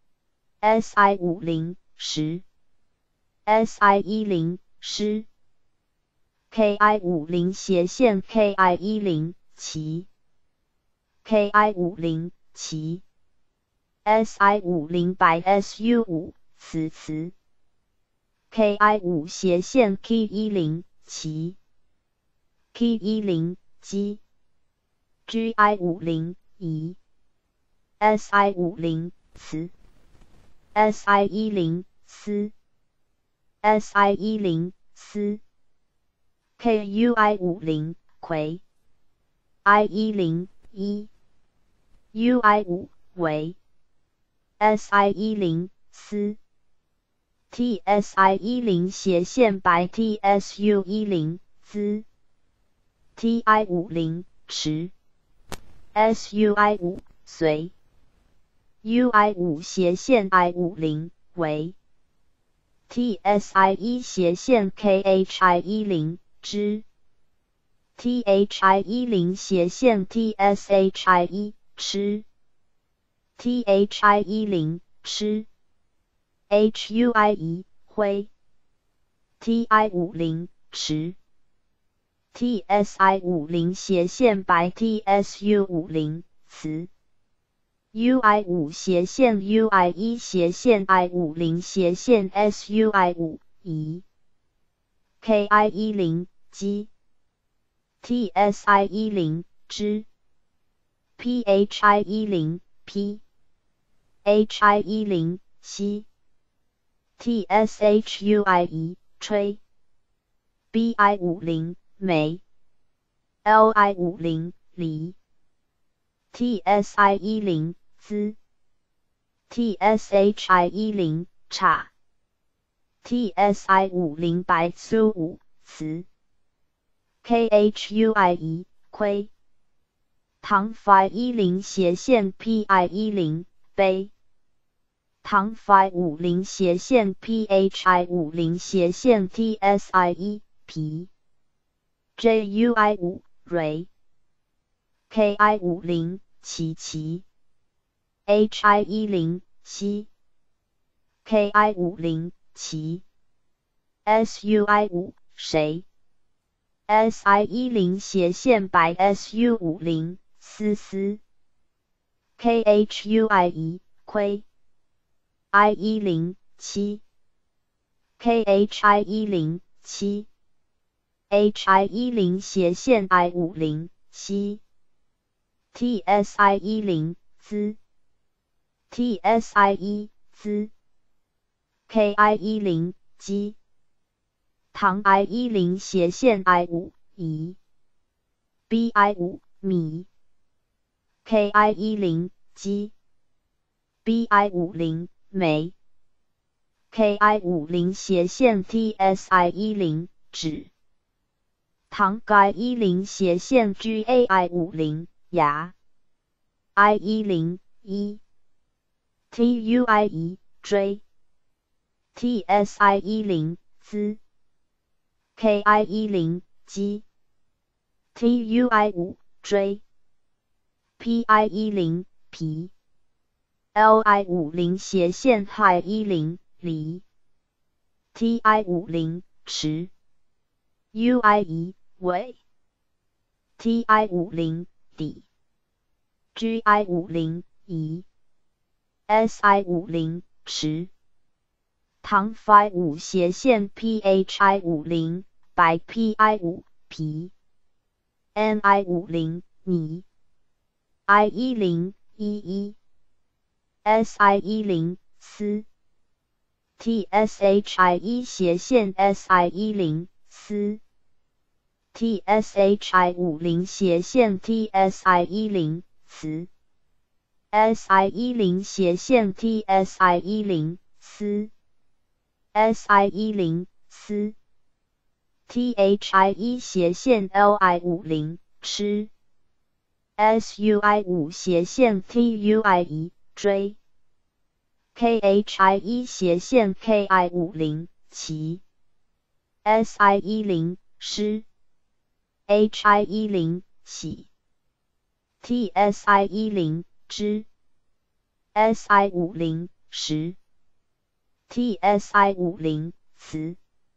si50 时 si10 师 ki50 斜线 ki10 齐 ki50 齐 si50 白 su5 词 ki5 斜线 ki10 齐 ki10 基 gi50 宜 si50 词 si10 思 si10 思 kui50 魁 i10 一 ui5 为 si10 思 tsi10 斜线白 tsu10 资 ti50 迟 sui5 随 ui5 斜线 i50 为 tsi1 斜线 khi10 之 thi10 斜线 tshi1 吃 thi10 吃 hui 灰 ti50 迟 tsi50 斜线白 tsu50 词 ui5 斜线 ui1 斜线 i50 斜线 sui5 宜 ki10 基 tsi10 之 phi10 p hi10 西 tshui 宜吹 bi50 梅 li50 离 tsi10 资 TSHI10 茶 TSI50 白苏5雌 KHUI1 亏糖 Phi10 斜线 PI10 杯糖 Phi50 斜线 PHI50 斜线 TSI1 皮 JUI5 蕊 KI50 琪 HI10 西 KI50 其 SUI5 谁 SI10 斜线白 SU50 丝 KHUI1 亏 I10 7 KHI10 7 HI10 斜线 I50 西 TSI10 滋 TSI1 滋 KI10 基糖 I10 斜线 I5 乙 BI5 米 KI10 基 BI50 酶 KI50 斜线 TSI10 酯糖 GI10 斜线 GAI50 牙 I10 一 TUI1 锥 TSI10 滋 KI10 基 TUI5 锥 PI10 皮 LI50 斜线 HI10 离 TI50 池 UI1 尾 TI50 底 GI50 乙 SI50 池糖 Phi5 斜线 PHI50 白 PI5 皮 NI50 泥 I10 11 SI10 丝 TSHI1 斜线 SI10 丝 TSHI50 斜线 TSI10 雌 SI10 斜线 TSI10 丝 SI10 丝 THI1 斜线 LI50 吃 SUI5 斜线 TUI1 锥 KHI1 斜线 KI50 齐 SI10 湿 HI10 喜 TSI10 之 SI50 实 TSI50 雌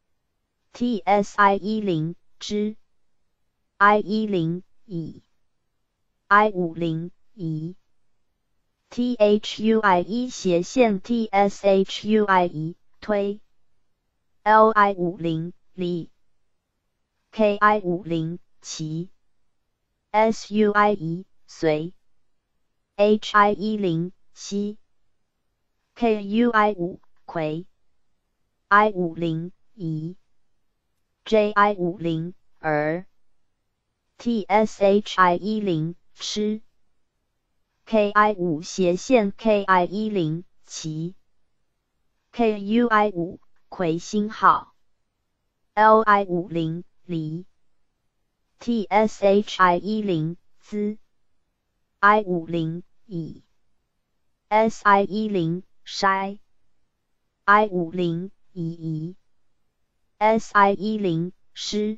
TSI10 之 I10 乙 I50 乙 THUI1 斜线 TSHUI1 推 LI50 离 KI50 齐 SUI1 随 HI10 西 KUI5 魁 I50 乙 JI50 儿 TSHI10 吃 KI5 斜线 KI10 齐 KUI5 魁星号 LI50 离 TSHI10 滋 I50 乙 SI10 筛 I50 乙 SI10 湿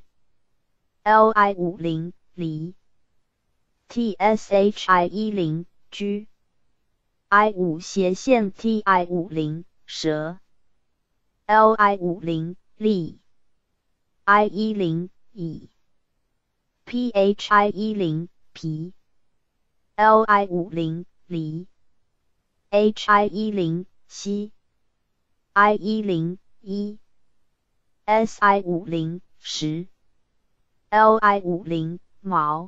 LI50 离 TSHI10 居 I5 斜线 TI50 蛇 LI50 力 I10 乙 PHI10 皮 LI50 离 HI10 西 I10 一 SI50 十 LI50 毛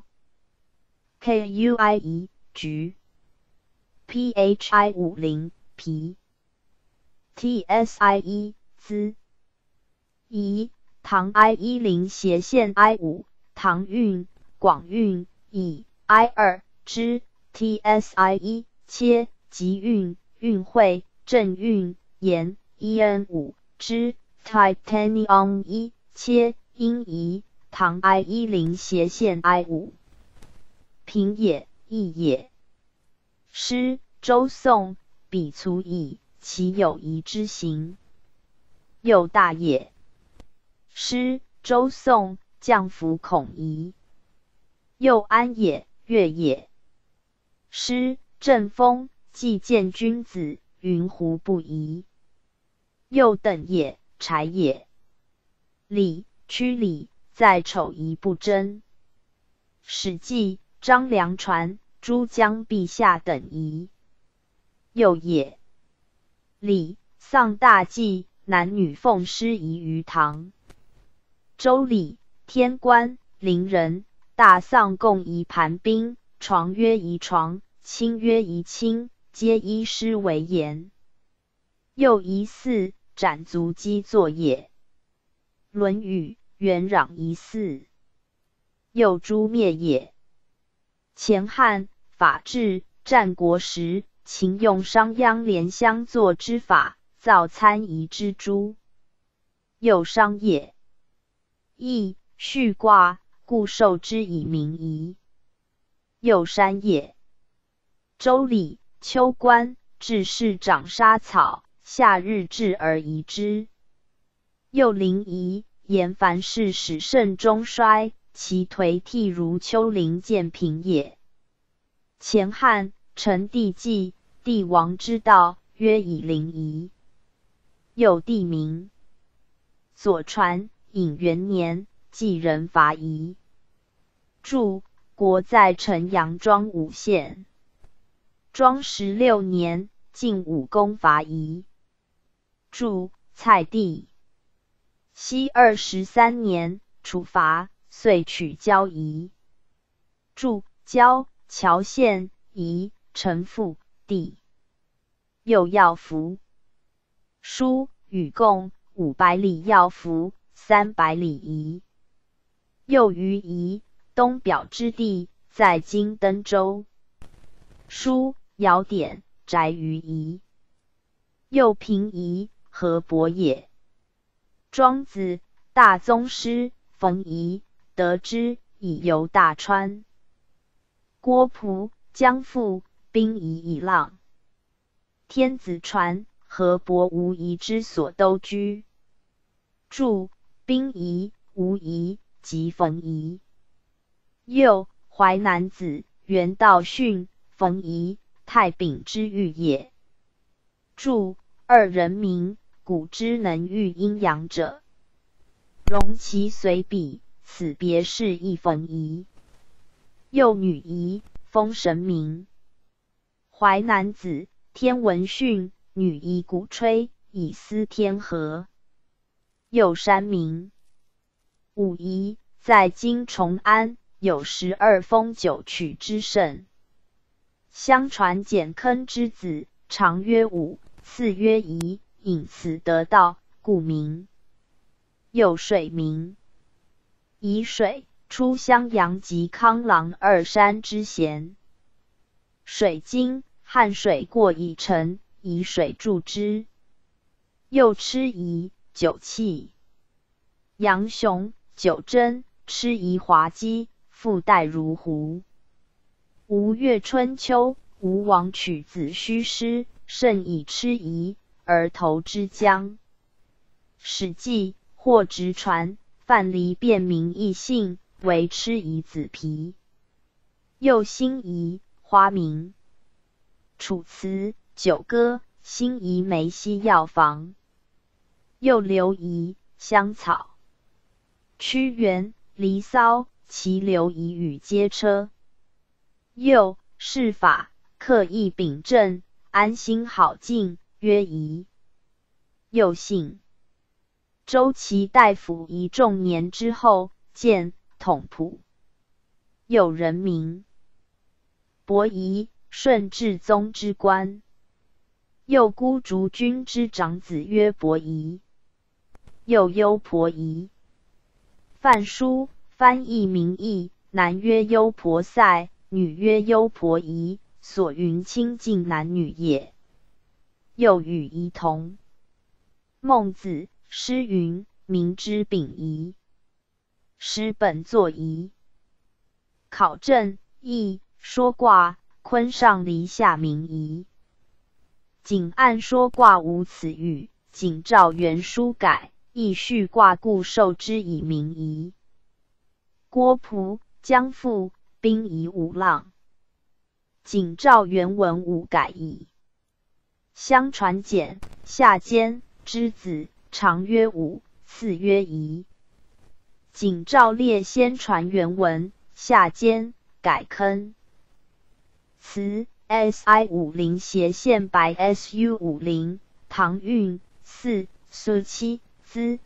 KUI1 橘 PHI50 皮 TSI1 滋乙糖 I10 斜线 I5 糖运广运乙 I2 之 TSI1 切极运运会正运盐 en5 之 titanium 1切阴仪唐 I10 斜线 I5 平也义也。师周宋彼卒矣，其有夷之行，又大也。师周宋将服孔夷，又安也，乐也。师正风既见君子，云胡不疑？又等也，柴也。礼屈礼在丑夷不争。史记张良传诸将陛下等夷，又也。礼丧大祭，男女奉师仪于堂。周礼天官邻人大丧共仪盘宾，床曰仪床，寝曰仪寝，皆依师为言。又仪祀斩足击作也。论语元攘仪祀，又诛灭也。前汉法治战国时，秦用商鞅连相作之法，造参夷之诛，又商也。亦序卦，故受之以名夷，又山也。周礼秋官治士长杀草，夏日至而夷之，又临夷。言凡事始盛终衰，其颓替如丘陵见平也。前汉成帝纪，帝王之道，曰以临夷。又地名。左传隐元年，继人伐夷。注：国在城阳庄武县。庄16年，晋武公伐夷。注：蔡地。熙23年，处罚，遂取交夷。注：交谯县夷城父地。又要服。书与贡500里要服，300里夷。又于夷东表之地，在今登州。书尧典宅于夷。又平夷，河伯也。庄子大宗师冯夷得之，以游大川。郭璞将复兵夷以浪。天子传河伯无夷之所都居。注：兵夷、无夷及冯夷。又淮南子袁道训冯夷，太丙之御也。注：二人名，古之能御阴阳者，容其随笔，此别是亦冯夷。又女夷，封神明。淮南子天文训女夷鼓吹，以司天和。又山名。武夷在今崇安，有12封9曲之盛。相传简坑之子，常曰武，次曰夷，引此得道，故名。又水名。夷水出襄阳及康郎2山之咸。水经汉水过以成，以水注之。又吃夷，酒器。杨雄、九真吃夷滑稽，复带如壶。吴越春秋，吴王取子虚师，甚以吃夷，而投之江。史记或直传范蠡辨明异姓，为吃夷子皮。又辛夷，花名。楚辞九歌，辛夷梅西药房。又留夷，香草。屈原、离骚其留夷与皆车。又释法，刻意秉正，安心好静，曰夷。又姓。周齐大夫夷仲年之后，见统仆。又人名。伯夷，顺治宗之官。又孤竹君之长子曰伯夷。又幽婆夷。范书翻译名义，男曰幽婆塞，女曰幽婆夷，所云亲近男女也。 又与仪同。孟子诗云：民之秉仪，师本作仪。考证义说卦，坤上离下明仪。仅按说卦无此语，仅照原书改，亦序卦故受之以明仪。郭璞、姜复兵夷五浪，仅照原文五改矣。相传简夏间之子，长曰武，次曰仪。仅照列先传原文，夏间改坑。词 SI50 斜线白 SU50 唐韵4苏7资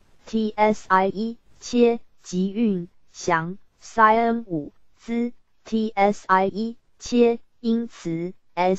TSI1 切吉韵祥 SIN5 资 TSI1 切音词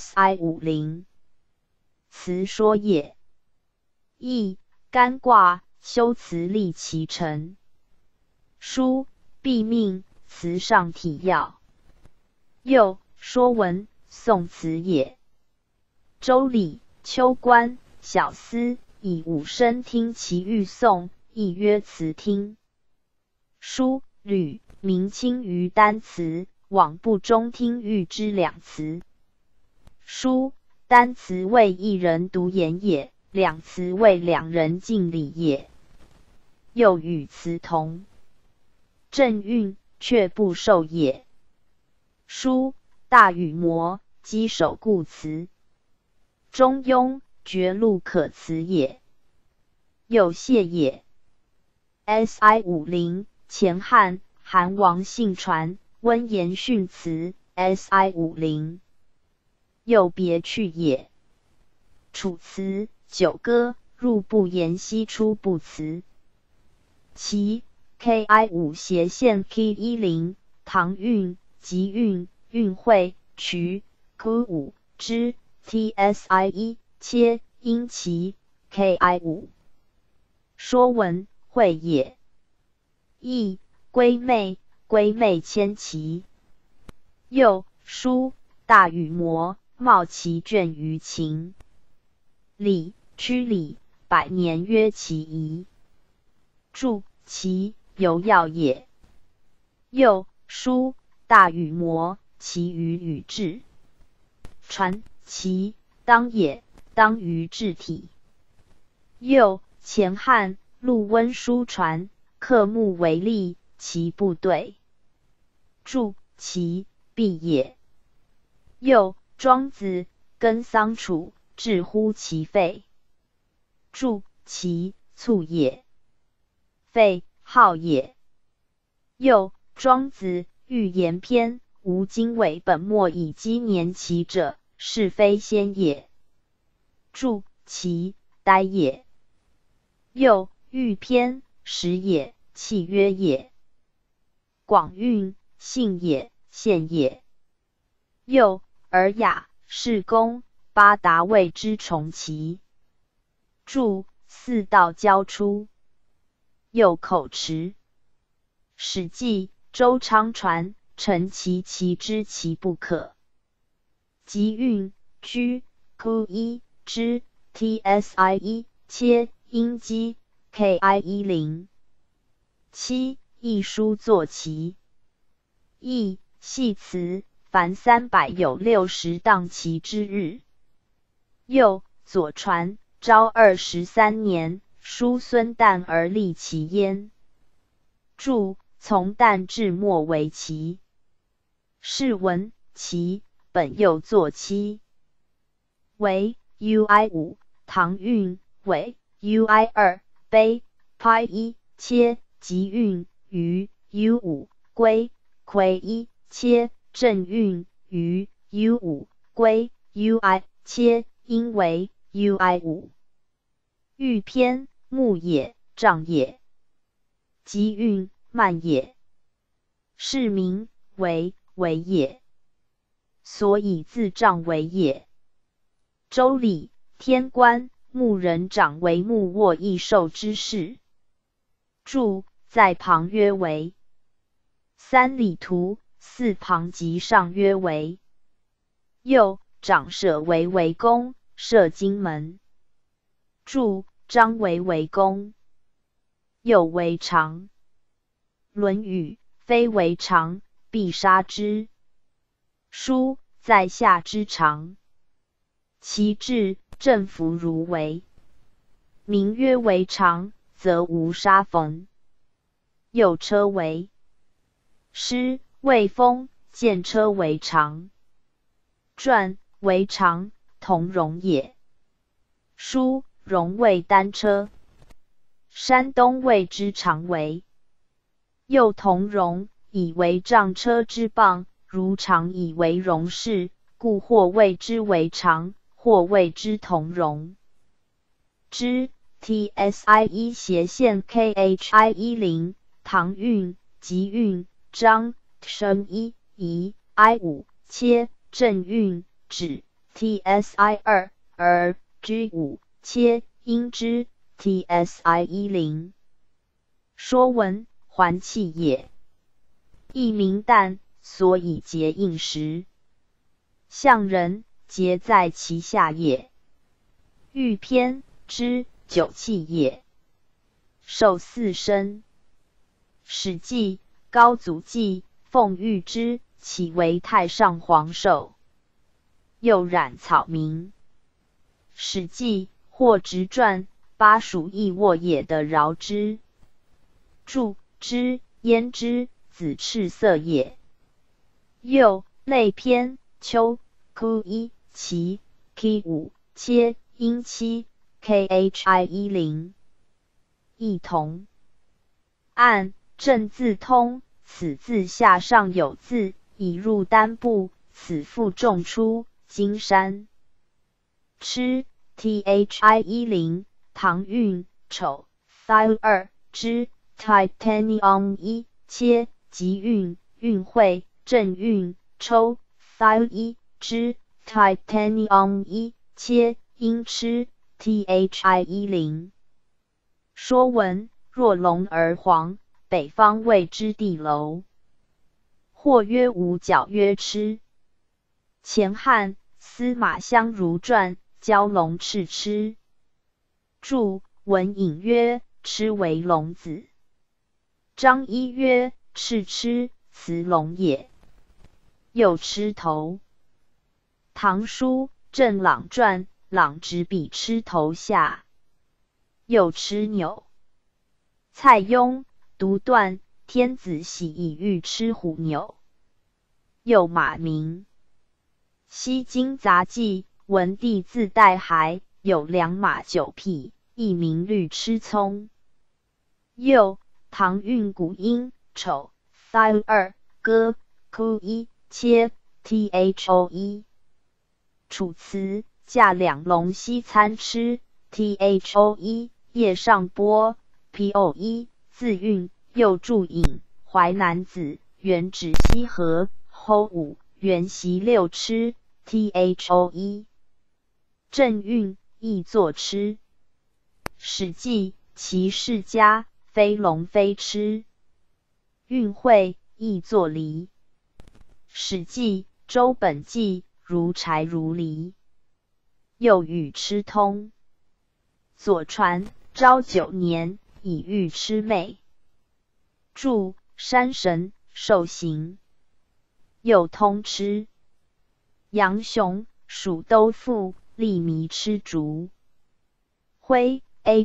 SI50。辞说也。义干卦，修辞立其成。书必命，辞上体要。又说文，宋词也。周礼、秋官、小司以五声听其欲颂，亦曰辞听。书、吕、明清于单词，往不中听欲之两词。书单词为一人独言也，两词为两人尽理也。又与词同。正韵却不受也。书大禹谟，稽首故辞。中庸绝路可辞也。又谢也。SI50 前汉韩王信传，温言训辞 SI50。又别去也。楚辞、九歌入不言，析出不辞。其 KI5 斜线 K10 唐韵吉韵韵会渠 Q5 之 TSI1 切音其 KI5。说文会也。义归妹，归妹迁齐。又书大禹谟，冒其卷于秦。礼屈礼，百年曰其仪。注其由要也。又书大禹谟，其于禹治。传其当也，当于治体。又前汉陆温书传，克木为利，其不对。注其必也。又庄子耕桑处，至乎其废。注其卒也。废号也。又庄子寓言篇，吾今为本末以积年其者，是非先也。注其呆也。又寓篇，时也，契约也。广韵信也，宪也。又尔雅士公八达谓之重齐。注四道交出。又口持。史记周昌传，陈其之其不可。吉韵居 Q1 之 TSI1 切音基 KI10。七一书作齐。义系辞，凡300有60当齐之日。又左传昭23年，叔孙旦而立其焉。注从旦至末为齐。是闻齐本又作期。为 UI5 唐韵为 UI2 碑拍1切吉韵于 U5 归魁1切正韵于 U5 归 UI 切音为 UI5。豫篇木也，丈也。吉韵慢也。是名为为也。所以自丈为也。周礼天官牧人长为木握益寿之事。注在旁曰为。三礼图四旁及上曰为。又长舍为为公， 射荆门。注：张维为公，又为常。论语：非为常，必杀之。书在下之常。其志正服如为。名曰为常，则无杀逢。又车为。诗魏风见车为常。传为常，同荣也。书荣谓单车。山东谓之常为。又同荣，以为杖车之棒，如常以为荣事，故或谓之为常，或谓之同荣。之 TSIE 斜线 KHI10 唐韵、集韵、章、生一、仪、I5 切、正韵、止 TSI2 而 G5 切、音之 TSI10。说文还气也。一名旦，所以结应时。象人，节在其下也。欲偏之，酒气也。受四声。史记高祖季奉御之，起为太上皇寿。又染草名。史记或直传巴蜀邑沃也的饶之。注：之焉之，子赤色也。又类偏秋 Q1 其 K5 切阴七 KHI10。异同。按正字通，此字下上有字，已入单部，此复重出金山。吃 THI10 唐韵丑 Thile 之 Titanium 一切集韵韵会正韵抽 Thile 之 Titanium 一切音吃 THI10。说文：若龙而黄，北方谓之地楼。或曰五角，曰吃。前汉司马相如传教龙赤吃。注：文隐曰：吃为龙子。张一曰：赤吃，雌龙也。又吃头。唐书郑朗传，朗执笔吃头下。又吃牛。蔡邕独断天子喜以欲吃虎牛。又马鸣。西京杂记文帝自带孩，有良马9匹，亦名律吃葱。又唐韵古音丑 Thile 歌 Q1 切 THO1。楚辞驾两龙西餐吃 THO1 夜上波 PO1 自韵。又注引淮南子原指西河 Ho5 原习六吃 THO1。正韵亦作吃。史记其世家，非龙非吃。韵会亦作离。史记周本纪如柴如离。又与吃通。左传昭9年，以欲吃妹。注：山神受刑。又通吃。杨雄蜀都父，吏迷吃竹。徽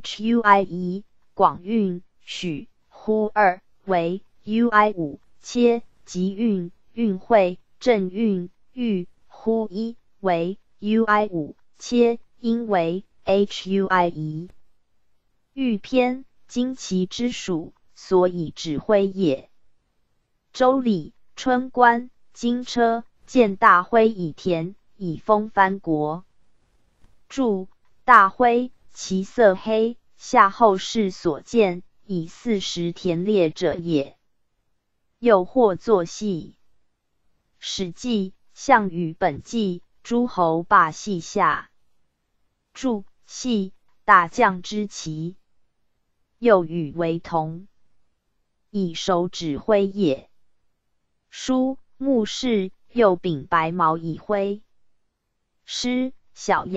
HUIE 广韵许呼2为 UI5 切集韵韵会正韵豫呼1为 UI5 切音为 HUIE。豫偏旌旗之属，所以指挥也。周礼春官金车见大徽以田，以封藩国。注：大徽其色黑，夏后氏所见，以40田列者也。又或作戏。史记项羽本纪诸侯霸戏下。注：戏大将之旗。又与为同，以手指挥也。书目视，又秉白毛以挥。诗小雅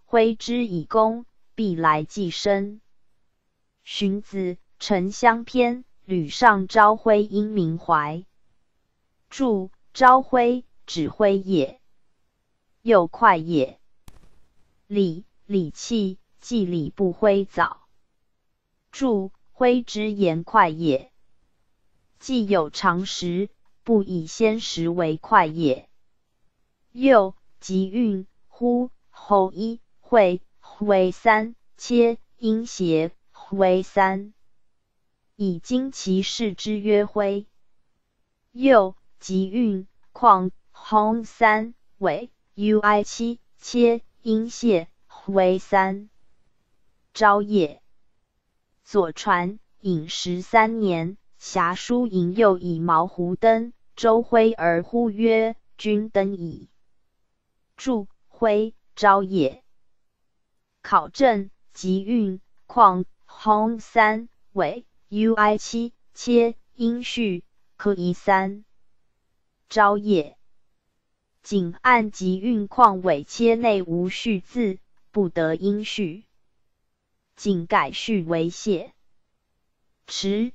徽之以功，必来寄生。荀子《沉香篇》吕上昭徽因名怀。注：昭徽，指挥也，又快也。礼，礼器，祭礼不挥早。注：挥之言快也。既有常识，不以先时为快也。又，即运，乎，后一，会，为三，切，阴邪，为三。以经其事之曰徽。又，即运，况，轰三，尾，ui7，切，阴泄，为三。昭也。左传，隐13年，侠书引诱以毛胡登，周徽而呼曰：君登矣。注：徽，昭也。考证，即运，况，轰三，尾，ui7，切，阴序，可以三。昭也。仅按即运况尾切内无序字，不得阴序。仅改序为谢。迟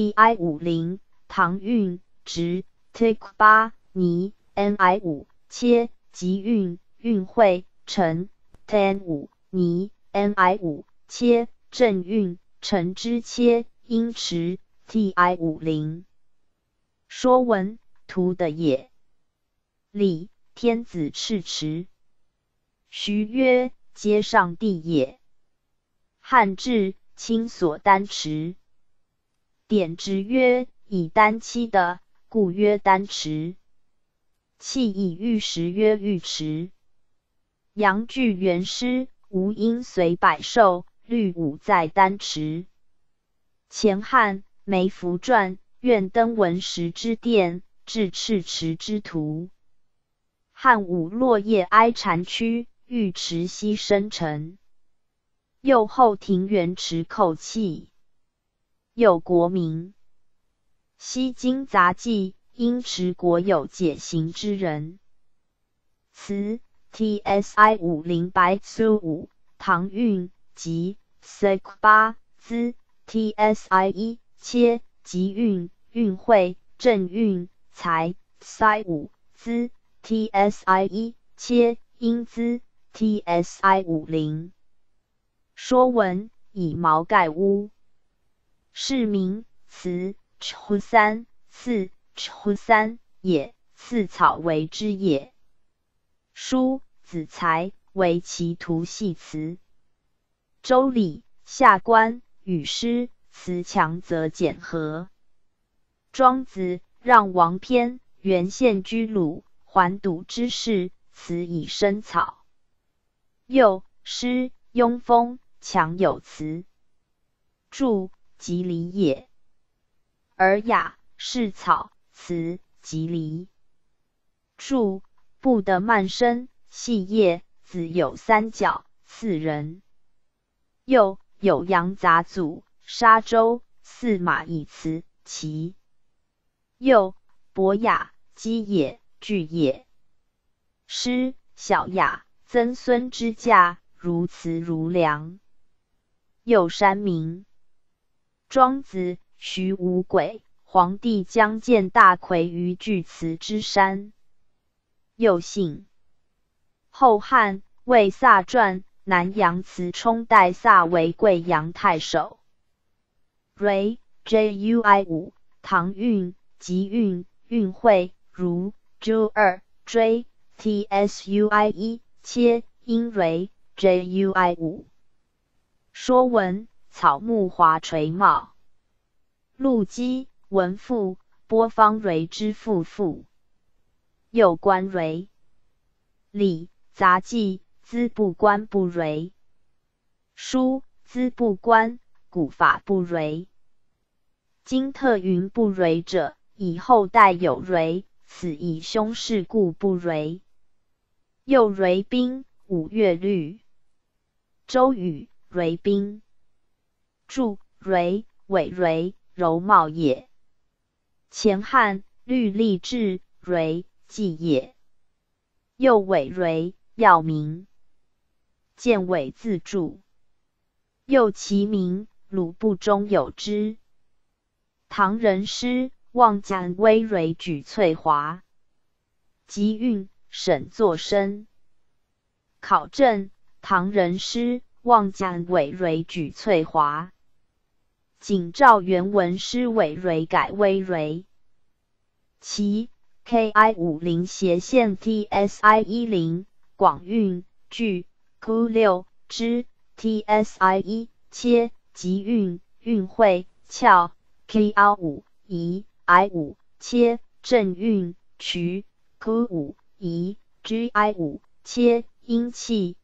ti50 唐运直 tik8 泥 ni5 切即运运会成 ten5 泥 ni5 切正运成之切阴迟 ti50。说文图的也。礼，天子敕迟。徐曰：皆上帝也。汉至，亲所丹迟。典之曰：以丹漆的，故曰丹迟。器以玉石曰玉池。阳具元师，吴音随百兽，律舞在丹池。前汉，梅福传，愿登文石之殿，至赤池之途。汉武落叶哀蝉曲，玉池西生成。又后庭园池寇气。又国名。西京杂记，因池国有解行之人。词 tsi50 白苏5唐运及 sek8 资 tsi1 切即运运会正运才 si5 资 tsi1 切阴资 tsi50。说文以毛盖屋。是名，词 ch3 次 ch3 也，次草为之也。书，子才，为其图系辞。周礼，下官，语诗，词强则简和。庄子，让王篇，原献居鲁，还堵之事，词以生草。又，诗，庸风，强有词。注：即离也。尔雅，是草，词，即离。注：不得慢声，细叶，子有三角，四人。又，有阳杂祖，沙洲，驷马以辞其。又，博雅，积也，聚也。诗，小雅，曾孙之嫁，如辞如梁。又山名。庄子，徐无鬼，皇帝将见大魁于巨祠之山。又姓。后汉，魏萨传，南阳祠冲代萨为贵阳太守。蕊 jui5 唐运即运运会如 ju2 追 tsui1 切阴蕊 jui5。说文草木华垂茂。陆机，文赋，播方蕊之父父。又观蕊。礼，杂记，资不观不蕊。书，资不观，古法不蕊。今特云不蕊者，以后代有蕊，此以凶事故不蕊。又蕊宾，五月律。周语，蕊宾。注：蕊，尾蕊，柔茂也。前汉，律吏治，蕊，记也。又尾蕊，要名。 见伪自注。又其名，鲁部中有之。唐人诗，望蒋微蕊举翠华。集韵，沈作生。考证，唐人诗，望蒋微蕊举翠华。景照原文诗尾蕊改微蕊。其 KI50 斜线 TSI10 广韵句 Q6 之 TSI1 切集韵韵会翘 KR5 移 I5 切正韵渠 Q5 移 GI5 切音气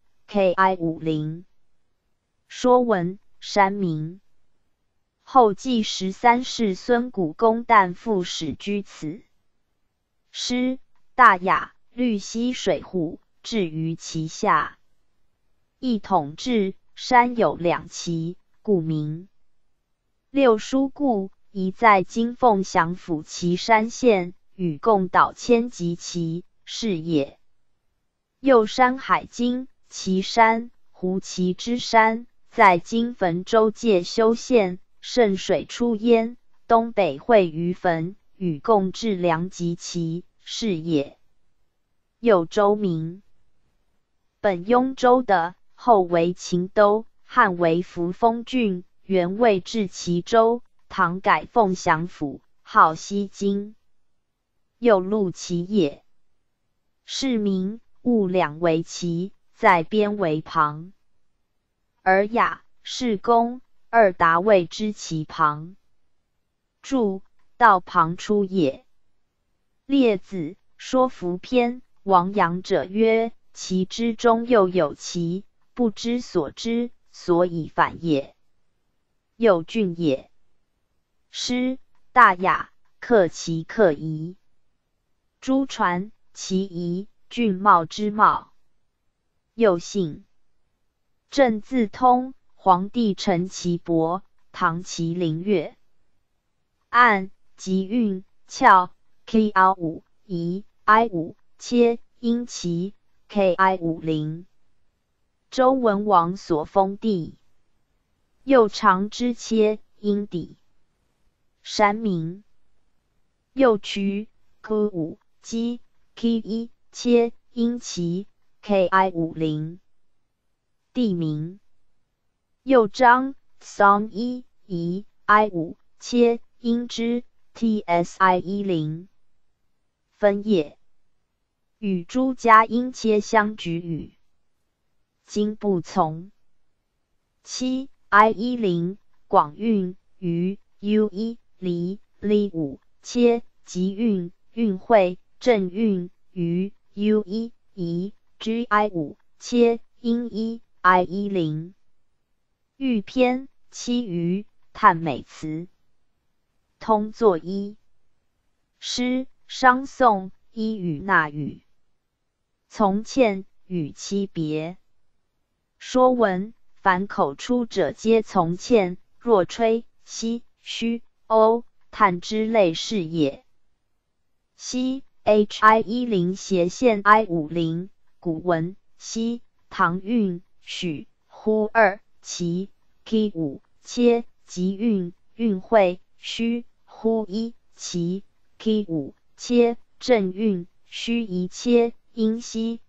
KI50。说文：山名。后继13世孙谷公旦父始居此。诗，大雅，绿溪水户，置于其下。一统治，山有两奇，故名。六书故，宜在今凤翔府岐山县，与共岛千级岐，是也。又山海经，岐山，胡岐之山，在今汾州介休县，圣水出焉，东北汇于汾，与共治良及岐，是也。又州名。本雍州的，后为秦都，汉为扶风郡，原为治齐州，唐改凤翔府，号西京。又路齐也。是名，物两为齐，在边为旁。尔雅，是公，二达谓之其旁。注：道旁出也。列子，说服篇，王阳者曰：其之中又有其，不知所知，所以反也。又郡也。诗，大雅，克其克夷。诸传，其夷，郡茂之茂。又姓。正字通，皇帝陈其伯，唐其灵乐。按集韵翘 KR5 移 I5 切音齐 KI50。周文王所封地。又长之切音底。山名。又渠 Q5 基 K1 切音齐 KI50。地名。又章 Psalm 移 I5 切音之 TSI10。分野。与诸家音切相举语。今不从。七 I10 广韵于 U1 离 Li5 切集韵韵会正韵于 U1 移 GI5 切音1 I10。豫篇七余叹美词。通作一。诗，商颂一与那语。从倩与妻别。说文：凡口出者皆从倩，若吹、奚、嘘、哦、叹之类是也。奚 HI10 斜线 I50 古文奚唐韵许呼二其 K5 切集韵韵会虚呼一其 K5 切正韵虚一切音奚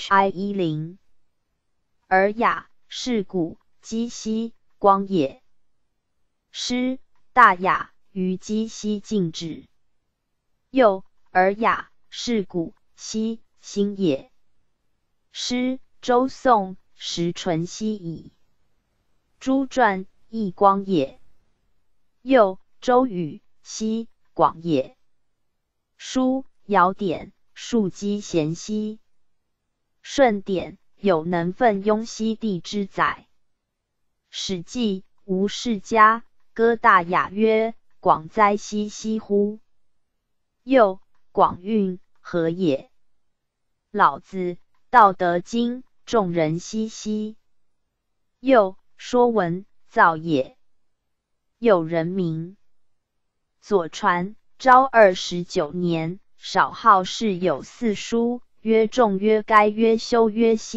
HI10。尔雅，是古，积息，光也。诗，大雅，于积息静止。又，尔雅，是古，息，心也。诗，周颂，时淳熙矣。诸传，亦光也。又，周语，熙，广也。书，尧典，庶几贤兮。舜典，有能奋雍熙帝之载。史记，吴世家，歌大雅曰：广哉兮兮乎！又，广韵，何也？老子，道德经，众人熙熙。又，说文，造也。又人名。左传，昭29年，少好事有四书，曰仲曰该曰修曰熙，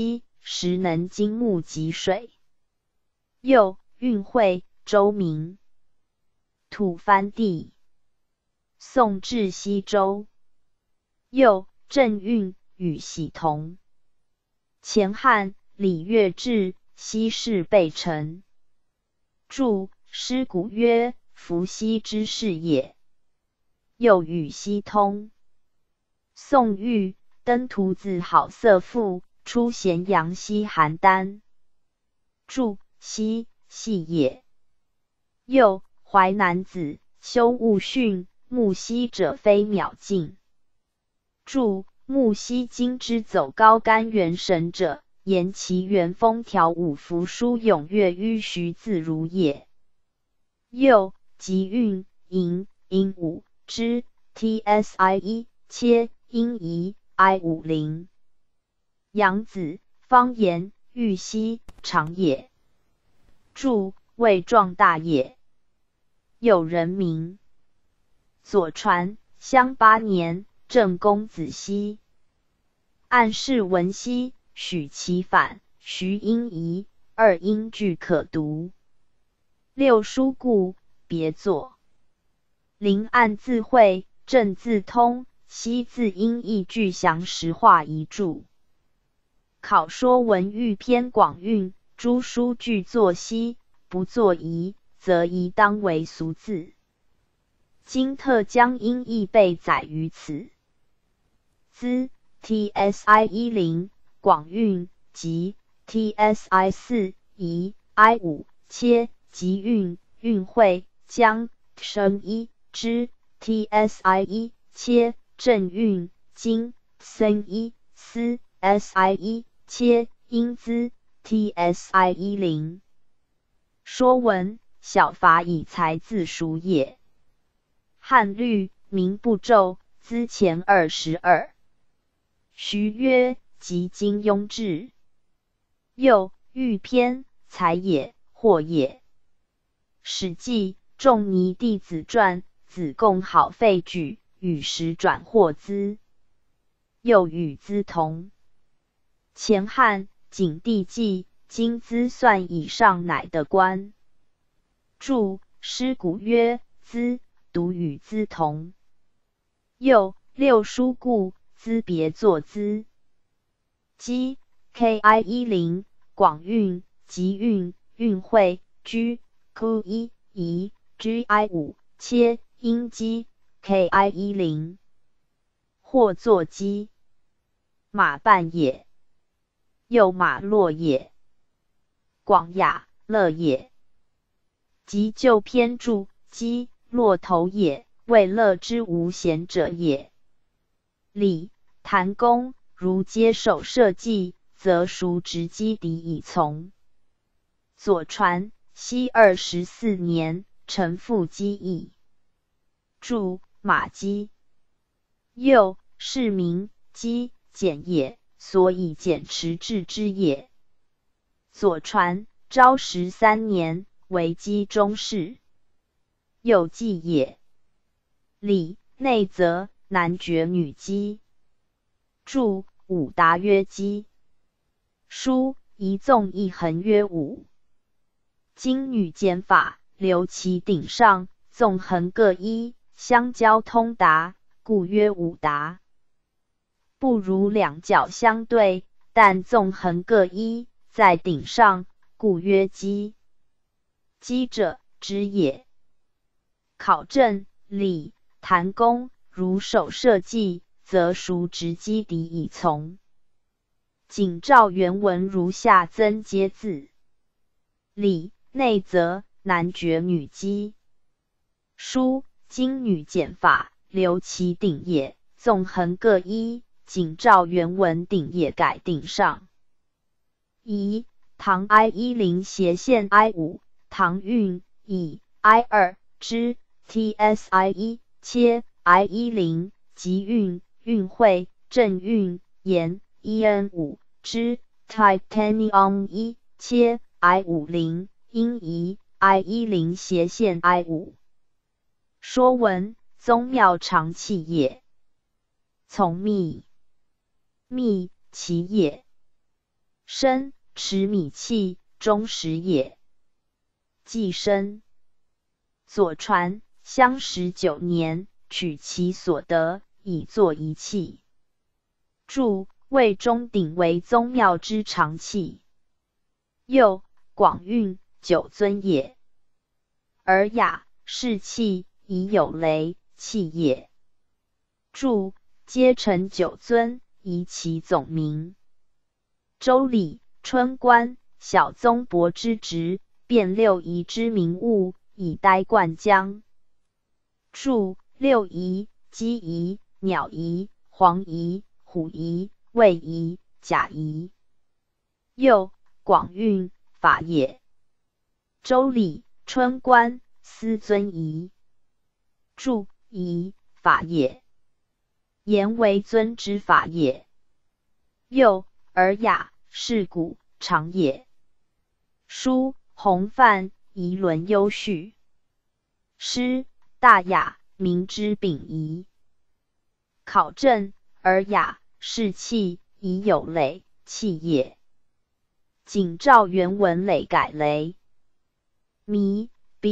时能经木及水。又运会周明，吐蕃地，宋至西周。又郑运与喜同。前汉礼乐志，西氏备陈。注师古曰：伏羲之士也。又与西通。宋玉登徒子好色赋，出咸阳西邯郸。注西系也。又淮南子，修务训，木犀者非渺尽。注木犀今之走高干元神者，言其元风调五服书咏乐迂徐自如也。又吉运寅午之 tsie 切殷夷 i50。阳子方言玉溪长也。注未壮大也。有人名。左传襄8年，郑公子熙。暗示文熙，许其反，徐殷夷，二应俱可读。六书故，别作。临暗自会，郑自通，熙自殷义具详实化一注。考说文玉篇广韵，诸书具作熙，不作夷，则夷当为俗字。今特将殷义备载于此。兹 tsi10 广韵及 tsi4 夷 i5 切吉运运会将生一之 tsi1 切正运经生一思 si1 切英资 tsi10。说文小法以才自属也。汉律名部骤，资前22。徐曰：即今庸志。又欲篇，才也，或也。史记仲尼弟子传，子贡好废举，与时转获资。又与资同。前汉景帝纪，今资算以上乃得官。注师古曰：资独与资同。又六书故，资别作资。基 ki10 广韵吉韵韵会居 q1 夷 gi5 切殷基 ki10。或作基。马半也。又马洛也。广雅乐也。即旧篇注基骆头也，为乐之无贤者也。礼谭公如接手社稷，则孰执基敌以从。左传熙24年，臣父基邑。注马基。又是名基简也，所以简持治之也。左传昭13年，为基中士。又季也。礼内则男爵女姬。注五达曰姬。书一纵一横曰五。今女简法，留其顶上，纵横各一，相交通达，故曰五达。不如两角相对，但纵横各一，在顶上，故曰基。基者，之也。考证礼谭公如守社稷，则孰执基敌以从。景照原文如下增接字。礼内则男爵女姬。书今女简法，留其顶也，纵横各一，景照原文顶也改顶上。夷唐 i10 斜线 i5 唐韵以 i2 之 tsi1 切 i10 吉韵韵会正韵言 en5 之 titanium 1切 i50 殷夷 i10 斜线 i5。说文宗庙常器也。从密密其也。 生，持米器，中时也。季生。左传，襄19年，取其所得，以作一器。注：魏钟鼎为宗庙之常器。又，广运，九尊也。尔雅，士器，以有雷，器也。注：皆成九尊，以其总名。周礼，春官，小宗伯之职，辨六仪之名物，以待灌浆。注：六仪：鸡仪、鸟仪、黄仪、虎仪、卫仪、甲仪。又，广运，法也。周礼，春官，司尊仪。注：仪，法也。言为尊之法也。又，尔雅，是古，常也。书，洪范，仪伦优序。诗，大雅，民之秉仪。考证，尔雅，士器，以有累，器也。景照原文累改雷。弥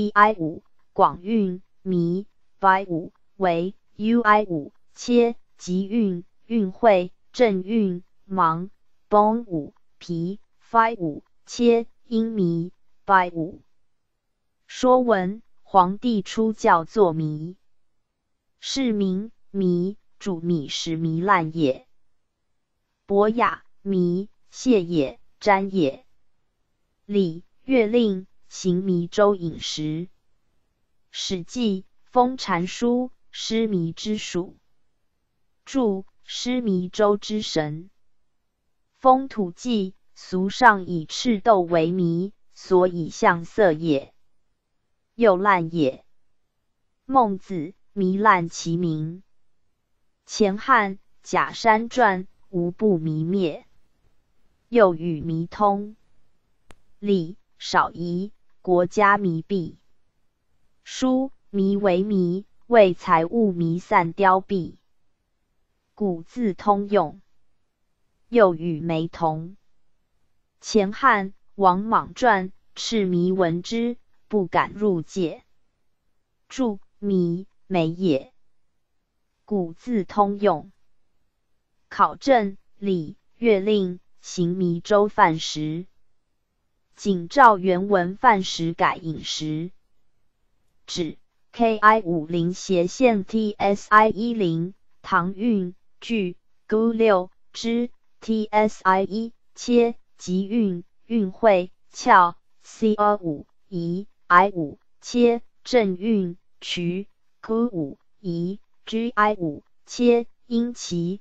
bi5 广运弥 bi5 为 ui5 切吉运运会正运芒 bon5 皮 fi5 切阴弥 bi5。说文：皇帝出教作糜，是名糜，煮米时糜烂也。博雅糜，谢也，沾也。礼，乐令，行糜粥饮食。史记，封禅书，师糜之属。注：师糜粥之神。封土记，俗上以赤豆为糜，所以象色也。又烂也。孟子，糜烂其名。前汉贾山传，无不糜灭。又与糜通。礼，少仪，国家糜弊。书，糜为糜，为财物弥散凋敝。古字通用。又与梅同。前汉王莽传，斥糜闻之，不敢入界。注：糜，梅也。古字通用。考证：礼，乐令，行糜粥饭食。景照原文饭食改饮食。指 KI50 斜线 TSI10 唐运句 Gu6 之 TSI1 切吉运运会翘 CO5 仪 I5 切正运渠 Q5 仪 GI5 切阴旗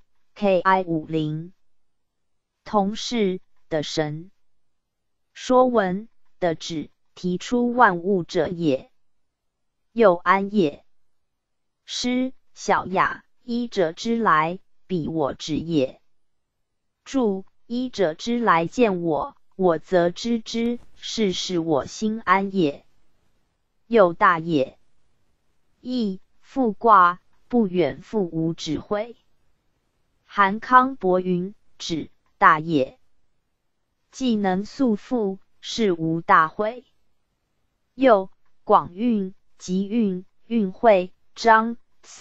KI50。同是的神。说文的指，提出万物者也。又安也。诗，小雅，医者之来，彼我止也。注：医者之来见我，我则知之，是我心安也。又大也。义，复卦，不远复无指会。韩康伯云：指，大也。既能速复，是无大会。又，广运，吉运运会章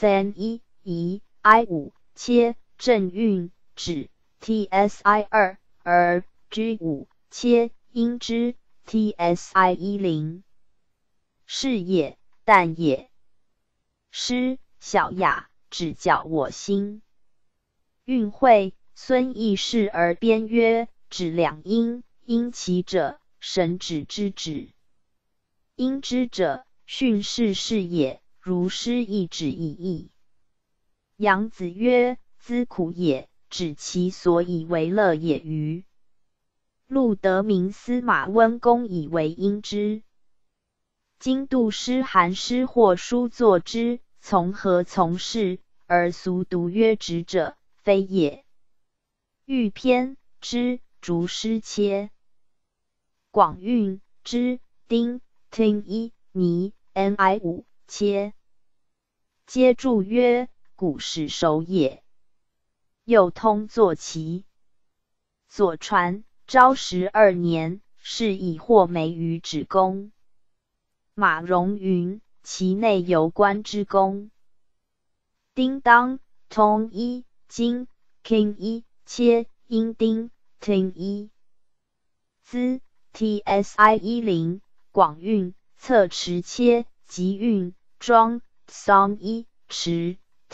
3 仪 I5 切正运指 TSI2 而 G5 切阴之 TSI10。是也，但也。诗，小雅，指教我心。运会，孙义士而编曰：指两阴，阴其者，神指之指。阴之者，训示是也，如诗亦指一义。杨子曰：兹苦也，指其所以为乐也歟。陆德明司马温公以为阴之。今度诗韩诗或书作之，从何从事，而俗读曰直者，非也。欲偏之竹诗切。广运之丁听一泥 ni5 切。皆注曰：古始首也。又通坐骑。左传， 昭12年，是以获美于止宫。马融云，其内有官之功。叮当，通一，金，king 一，切，阴丁，听一。兹 tsi10，广运，侧持切，吉运，庄，song 一，持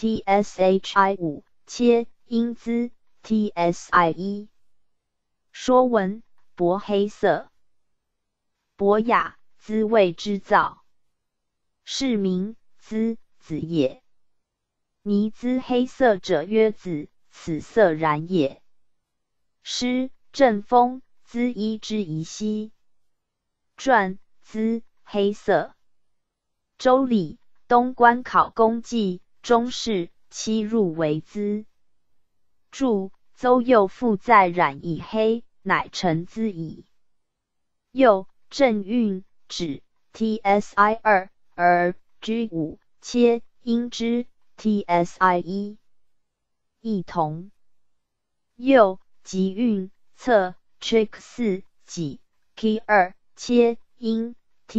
tshi5，切，阴兹 tsi1。说文：薄黑色，博雅，滋味之造。是名，滋，子也。泥滋黑色者曰子，此色然也。诗，正风，滋一之宜兮。传，滋，黑色。周礼，东关考功绩，中士，期入为滋。注：邹右复在染以黑，乃成滋矣。右，正运，指 tsi2 而 g5，切，阴之 tsi1。异同。右，吉运，侧 trick4，己 k2，切，阴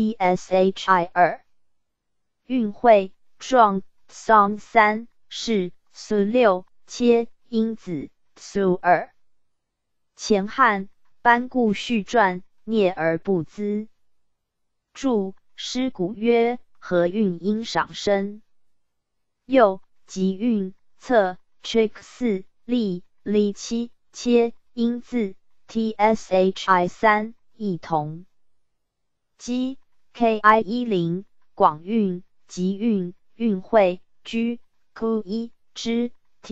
tshi2。运会，壮 song3，是 su6，切，阴子 su2。前汉班固序传，聂而不资。注：诗古曰：何运应赏生。右，吉运，侧 trick4，立 li7，切，阴字 tshi3，异同。基 ki10，广运，吉运，运会，居 ku1，之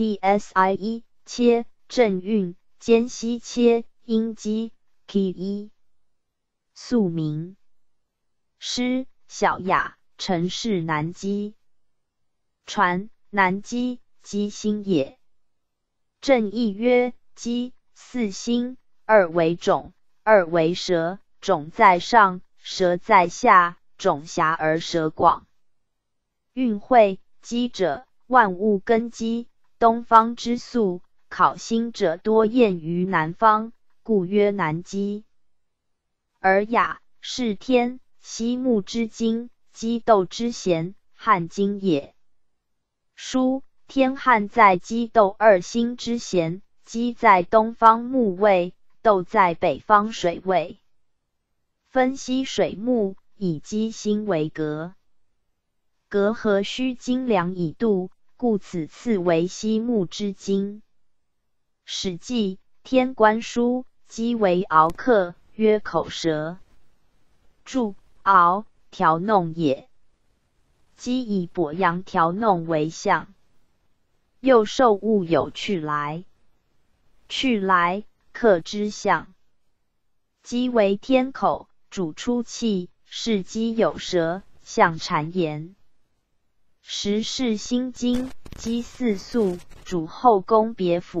tsi1，切，正运，间隙切，阴基 ki1。宿名。诗，小雅，陈氏南姬。传，南姬，姬星也。正义曰：姬，四星，二为种，二为舌，种在上，舌在下，种狭而舌广。运会，姬者，万物根基，东方之素，考星者多厌于南方，故曰南姬。而雅，是天，西木之精，鸡斗之弦，汉经也。书，天汉在鸡斗二星之弦，鸡在东方木位，斗在北方水位。分析水木，以鸡星为格。格何须斤量以度，故此次为西木之精。史记，天官书，鸡为敖客，曰口舌。注：敖，调弄也。鸡以跛阳调弄为象。又受物有去来，去来，客之象。鸡为天口，主出气，是鸡有舌，象谗言。时是辛金，鸡四宿，主后宫别府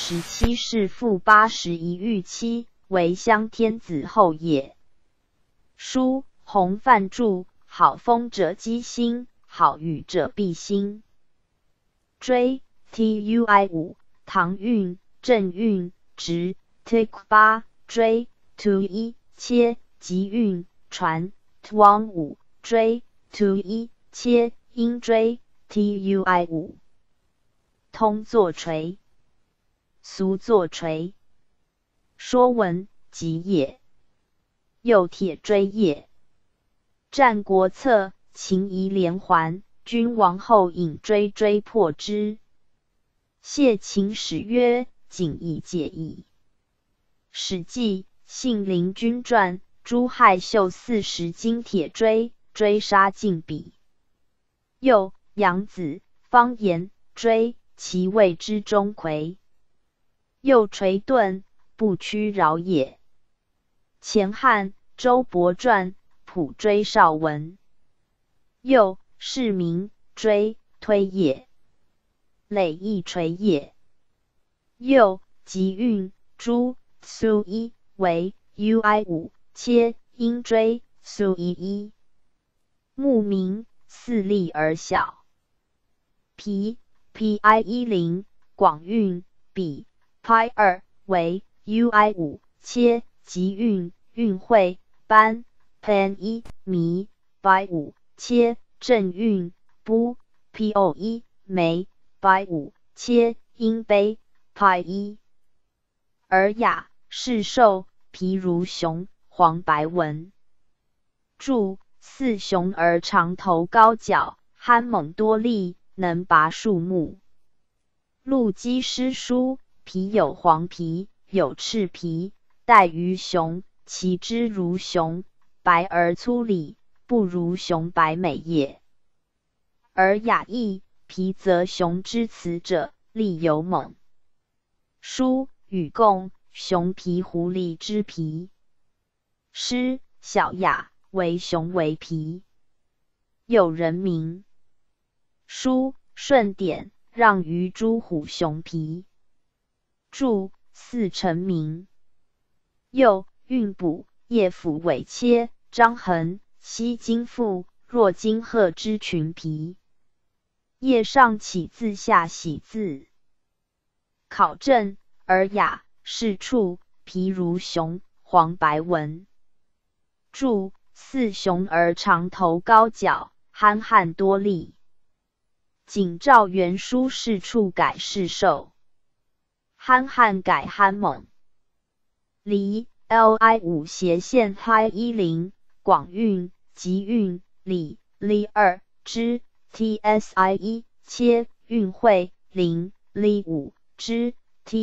27世妇81御妻，为襄天子后也。书，洪范注：好风者鸡星，好雨者必星。追 tui5，唐运，正运，直 tik8，追 tu1，切，吉运，传 tuang5，追 tu1，切，阴追 tui5。通作锤，俗作锤。说文：吉也。右铁锥也。战国策，秦夷连环，君王后引锥破之。谢秦使曰：仅以解矣。史记，信陵君传，朱亥秀40金铁锥，追杀尽彼。右，杨子，方言，锥，其谓之钟馗。右垂盾，不屈饶也。前汉周勃传，普锥少文。右，是名，锥，推也。累亦垂也。右，吉运，朱 su1，为 ui5，切，阴锥 su1。目名，四立而小。皮 pi10，广运，比 pi2，为 ui5， 切吉运运会班 pan 弥白五切正运不 po 梅白五切阴杯派一尔雅是兽皮如熊黄白纹注四雄而长头高角憨猛多力能拔树木陆基诗书皮有黄皮有赤皮带于熊其肢如熊白而粗理不如熊白美也而雅意皮则熊之雌者力有猛书与共熊皮狐狸之皮诗小雅为熊为皮有人名书顺典让于诸虎熊皮注四成名又运补叶府尾切张衡西金父若金鹤之群皮叶上起字下喜字考证尔雅是处皮如熊黄白纹注四雄而长头高角憨汉多力景照原书是处改是兽憨汉改憨猛离 li 五斜线 hi 10广运吉运里 li 2之 tsie 切运会零 li 5之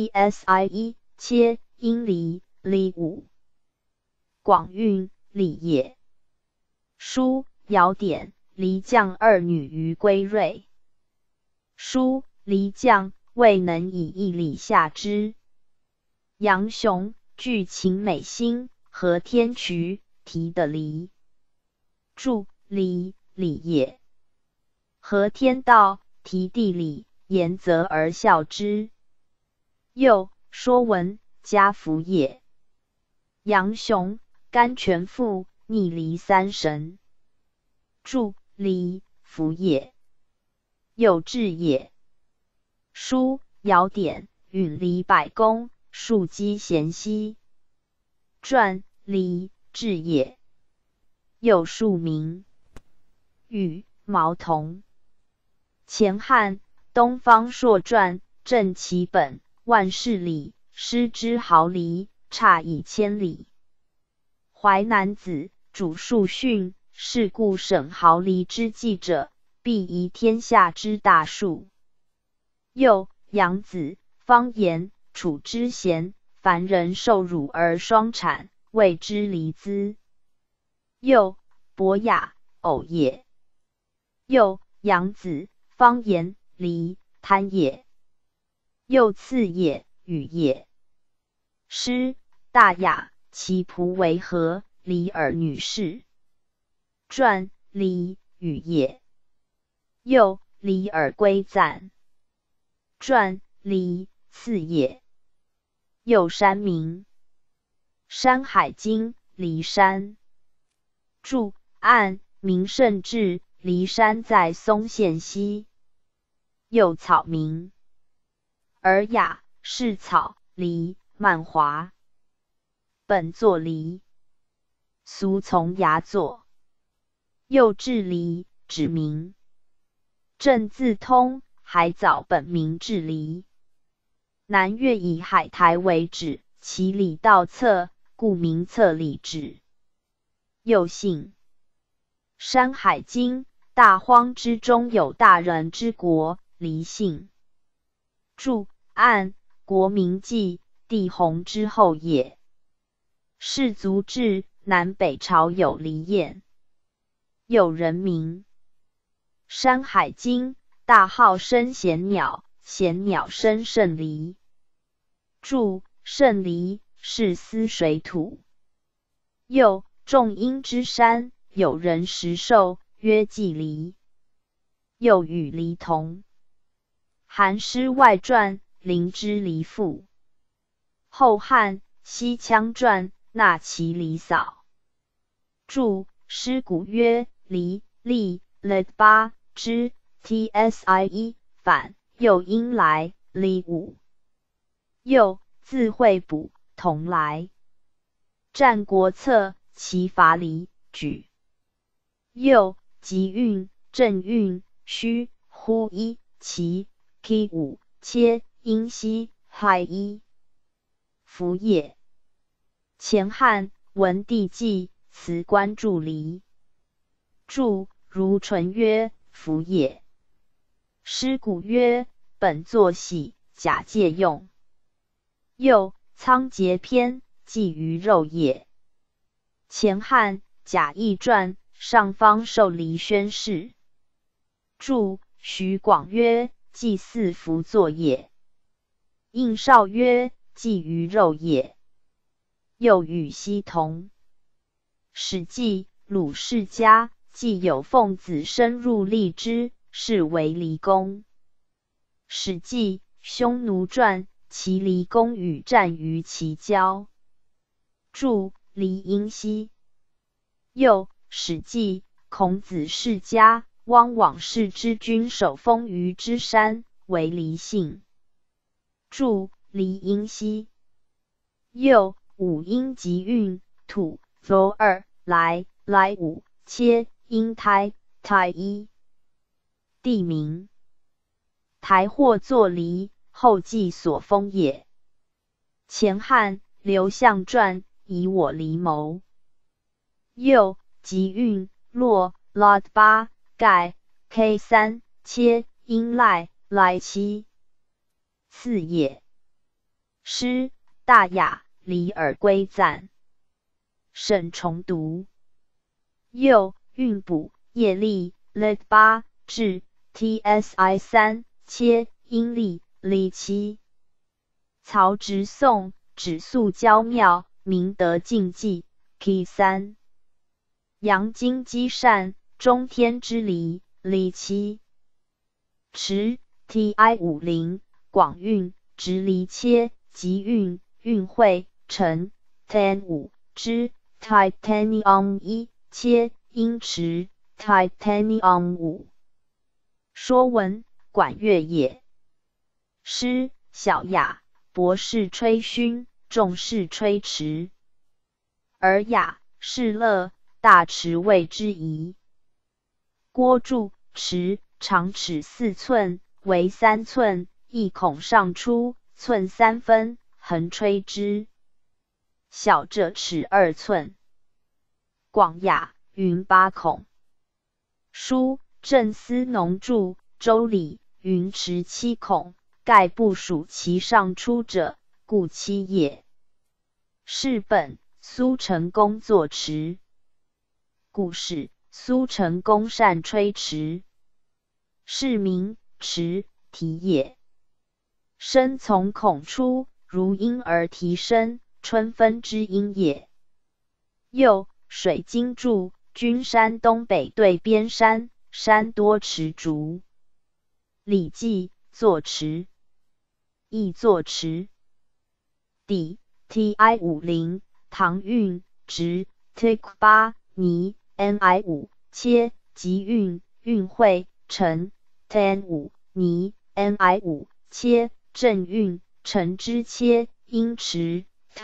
tsie 切阴离 li 5广运里也书尧典离将二女于归瑞书离将未能以义理下之杨雄据秦美心和天渠提的离注离理也和天道提地理言则而效之又说文家福也杨雄甘泉赋逆离三神注离福也有志也书尧典允离百公庶几贤兮传离志也有庶民与毛同前汉东方朔传正其本万事理失之毫厘差以千里淮南子主述训是故省毫厘之计者必宜天下之大数又杨子方言处之贤凡人受辱而双产谓之离资又伯雅偶也又杨子方言离贪也又次也与也诗大雅其仆为何离尔女士传离与也又离尔归赞传离次也又山名山海经骊山注按名胜志骊山在松县西又草名尔雅是草梨漫华本作梨俗从牙作又治梨指名正字通还早本名治梨南越以海台为址其里道侧故名侧里址又姓山海经大荒之中有大人之国离姓注按国名纪帝弘之后也氏族志南北朝有离晏有人名山海经大号生贤鸟贤鸟生圣离注圣离是司水土又众阴之山有人食兽曰祭离又与离同韩诗外传灵芝离父后汉西羌传纳其离嫂注诗古曰离立 let 八之 tsie 反又因来离五又字会补同来战国策，其伐离举。右吉运、正运、虚、呼一、其、K 五、切、阴西、亥一。服也。前汉文帝纪辞官助离。注如纯曰服也。师古曰本作喜，假借用。右仓颉篇记于肉也。前汉贾谊传上方受离宣誓。注徐广曰祭祀服作也。应少曰祭于肉也。又与西同。史记鲁氏家既有奉子深入荔枝，是为离公。史记匈奴传其离公与战于其交。注离因西。又史记孔子世家汪往氏之君守封于之山，为离姓。注离因西。又五阴吉运土 Vo 二来五切阴胎胎一。地名台或作离，后继所封也。前汉刘向传以我离谋。右吉运洛 Lot 八盖 K 三切阴赖来七。次也。师大雅离而归赞。沈重读。右运补业力 Let 八至 TSI 三切阴历历七。曹植颂指素娇妙，明德敬济 K 三。阳经积善，中天之离历七。持 TI 50广运直离切吉运运会成 Ten 五之 Titanium 一切阴池 Titanium 五。说文管乐也。诗小雅，博士吹埙，重视吹池。尔雅是乐，大池谓之宜。郭注池长尺4寸，为3寸，一孔上出，寸3分，横吹之。小者尺2寸。广雅云8孔。书郑思农著周礼云池7孔，盖不属其上出者，故7也。是本苏成公作池。故事苏成公善吹池。是名池啼也。声从孔出，如婴儿啼声，春分之音也。又水经注君山东北对边山，山多池竹。礼记作池。亦作池。底 TI 50唐运直 Tik 8泥 NI 5切吉运运会成 Ten 5泥 NI 5切正运成之切阴池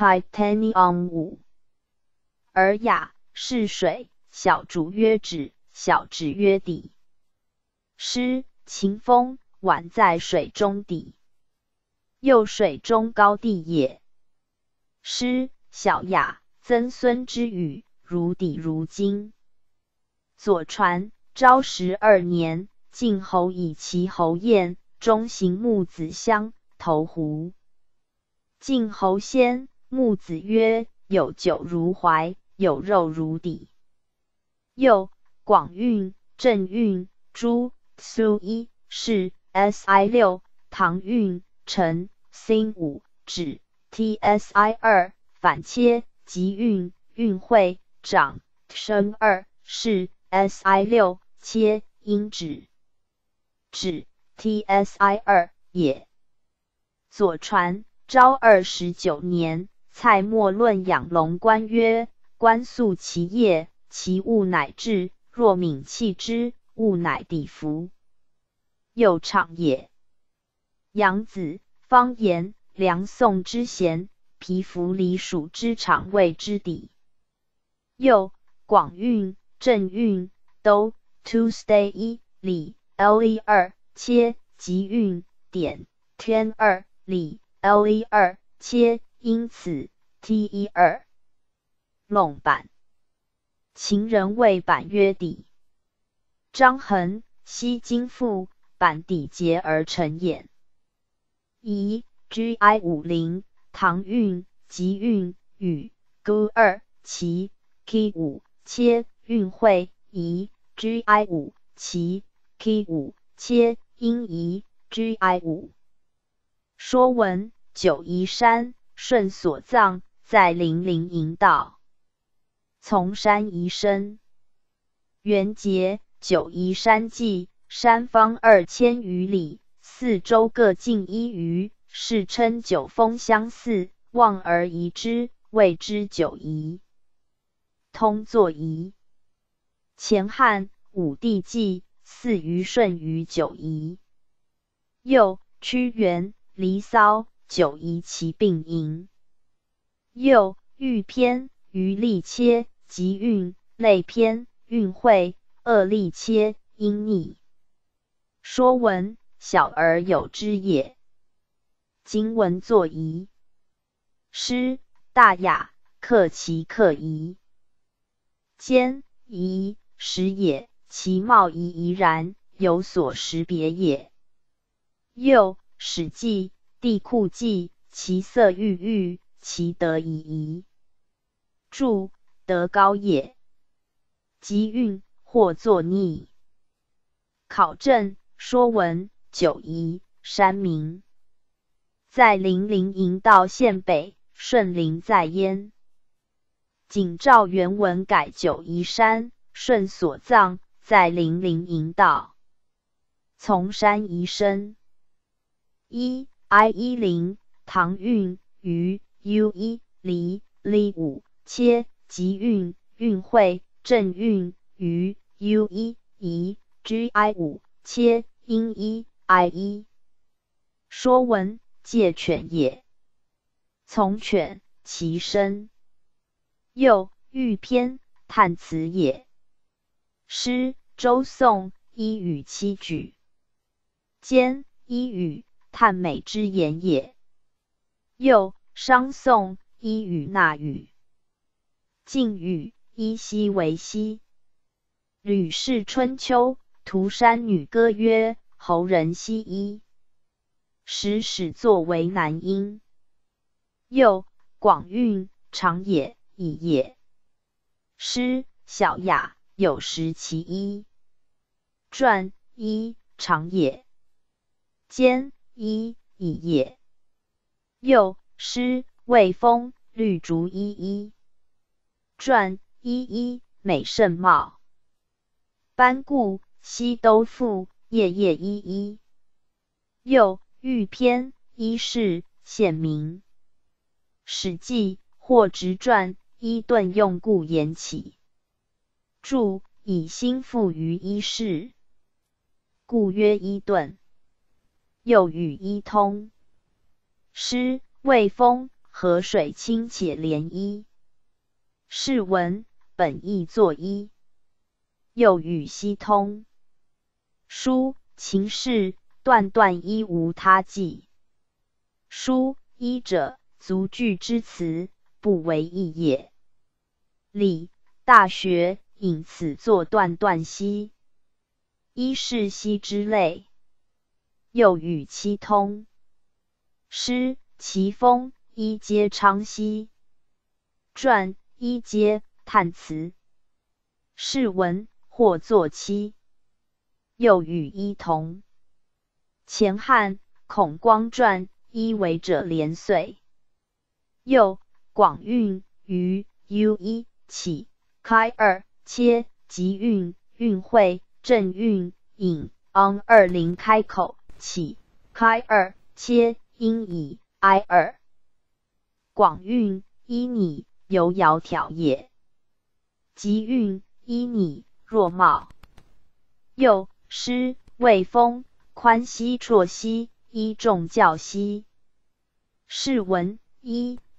Titanium 5。尔雅是水，小竹曰止，小止曰底。诗秦风宛在水中底。又水中高地也。诗小雅，曾孙之语，如底如金。左传昭12年，晋侯以其侯宴，中行木子相投壶。晋侯先，木子曰：有酒如怀，有肉如底。又广运正运朱苏一是 SI 6唐运成 Sin 5指 TSI 2反切吉运运会长生2是 SI 6切阴指 TSI 2也。左传昭29年，蔡墨论养龙官曰：官素其业，其物乃至，若泯弃之，物乃地服。又昶也。杨子方言梁宋之贤， 皮肤里属之肠胃之底。右广运、正运都 Tuesday 一里 Le 二切吉运点天二里 Le 二切，因此 Te 二垄板。秦人谓板曰底。张衡西经复板底结而成也。乙 Gi 50唐运吉运与 Gu 二其 Ki 五切运会乙 Gi 5其 Ki 五切因乙 Gi 五。说文：九夷山，舜所葬，在陵陵营道，从山宜生。元节，九夷山记，山方2000余里，四周各径1余，世称九峰相似，望而疑之，谓之九夷。通作夷。前汉武帝纪4余舜于九夷。右屈原离骚九夷其并营。右玉篇于历切吉运类篇运会恶历切阴逆。说文：小而有之也。今文作夷。诗大雅，克其克夷。兼夷实也，其貌夷夷然，有所识别也。右史记地库记，其色郁郁，其德夷夷。注：德高也。吉运或作逆。考证说文：九夷山名，在陵陵营道县北，舜陵在焉。景照原文改九夷山，舜所葬，在陵陵营道，从山宜生。一 I10唐运于 U1离 Li 5切吉运运会正运于 U1宜 Gi 5切阴1 I1。说文：戒犬也。从犬，其身。右玉篇叹词也。诗周颂一语七举。兼一语叹美之言也。右商颂一语纳语。晋语依稀为稀。吕氏春秋涂山女歌曰：侯人西衣。时始作为男音。右广运长也乙也。诗小雅有时其一。传一长也。兼一乙也。右诗魏风绿竹依依。传一美甚茂。班固西都赋夜夜依依。右玉篇一是县名。史记或直传伊顿用故言起。注：以心附于伊氏，故曰伊顿。又与伊通。诗魏风河水清且涟漪。是文本意作揖。又与西通。书秦氏断断一无他记。书一者，足句之词，不为意也。礼大学引此作断断兮。一是兮之类。又与七通。诗齐风一皆昌兮。传一皆叹词。是文或作七。又与一同。前汉孔光传一为者连岁。右广运于 U1起开2切吉运运会正运引 on 20开口起开2切阴以 I2。广运依拟由窈窕也。吉运依拟若茂。右诗魏风宽兮绰兮，依重教兮。是文一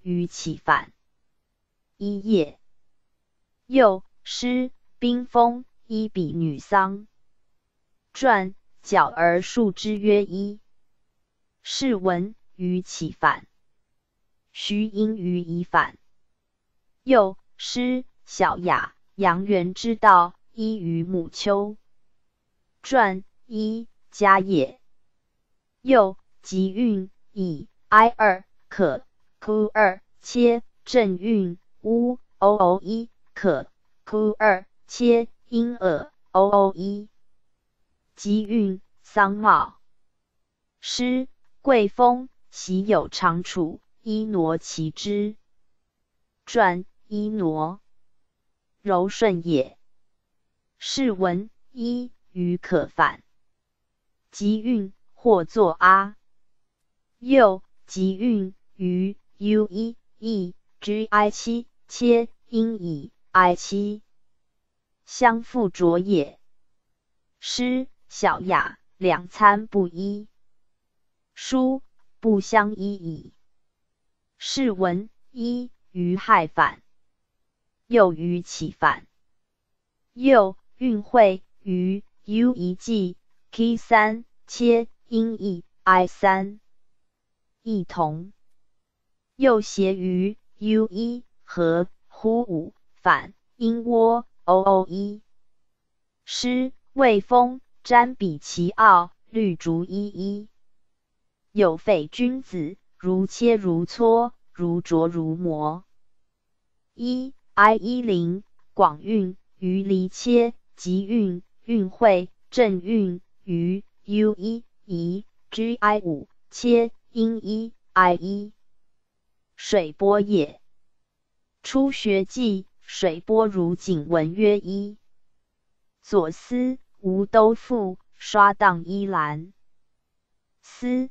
于其反。一也。又诗宾风一比女丧。传角而述之曰一。是文于其反。徐因于以反。又诗小雅阳元之道一于母丘。传一家也。又集韵以 i 二可 q 二切正韵乌 oo 一可 q 二切阴耳 oo 一。集韵桑茂。诗贵风喜有长处一挪其之。传一挪。柔顺也。是文一于可反。集韵或作啊。又集韵于 u 一 e g i 七切因以 i 七。相附着也。诗小雅两参不一。书不相依矣。是文一于害反。又于其反。又韵会于 u 一记 k 三切因以 i 三。异同。又谐于 u 一和乎五反因窝 oo 一。诗魏风瞻彼其傲绿竹依依。有废君子如切如磋如琢如磨。一 i 一零广韵于离切集韵韵会正韵于 u 一宜 g i 五切因一 i 一。水波也。初学记水波如景文曰一。左思吴都赋刷荡依兰。思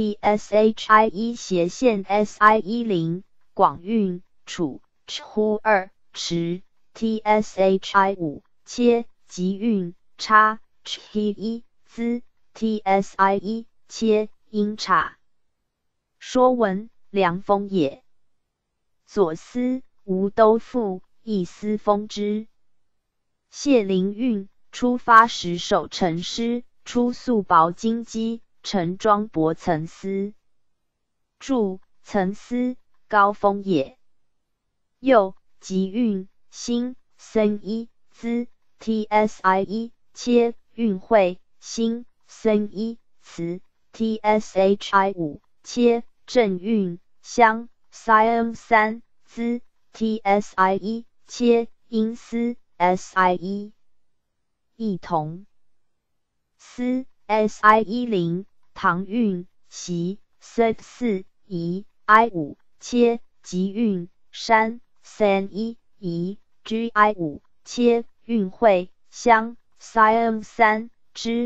tshie 斜线 si 一零广韵楚乎二池 tshi 五切集韵叉 chi 一资 tsi 一切音叉。说文凉风也。左思吴都赋一思风之。谢灵运出发时手成诗出素薄金鸡成庄薄层丝。注层丝高峰也。又集韵新僧一资 tsi 一切韵会新僧一词 tshi 五切正韵相 siam 三资 tsi 一切音丝 si 一。异同。思 si 一零唐韵习 s 四宜 i 五切集韵山 san 一宜 gi 五切韵会相 siam 三之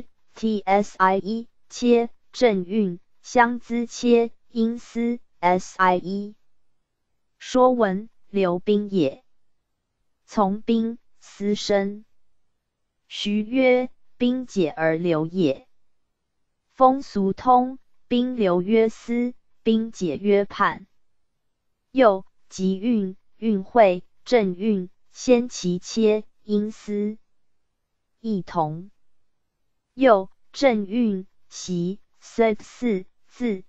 tsi 一切正韵相资切音丝 si 一。说文刘宾也。从宾思生。徐曰宾解而流也。风俗通宾流曰思宾解曰判。又集韵韵会正韵先其切音丝。异同。又正韵习 四字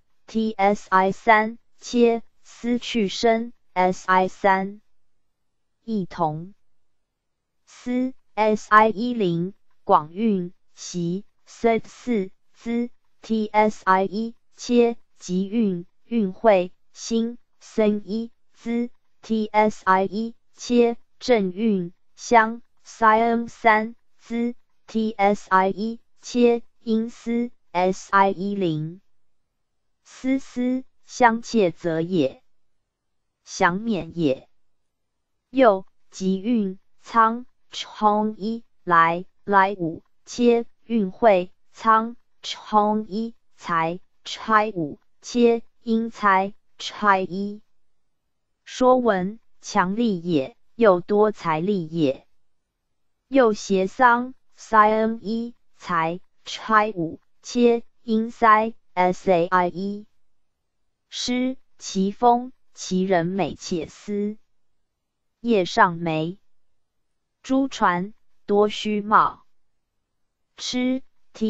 tsi 三切丝去声 si 三。异同。思 si 一零广韵习 s 四资 tsi 一切集韵韵会新僧一资 tsi 一切正韵相 siam 三资 tsi 一切音丝 si 一零。思思相切则也。降免也。又集韵仓冲一来五切韵会仓冲一才拆五切音猜拆一。说文强力也又多财力也。又协丧 siam 一才拆五切音塞 sai 一。诗奇风其人美且思。叶上眉，朱传，多须帽。吃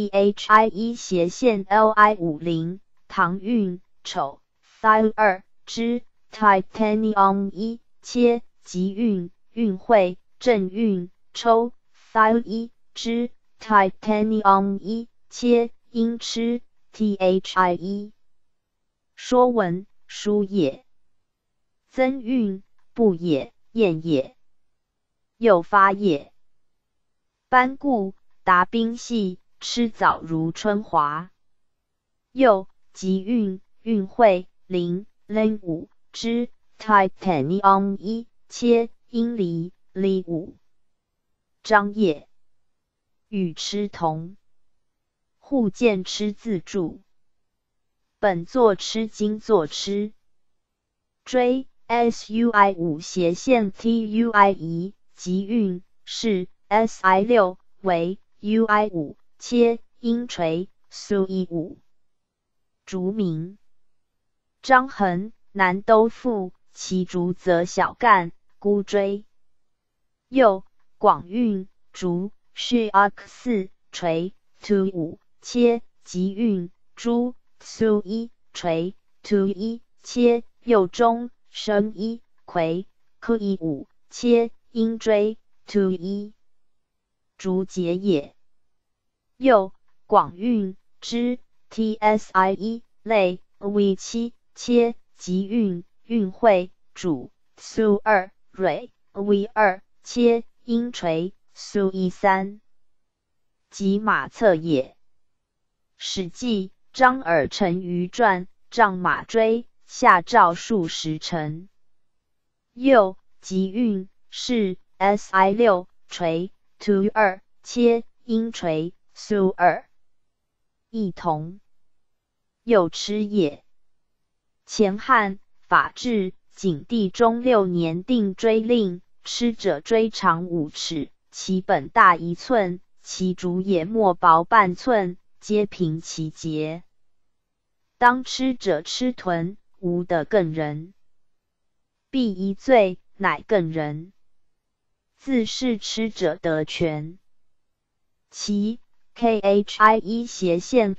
THIE 斜线 LI50，唐韵，丑 Thy 2之 Titanium 1切吉韵，韵会，正韵，抽 Thy 1之 Titanium 1切音吃 THIE。说文，书也。增韵，不也，燕也。又发也。班固，达宾系，吃枣如春华。又吉韵，韵会，零 5之 Titanium 1切音离 5。张也。与吃同。互见吃自注。本作吃今作吃。追 SUI 5斜线 TUI 1吉韵是 SI 6为 UI 5切音垂 SUI 5。竹名。张衡，南都妇，其竹则小干，孤锥。又广韵，竹是 4垂 to 5切吉韵朱 SU 1垂 to 1切右中升1魁 K 5切音锥 to 1。竹节也。又广韵之 TSI 1类 V 7切吉韵韵会主 SU 2蕊 V 2切音垂 SU 1 3。即马策也。史记张耳陈余传，仗马追，下诏数十城。又吉韵是 SI 6垂 to 2切音垂 SU 2。异同。又吃也。前汉法制景帝中6年定锥令，吃者锥长5尺，其本大1寸，其主也末薄半寸，皆凭其节。当吃者吃豚，无得更人。必一罪，乃更人。自是吃者得权。其 KHI 斜线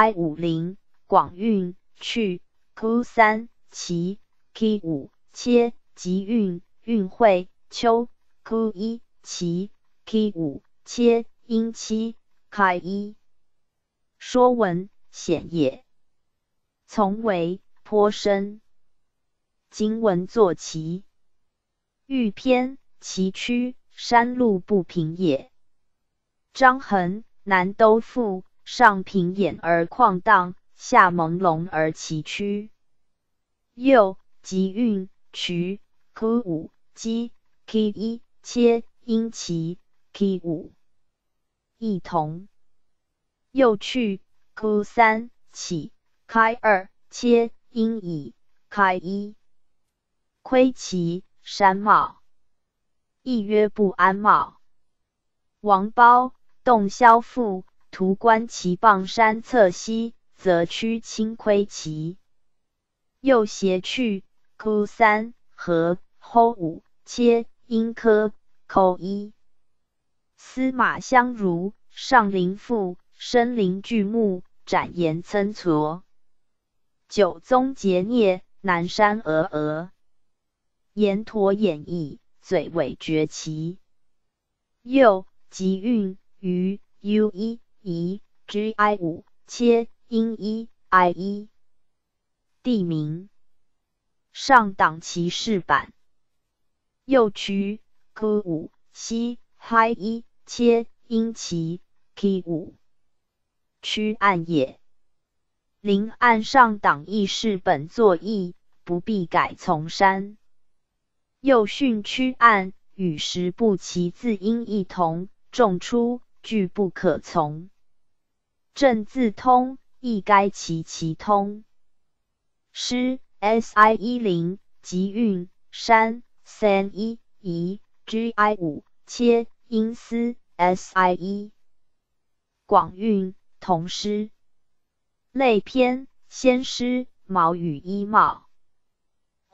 KI50 广韵去 Q 3其 K 5切吉韵韵会秋 Q 1其 K 5切音7开1。说文，显也。从为，颇深。今文作其。欲偏，崎岖，山路不平也。张衡，南都妇，上平眼而旷荡，下朦胧而崎岖。又吉韵渠 Q 5击 K 1切音齐 K 5。异同。又去 Q 3起开2切音以开1。窥其山貌。亦曰不安貌。王褒，洞箫赋，图观其傍山侧溪，则屈清窥其。又斜去 Q 3和 Ho 5切音科 Ko 1。司马相如，上林赋，身临巨木，展颜参矬。九宗结孽，南山峨。言驼演绎，嘴尾绝奇。又吉韵于 U1 宜 GI 5切音1 I 1。地名。上党骑士版。又渠 Q 5西 Hi 1切音齐 K 5。曲岸也。临岸上党亦是本作意，不必改从山。又训曲岸，与时不齐字音异同，众出，句不可从。正字通，亦该其通。诗 SI 10吉韵山 San 1宜 GI 5切音思 SI 1。广韵同诗。类篇先诗毛羽衣帽。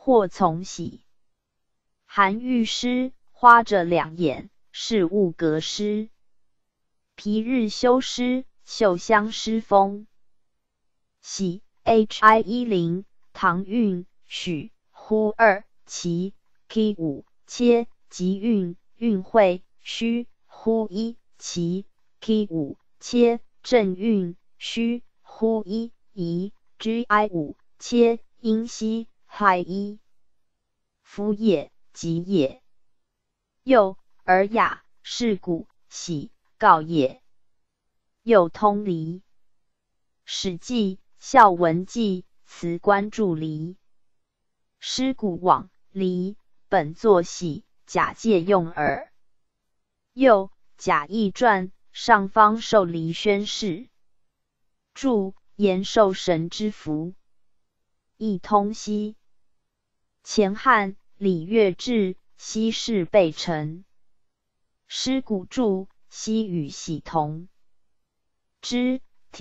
或从喜。韩愈诗，花着两眼，是物格诗。皮日修诗，秀香诗风。喜 hi10，唐韵，许呼2，齐 k5，切即韵，韵会，虚呼1，齐 k5，切正韵，虚呼1，宜 gi5，切阴息 hi1。夫也，即也。又尔雅，是古，喜告也。又通离。史记、孝文记、辞官注离。诗古往离，本作喜，假借用耳。又贾谊传，上方受离宣誓。注延寿神之福。亦通西。前汉李乐志，西氏备陈。诗古注，西与喜同。之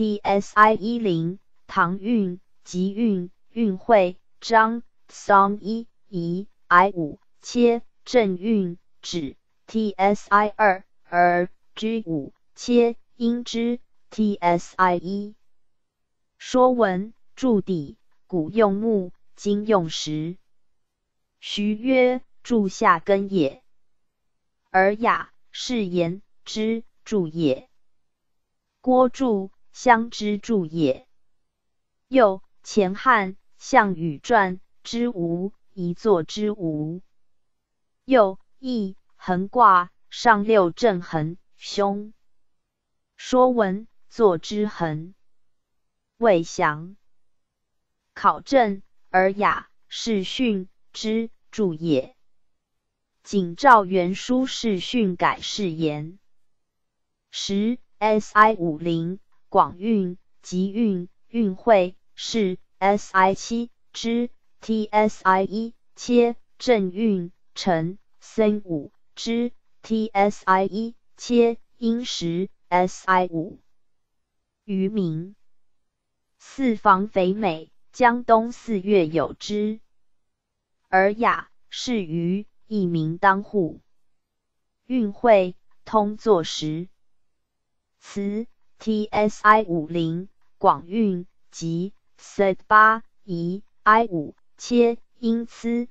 TSI10，唐韵，集韵，韵会，章 Song 1，宜 I5，切正韵，指 TSI2，而 G5，切音之 TSI1。说文注底，古用木，今用石。徐曰：注下根也。尔雅，是言之注也。郭注，相之注也。又前汉项羽传之无，一作之无。又亦横卦，上六正横，凶。说文作之横。未详。考证尔雅，是训之注也。景照原书是训改是言。10 SI50，广韵，集韵，韵会，是 SI7 之 TSI1，切正韵，成森5之 TSI1，切阴时 SI5。渔民。四房肥美，江东4月有之。尔雅，是鱼，一名当户。韵会，通作时。辞 TSI50，广韵，集 SED8，宜 I5，切阴呲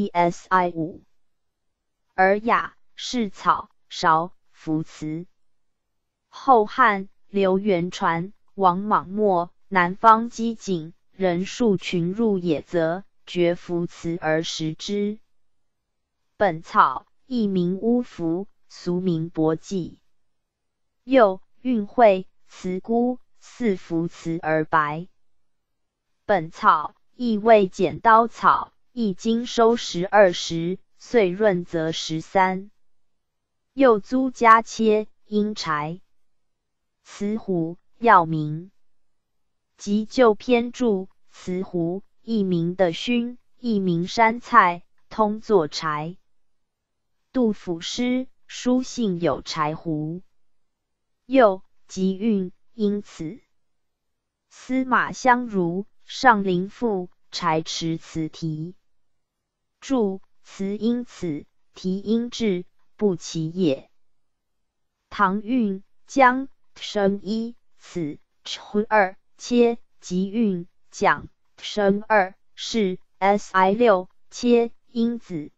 TSI5。尔雅，是草，韶，扶辞。后汉刘元传，王莽末，南方饥馑，人数群入野泽，绝扶辞而食之。本草亦名乌茯，俗名薄荠。又韵会，辞菇，似扶辞而白。本草亦谓剪刀草，一经收12时，岁润则13。又租家切，阴柴。辞胡，药名。即旧篇注，辞胡，一名的熏，一名山菜，通作柴。杜甫诗，书信有柴胡。又集韵，因此。司马相如，上林赋，柴池词题。注词因此，题因至，不齐也。唐韵，将生1，此初2，切集韵，讲生2，是 SI6，切因子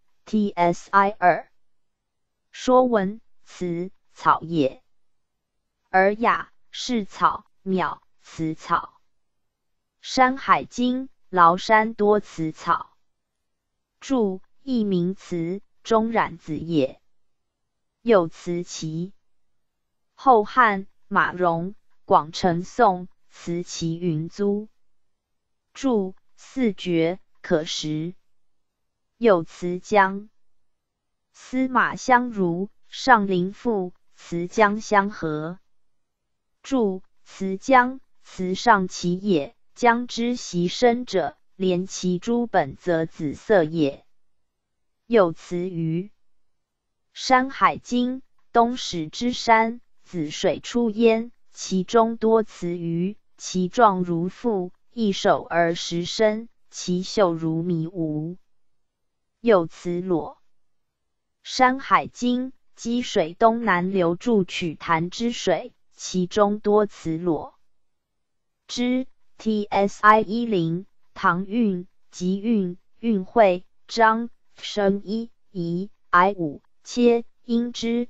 TSI2。说文辞草也。尔雅，是草，鸟，辞草。山海经，崂山多辞草。注一名辞，中冉子也。又辞其。后汉马融，广成颂，辞其云租。注四绝，可食。又辞江。司马相如，上林赋，辞江相和。注辞江，辞上其也，江之习深者，连其诸本则紫色也。又辞鱼。山海经，东始之山，紫水出焉，其中多辞鱼，其状如腹，一手而食身，其秀如迷无。 又此裸。山海经积水东南流注曲潭之水，其中多此裸。之 TSI10 唐韵、集韵、韵会、章、生一、仪、I5、切、音之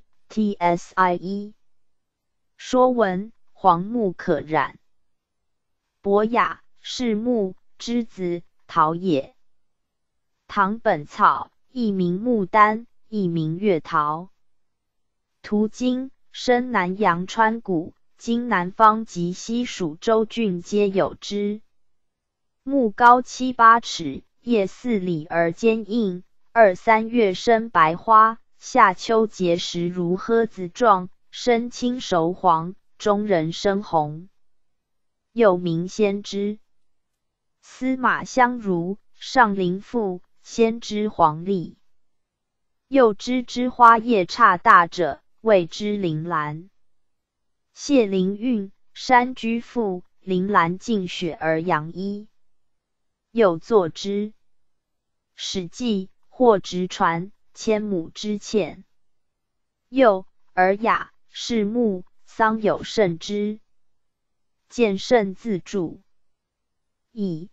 TSI1。说文：黄木可染。伯雅，是木之子，陶也。唐本草，亦名牡丹，亦名月桃。途经深南阳川谷，今南方及西蜀州郡皆有之。木高7、8尺，叶4里而坚硬，2、3月生白花，夏秋结实如诃子状，身青熟黄，中人深红，又名仙芝。司马相如、上林赋，仙芝黄丽。又知之花叶差大者，谓之铃兰。谢灵运，山居赋，铃兰尽雪而扬衣。又作之。史记，或直传，千亩之堑。又尔雅，是木，桑有甚之。见甚自注。以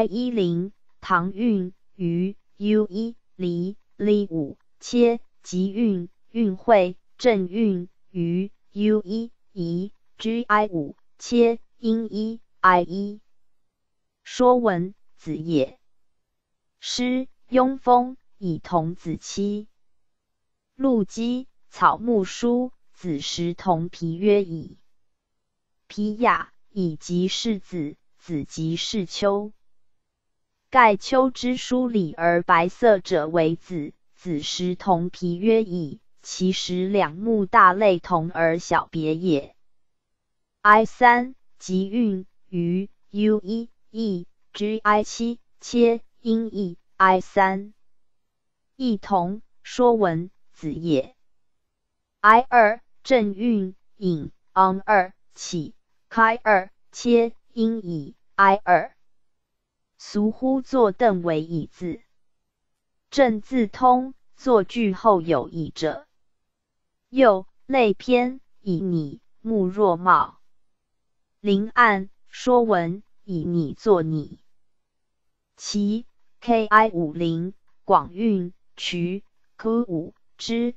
I10 唐韵、虞、U1 离、5、切、集韵、韵会、正韵、虞、U1 仪、GI5、切、音1 I1。说文：子也。诗雍风，以童子期。陆机，草木书，子时同皮曰矣。皮雅，以及是子，子即是秋。盖秋之书里而白色者为子，子时同皮曰矣，其实两目大类同而小别也。I3 集韵、虞、U1 义、GI7 切、音义 I3。异同。说文：子也。I2 正韵、引 On2 起开2切音以 I2。俗呼坐凳为椅字。正字通，作句后有义者。又类篇，以拟木若茂。临案。说文：以拟作拟。其 KI50 广韵、渠 Q5 之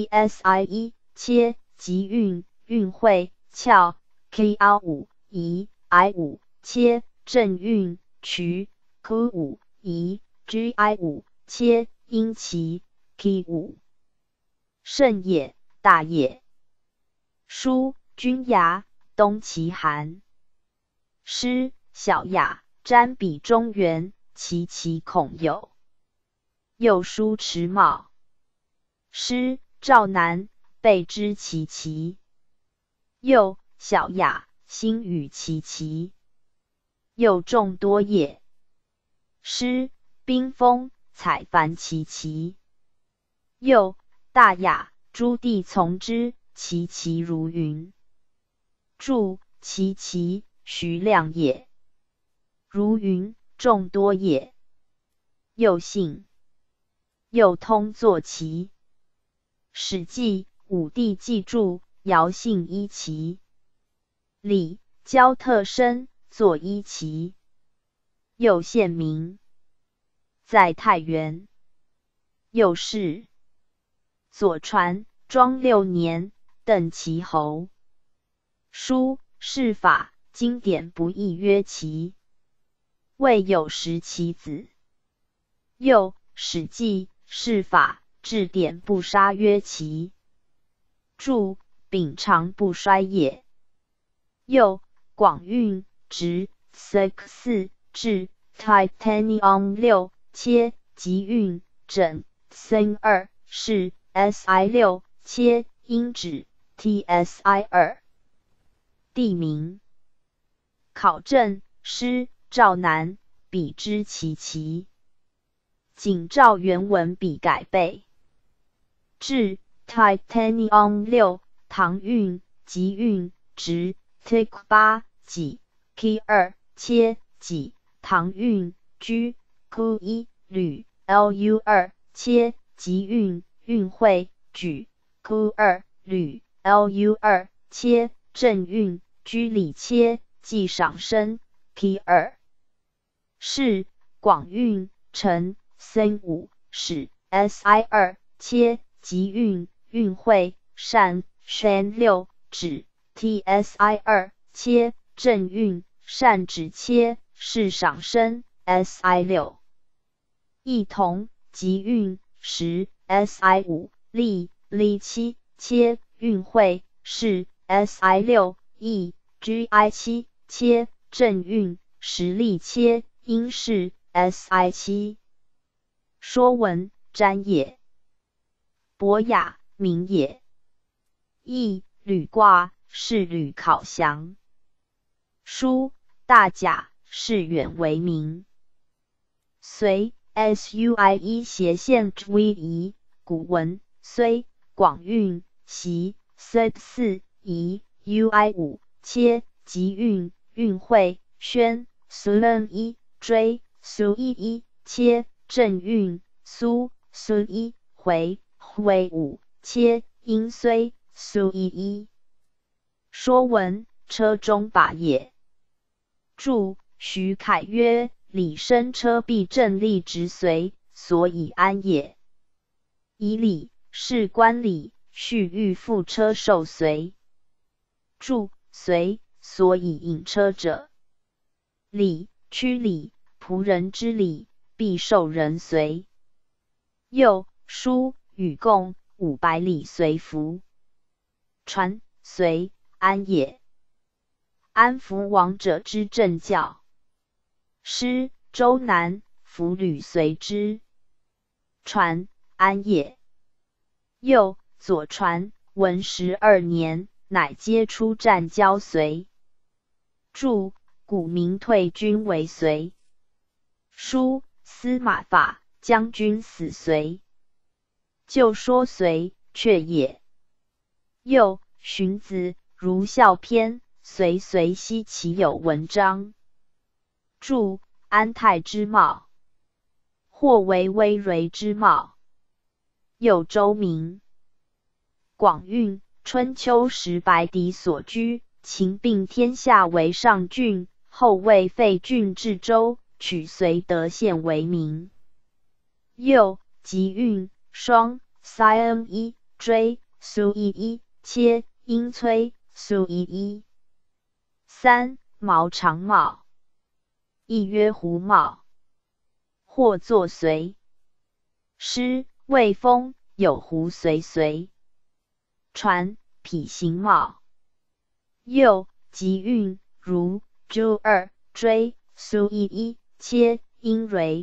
TSI1 切、集韵、韵会、翘 KR5 仪、I5 切、正韵、渠 Q5 仪、GI5 切、音其 K5。盛也，大也。书君牙，东齐韩。诗小雅，瞻彼中原，其孔有。又书迟茂。诗赵南，备之其。又小雅，心与其。又众多也。诗冰封，采繁其。又大雅，诸弟从之，其如云。注其徐亮也。如云，众多也。又信。又通作齐。史记，武帝纪注，尧信一齐。礼交特生，作一齐。又县名。在太原。又是。左传，庄6年，邓齐侯。书释法，经典不易曰齐。未有识其子。又史记，释法，治典不杀曰齐。注秉常不衰也。又广韵、直 4 至 Titanium 6切、集韵、整 2 是 SI6 切、音指 TSI2。地名。考证。诗赵南，比之其。仅照原文笔改备。至 Titanium 6唐韵、集韵、直 Tik8 几 K2 切几唐韵居 Q1 吕 LU2 切集运运会举 Q2 履 LU2 切正运居里切即赏申 P2 是广运辰申午使 SI2 切集运运会善宣6指 TSI2 切正运善指切是赏申 SI6 一同集运时 SI5 立7切运会是 SI6 E GI7 切正运实力切应是 SI7 说文占也博雅明也义履卦是履考详书大甲是远为名随 SUIE 斜线 TWE 古文虽广运习 4 宜 UI5 切集运运会宣 SULEN 追 SUI 切正运苏 SUI 回 5切因虽 SUI 说文车中把也注徐凯曰礼生车必正立直随所以安也以礼是官礼序欲复车受随注随所以引车者礼驱礼仆人之礼必受人随又书与共500里随服传随安也安福王者之正教师周南服履随之传安也又左传文12年乃皆出战交随注古名退军为随书司马法将军死随就说随却也又荀子如孝篇随奚其有文章注安泰之貌或为威蕤之貌又周明广运春秋时白狄所居秦并天下为上郡后为废郡至州取绥德县为名又集运双 Siam 追苏切殷崔苏3毛长帽亦曰胡帽或作随诗魏风有胡随传匹形帽又集运如 J2 追苏切殷蕤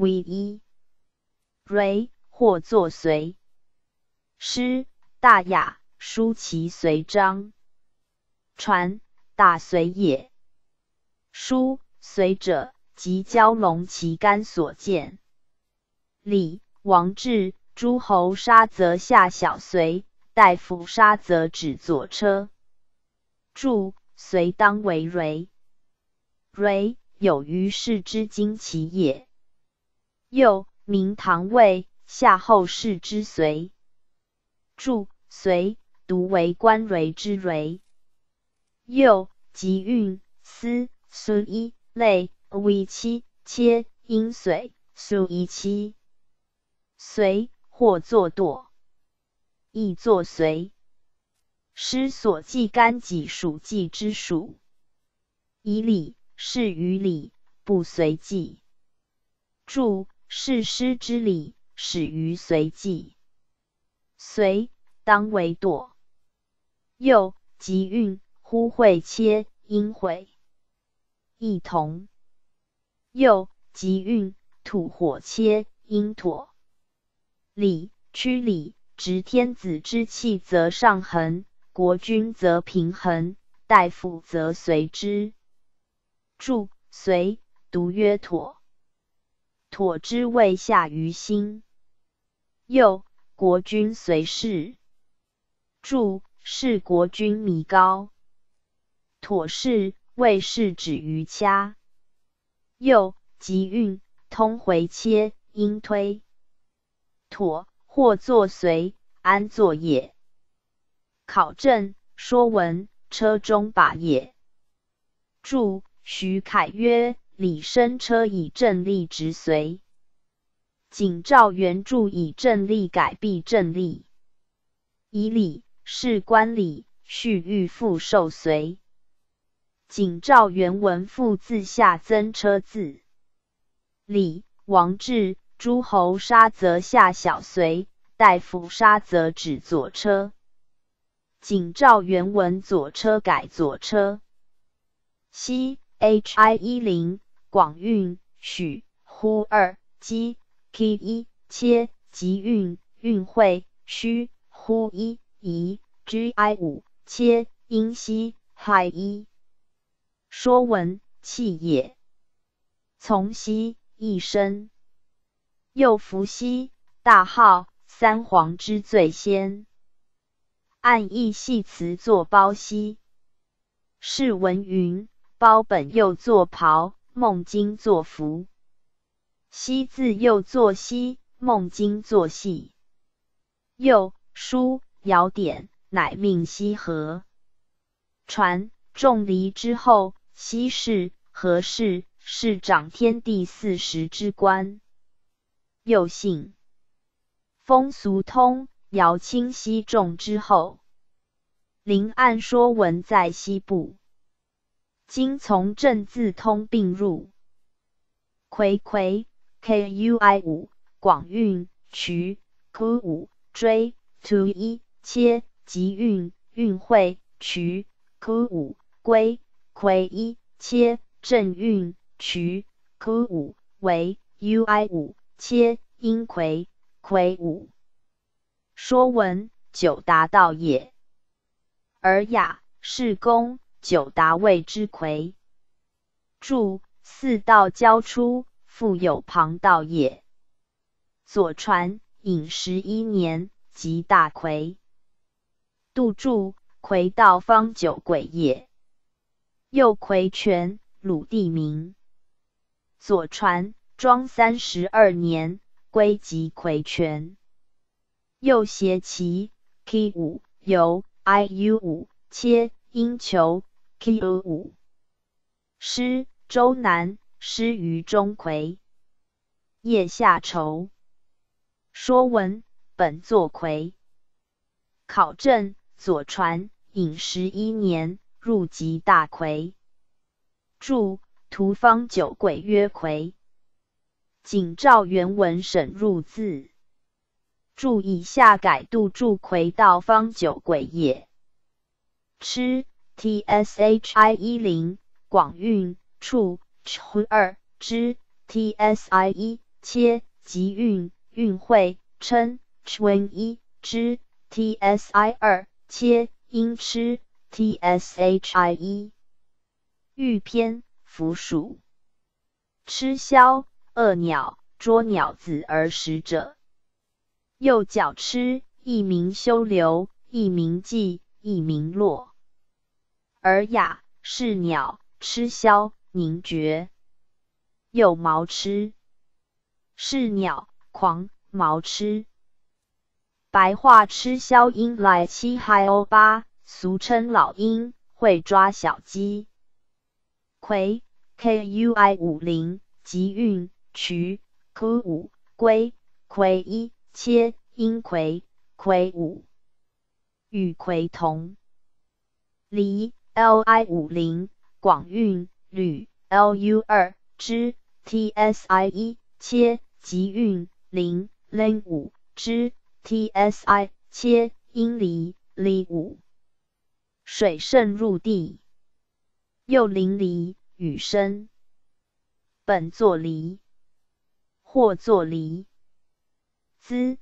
J1 蕤或作随诗大雅书其随章传大随也书随者即蛟龙旗杆所见礼王制诸侯杀则下小随大夫杀则止左车注随当为蕤蕤有于世之旌旗也又明唐魏夏后氏之随注随独为官蕤之蕤又集运司苏类V7切阴随苏7随或作堕亦作随诗所记干己属记之属以礼是于礼不随记注是诗之礼始于随记随当为堕又集运忽会切阴会亦同又集运土火切阴妥礼驱礼执天子之气则上衡国君则平衡大夫则随之注随独曰妥妥之谓下于心又国君随事注是国君弥高妥是谓是止于掐又集运通回切阴推妥，或作随，安作也。考证说文车中把也。注徐凯曰：礼生车以正例直随。景照原著以正例改避正例。以礼是官礼，续欲复受随。景照原文复字下增车字。礼王制，诸侯杀则下小随，大夫杀则止左车。景照原文左车改左车。西 hi10 广运许呼2击 k1 切集运运会虚呼1夷 gi5 切阴西亥1。说文气也。从西一生。又伏羲，大号三皇之最先。按义系辞作包羲。是文云：包本又作袍，孟经作服。羲字又作西，孟经作系。又书尧典，乃命羲和。传仲离之后，羲氏、和氏是掌天地40之官。又信风俗通，尧亲羲仲之后。临岸说文在西部。今从正字通并入。睽kui5 广运渠 ku5 追 to1 切集运运会渠 ku5 归睽1切正运渠 ku5 为 ui5 切阴睽睽5。说文九达道也。尔雅是公九达谓之睽。注四道交出，复有旁道也。左传隐11年，即大睽。杜注睽道方九鬼也。又睽泉，鲁地名。左传庄32年，归即睽泉。又斜其 k5 由 iu5 切阴求 ku5。师周南，师于钟馗。腋下愁。说文本作睽。考证左传隐11年，入即大睽。注图方九鬼曰睽。景照原文审入字。注以下改杜注睽道方九鬼也。吃 tshi10 广运处 ch2 之 tsi1 切集运运会称 ch1 之 tsi2 切阴吃 tshi1。玉篇蝠属。吃枭，恶鸟，捉鸟子而食者。又角吃，一名修流，一名寄，一名落。尔雅是鸟，吃枭，凝绝。又毛吃。是鸟，狂，毛吃。白话吃枭鹰来七海欧巴，俗称老鹰，会抓小鸡。睽 kui50 集运渠 ku5 归睽1切阴睽睽5。与睽同。离 li50 广运履 lu2 之 tsi1 切集运临 len5 之 tsi 切阴离 li5。水盛入地。又临离雨生。本作离。或作离。兹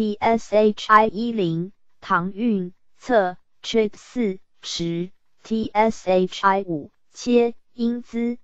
tshi10 唐运策 ch4 持 tshi5 切阴兹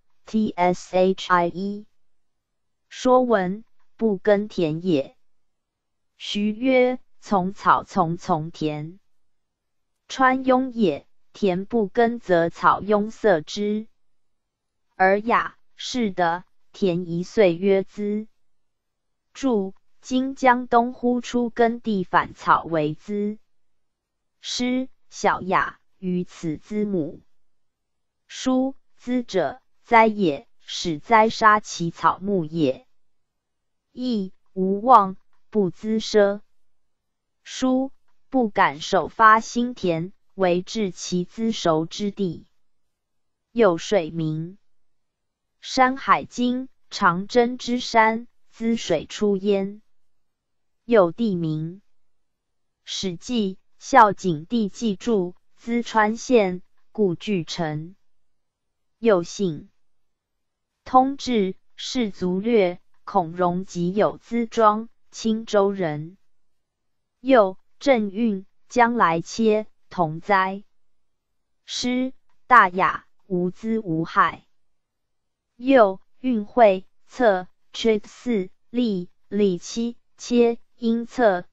tshi1。说文不耕田也。徐曰：从草从田。川庸也，田不耕则草庸塞之。尔雅是的，田一岁曰资。注今江东忽出耕地反草为资。诗小雅于此资母。书资者，栽也，使栽杀其草木也。义无望，不资奢。书不敢首发新田，为治其资熟之地。又水名。山海经，长征之山，资水出焉。又地名。史记，孝景帝纪注，淄川县，故据城。又姓。通志，士卒略，孔融即有资庄，青州人。又郑运，将来切，同哉。诗大雅，无资无害。又运会，策 trick 4，历7，切音策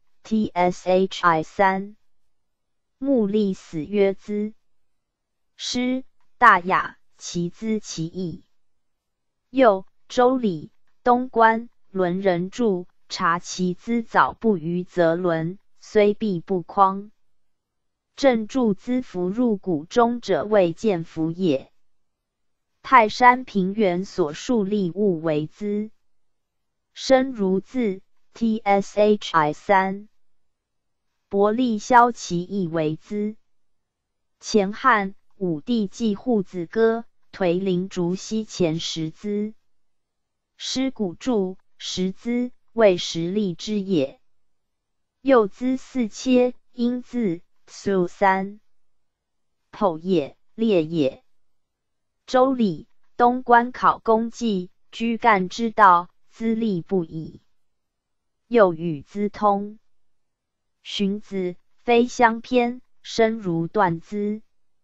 tshi 3。木立死曰资。诗大雅，其资其义。又周礼，东关，伦人著，察其资早不于则伦，虽必不匡。正著资服入谷中者，未见服也。泰山平原所树立物为资。生如字 tshi 3。伯利萧其义为资。前汉武帝祭户子歌，颓陵竹溪前十资。诗古注，十资，谓实力之也。又资四切，音字 su 3。剖也，列也。周礼，东关考功绩，居干之道，资历不已。又与资通。荀子，非相偏，生如断资。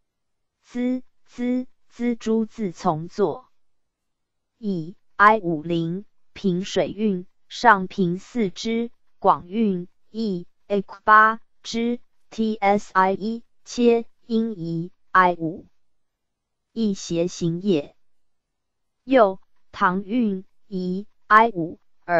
资诸字从作。以 I50，平水运，上平4之，广运义 8之 tsi 切音仪 I5。亦谐行也。又唐运仪 I5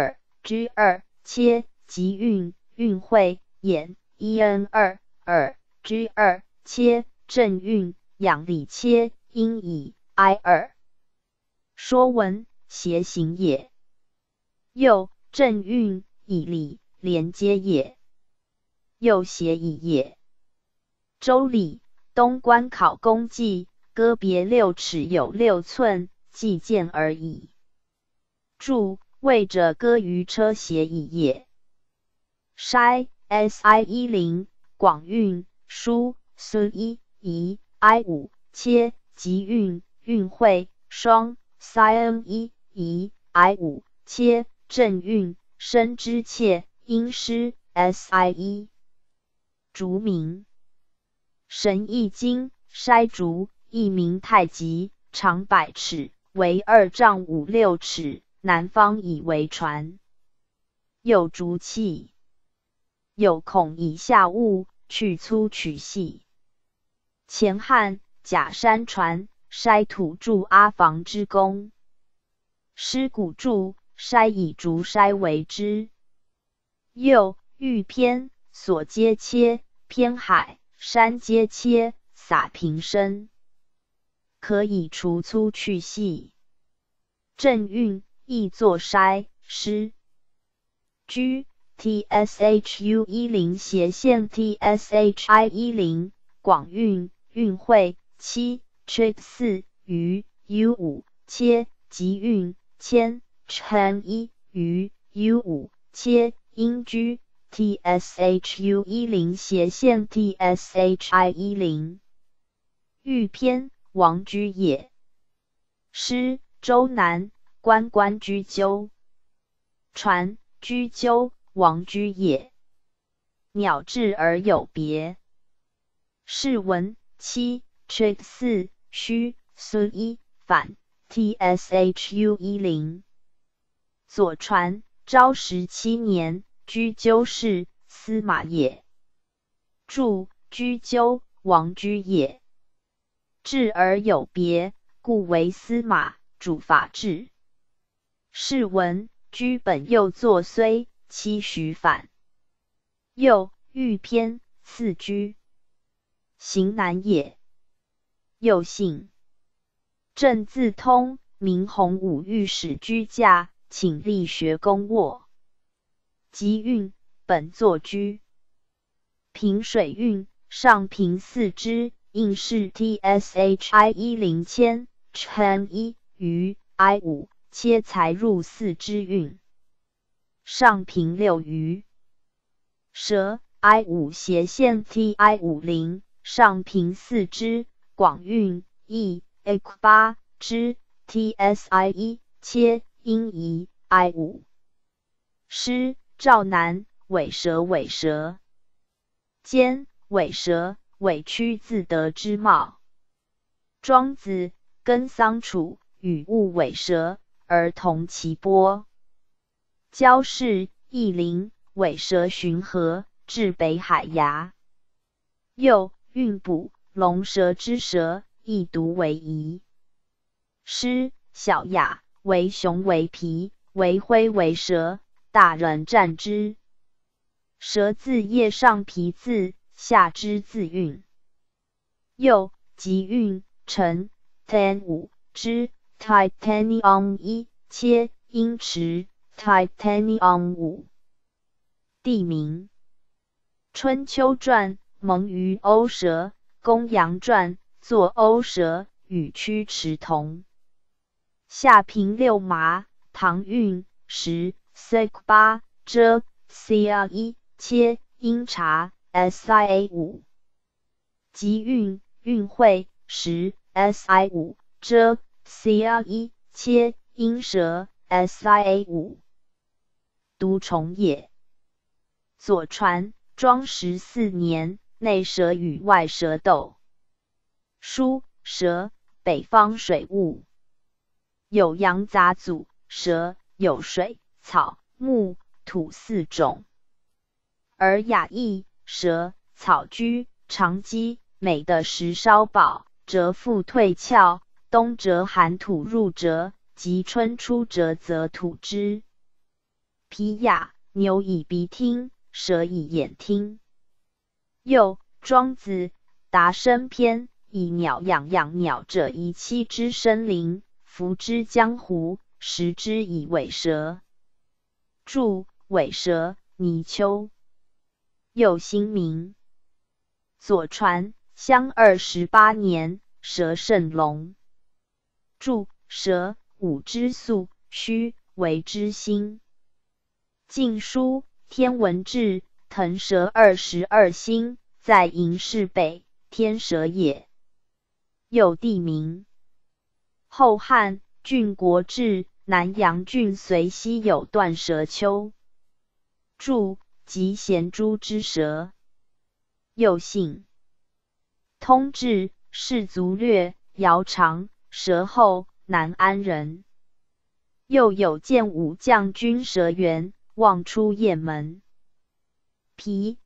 2 切即运运会演 en 2 切正运养理切音以 I2。说文谐行也。又正运以理连接也。又谐以也。周礼，东关考功绩，歌别6尺有6寸，计见而已。注：谓者歌于车谐以也。筛 si10，广运书 su1 仪 I5 切即运运会双 sin1 仪 I5 切正运生之切音师 si1。竹名。神异经，筛竹，亦名太极，长100尺，为2丈5、6尺，南方以为传。有竹器。有孔以下物，去粗取细。前汉假山传，筛土筑阿房之功。诗古注，筛以竹筛为之。又欲篇，所皆切，偏海山皆切，撒平身。可以除粗去细。正运亦作筛诗。居tshu10斜线 tshi10 广运运会7 trick 4于 u5 切即运谦称1于 u5 切音居 tshu10 斜线 tshi10。欲篇，王居也。诗周南，关雎鸠。传雎鸠，王居也。鸟至而有别。是文7 trick 4虚 su1 反 tshu10。左传昭17年，雎鸠氏，司马也。注：雎鸠，王居也。至而有别，故为司马，主法治。是文雎本又作睢， 七许反。又欲偏次居，行难也。又信。正自通，明洪武御史居驾，请力学公卧。即运，本作居。平水运，上平四支，应是 TSHI 1000乘1余 I5，切才入四支运。上平6余。蛇 I5 斜线 TI50，上平四支，广运 E8 支 TSI1，切应宜 I5。师赵南，尾蛇尾蛇。兼尾蛇，尾屈自得之貌。庄子，跟桑楚，与物尾蛇，而同其波。交氏，义陵，尾蛇巡河，至北海崖。又运补，龙蛇之蛇，亦独为宜。师小雅，为熊为皮，为灰为蛇，大人战之。蛇自叶上皮自，下肢自运。又即运，成 Ten5 之 Titanium 1，切阴池 Titanium 5。地名。春秋传，蒙于欧蛇。公羊传，作欧蛇，与曲池同。下平六麻，唐运10 Sek8 遮 Cr1，切阴察 SIA5。即运，运会10 Si5 遮 Cr1，切阴蛇 SIA5。独虫也。左传，庄14年，内蛇与外蛇斗。书蛇，北方水物。有阳杂组，蛇有水、草、木、土4种。而雅异，蛇、草居，长积，美的食烧饱，蛰复退壳，冬蛰寒土入蛰，及春初蛰则吐之。皮雅，牛以鼻听，蛇以眼听。又庄子达生篇，以鸟养鸟者以栖之深林，伏之江湖，食之以尾蛇。注：尾蛇，泥鳅。又新名。左传，襄28年，蛇甚龙。注：蛇，五之素，须为之心。晋书天文志，腾蛇22星，在营室北，天蛇也。又地名。后汉郡国志，南阳郡随西有断蛇丘。注：即咸猪之蛇。又姓。通志，士卒略，姚长，蛇后，南安人。又有建武将军蛇元，望出雁门。皮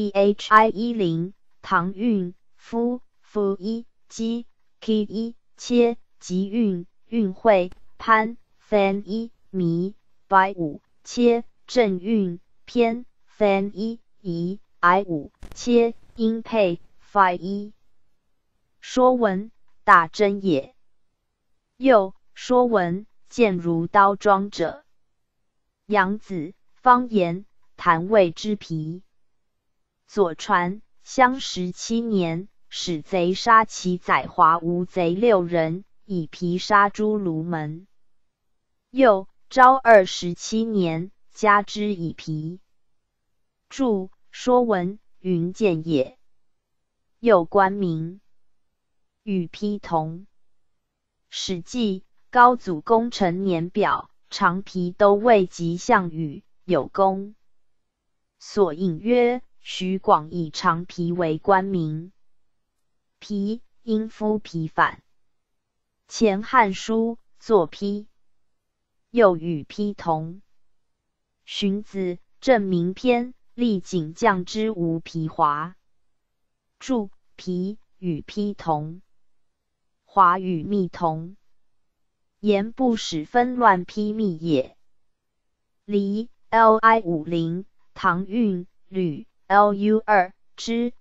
PHI10，唐运夫 1，姬 K1，切即运，运会潘 Fan1，弥白5，切正运偏 Fan1，宜 I5，切阴配 Phi1。说文，大真也。又说文，见如刀装者。杨子，方言，谭魏之皮。左传，襄17年，使贼杀其宰华吴贼6人，以皮杀诸卢门。又昭27年，加之以皮。注：说文，云见也。又官名。与披同。史记，高祖功臣年表，长皮都尉及项羽，有功。所引曰：徐广以长皮为官名。皮，因夫皮反。前汉书作披。又与披同。荀子，正名篇，立景将之无皮华。注：皮与披同。华与密同。言不使纷乱披密也。离 li50 唐运铝 lu2 之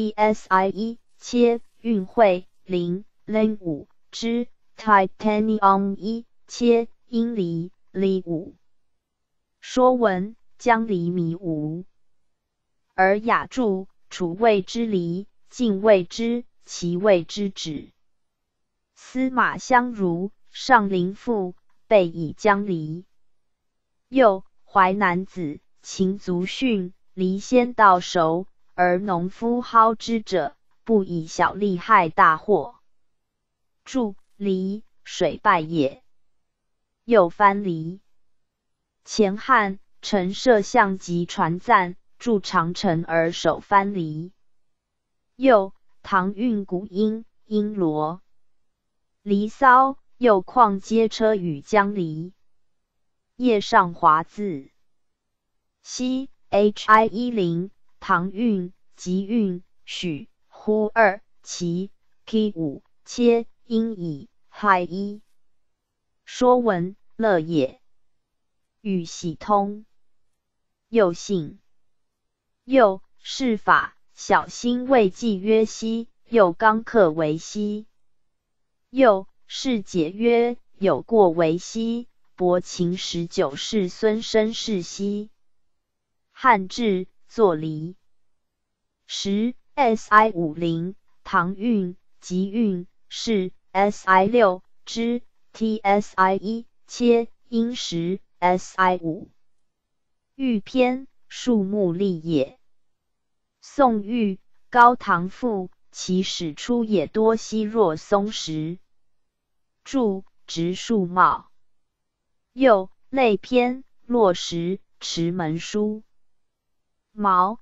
tsi1 切运会0 len5 之 titanium 1切阴离 li5。说文将离迷无。而雅注楚谓之离，晋谓之，齐谓之止。司马相如上林赋备以将离。又淮南子秦族训离先到熟，而农夫蒿之者，不以小利害大祸。注离水败也。又藩离。前汉陈摄像及传赞筑长城而守藩篱。又唐运古音阴罗。离骚又况街车与江离。叶上华字。西 hi10 唐运吉运许呼2齐 k5 切阴以亥1。说文乐也。与喜通。又信。又是法小心未记曰西，又刚克为西。又是解曰有过为西，伯秦19世孙生是西。汉志作离。10 si50 唐运吉运是 si6 之 tsi1 切阴10 si5。玉篇树木立也。宋玉高唐赋其始出也多稀若松石。注植树茂。又类篇落石池门书。毛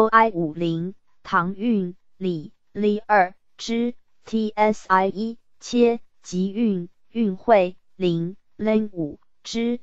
li50 唐运李 li2 之 tsi1 切吉运运会0 len5 之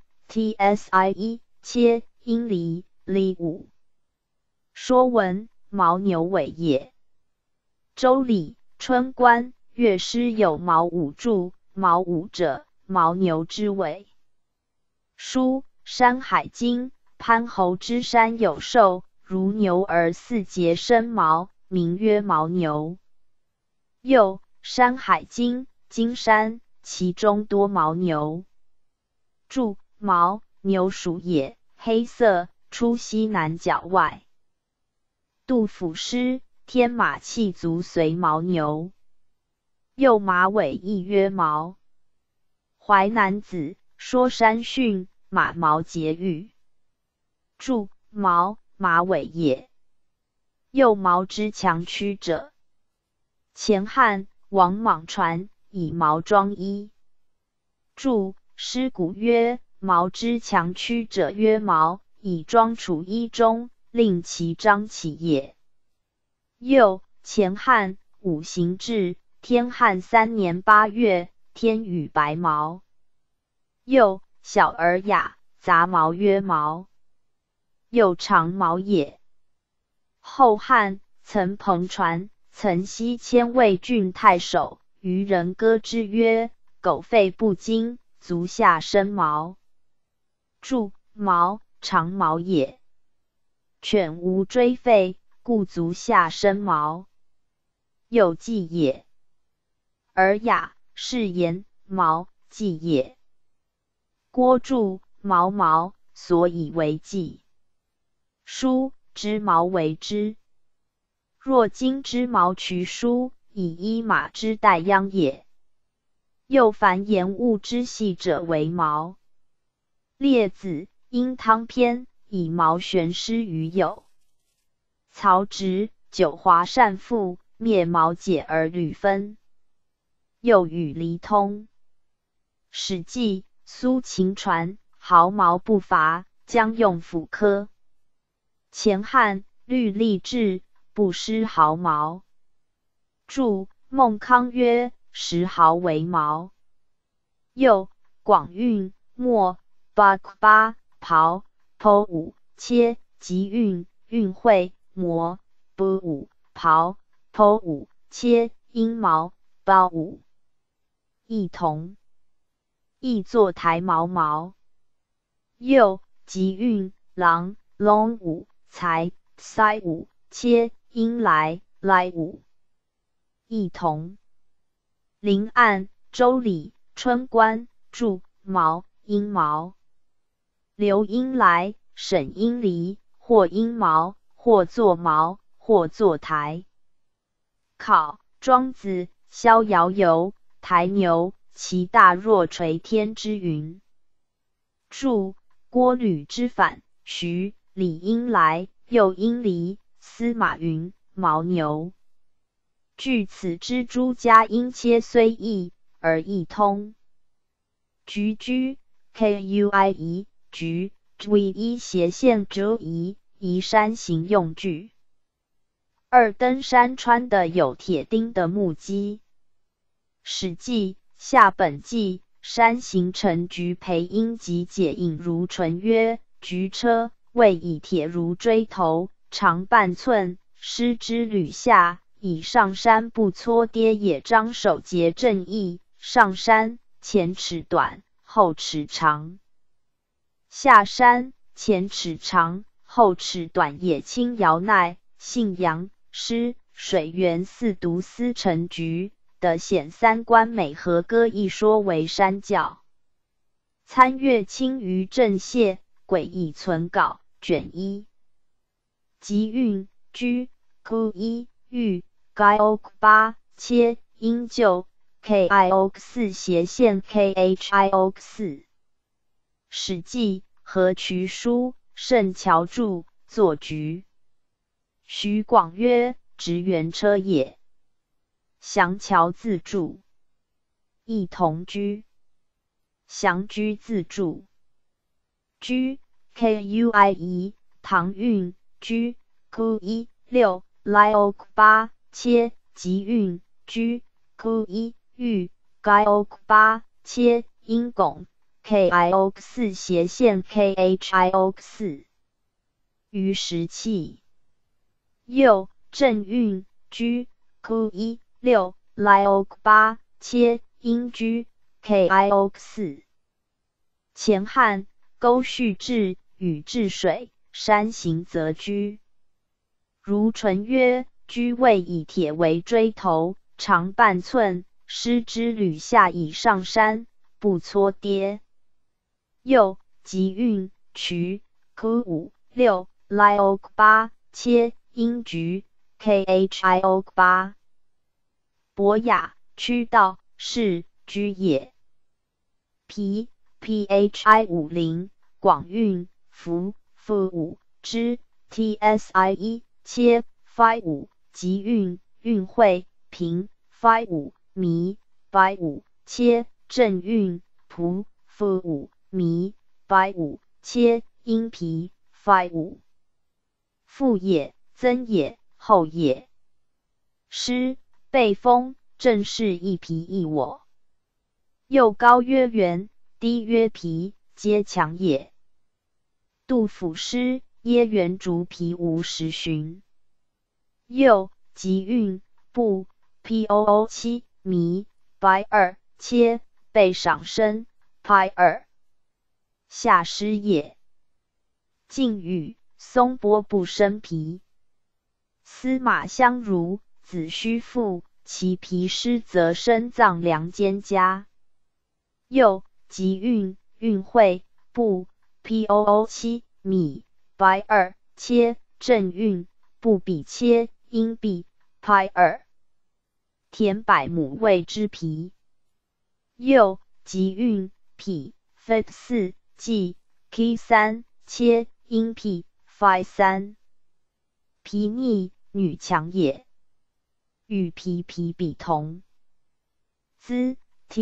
tsi1 切阴离 li5。说文牦牛尾也。周礼春官乐师有牦五注，牦五者，牦牛之尾。书山海经潘侯之山有兽，如牛而4节生毛，名曰牦牛。又山海经金山，其中多牦牛。注牦牛属也，黑色，出西南角外。杜甫诗天马气足随牦牛。又马尾亦曰牦。淮南子说山训马毛节语。注牦马尾也。又牦之强驱者。前汉王莽传以牦装衣。注诗古曰牦之强驱者曰牦，以装处衣中，令其张起也。又前汉五行志天汉3年8月，天与白毛。又小而雅，杂毛曰毛。又长毛也。后汉曾彭传曾西迁魏郡太守，渔人歌之曰：狗吠不惊，足下生毛。注毛长毛也。犬无追吠，故足下生毛。又骥也。而雅是言毛骥也。郭注毛毛，所以为骥。书之毛为之。若今之毛渠书，以依马之代秧也。又凡言物之细者为毛。列子殷汤篇以毛玄诗于有。曹植九华善赋灭毛解而屡分。又与离通。史记苏秦传毫毛不伐，将用斧柯。前汉律历志不失毫毛。注孟康曰10毫为毛。又广运墨8刨 po5 切吉运运会磨 b5 刨 po5 切阴毛包5。异同。亦作台毛毛。又吉运郎龙武才塞武切因来来武异同。临案周礼春官注毛阴毛。刘因来沈因离或阴毛或作毛或作台。考庄子逍遥游台牛其大若垂天之云。注郭吕之反徐李因来又因离司马云牦牛。据此之诸家音切虽异而异通。橘居 kuie 橘为一斜线折移移山行用具。二登山穿的有铁钉的木屐。史记下本纪山行乘橘培因及解引如唇曰：橘车谓以铁如锥头，长半寸，施之履下，以上山不搓跌也。张守节正义，上山前尺短，后尺长；下山前尺长，后尺短也。清尧鼐，姓杨，师水源寺读司成橘的显三观美和歌一说为山教。参阅清于正谢诡异存稿卷1。集韵居 Q1 玉 Giok8 切音就 Kiok4 斜线 Khiok4。史记何渠书圣乔注作橘。徐广曰：直原车也。详乔自注。异同居。详居自注。居 Kuie 唐韵居 Q1 6 Liok8 切集韵居 Q1 玉 Giok8 切音拱 Kiok4 斜线 Khiok4。于时气。右正韵居 Q1 6 Liok8 切音居 Kiok4。前汉沟续至禹治水，山行则居。如唇曰：居谓以铁为锥头，长半寸，施之履下，以上山，不搓跌。右集韵渠 Q5 6 Liok8 切音橘 Khiok8。博雅曲道是居也。皮 Phi50 广韵符 F5 之 Tsie 切 Phi5 集韵韵会平 Phi5 迷 Phi5 切正韵仆 F5 迷 Phi5 切阴皮 Phi5。父也曾也后也。师背风正是一皮一我。又高曰圆，低曰皮，皆强也。杜甫诗耶圆竹皮无十寻。右集韵不 Poo7 迷 Phi2 切背上身 Phi2。下诗也。晋语松波不生皮。司马相如子虚父，其皮湿则生脏良兼家。右集韵韵会不 Poo7 米 Phi2 切正韵不比切阴必 Phi2。田百亩谓之皮。右集韵匹 Fit4 即 K3 切阴匹 Phi3。皮逆女强也。与皮比同。兹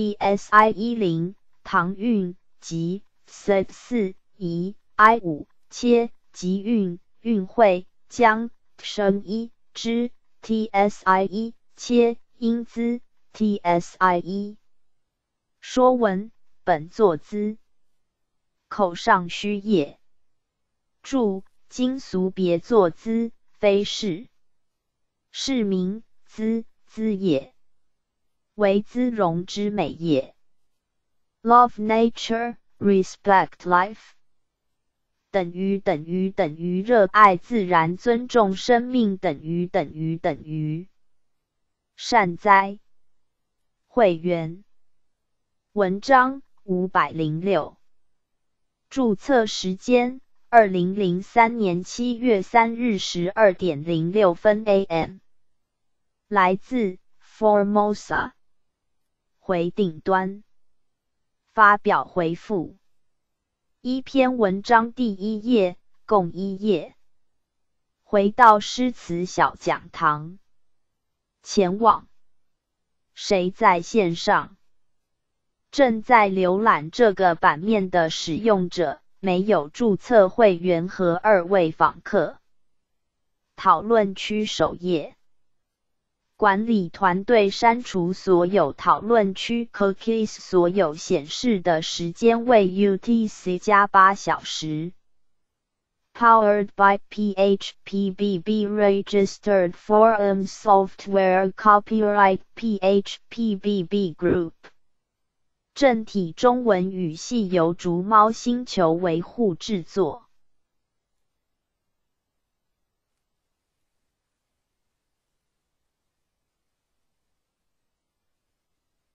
Tsi10 唐韵及 Set4 夷 I5 切集韵韵会将生一之 Tsi1 切音兹 Tsi1。说文本作兹。口上虚也。注今俗别作兹，非是。是名兹也。为姿容之美也。Love nature, respect life 等等于热爱自然尊重生命等于善哉。会员文章506注册时间2003年7月3日12点06分 AM 来自 Formosa 回顶端发表回复一篇文章第1页共1页回到诗词小讲堂前往谁在线上正在浏览这个版面的使用者没有注册会员和2位访客。讨论区首页管理团队删除所有讨论区 cookies 所有显示的时间为 UTC+8 小时。Powered by PHPBB Registered Forum Software Copyright PHPBB Group正体中文语系由竹猫星球维护制作。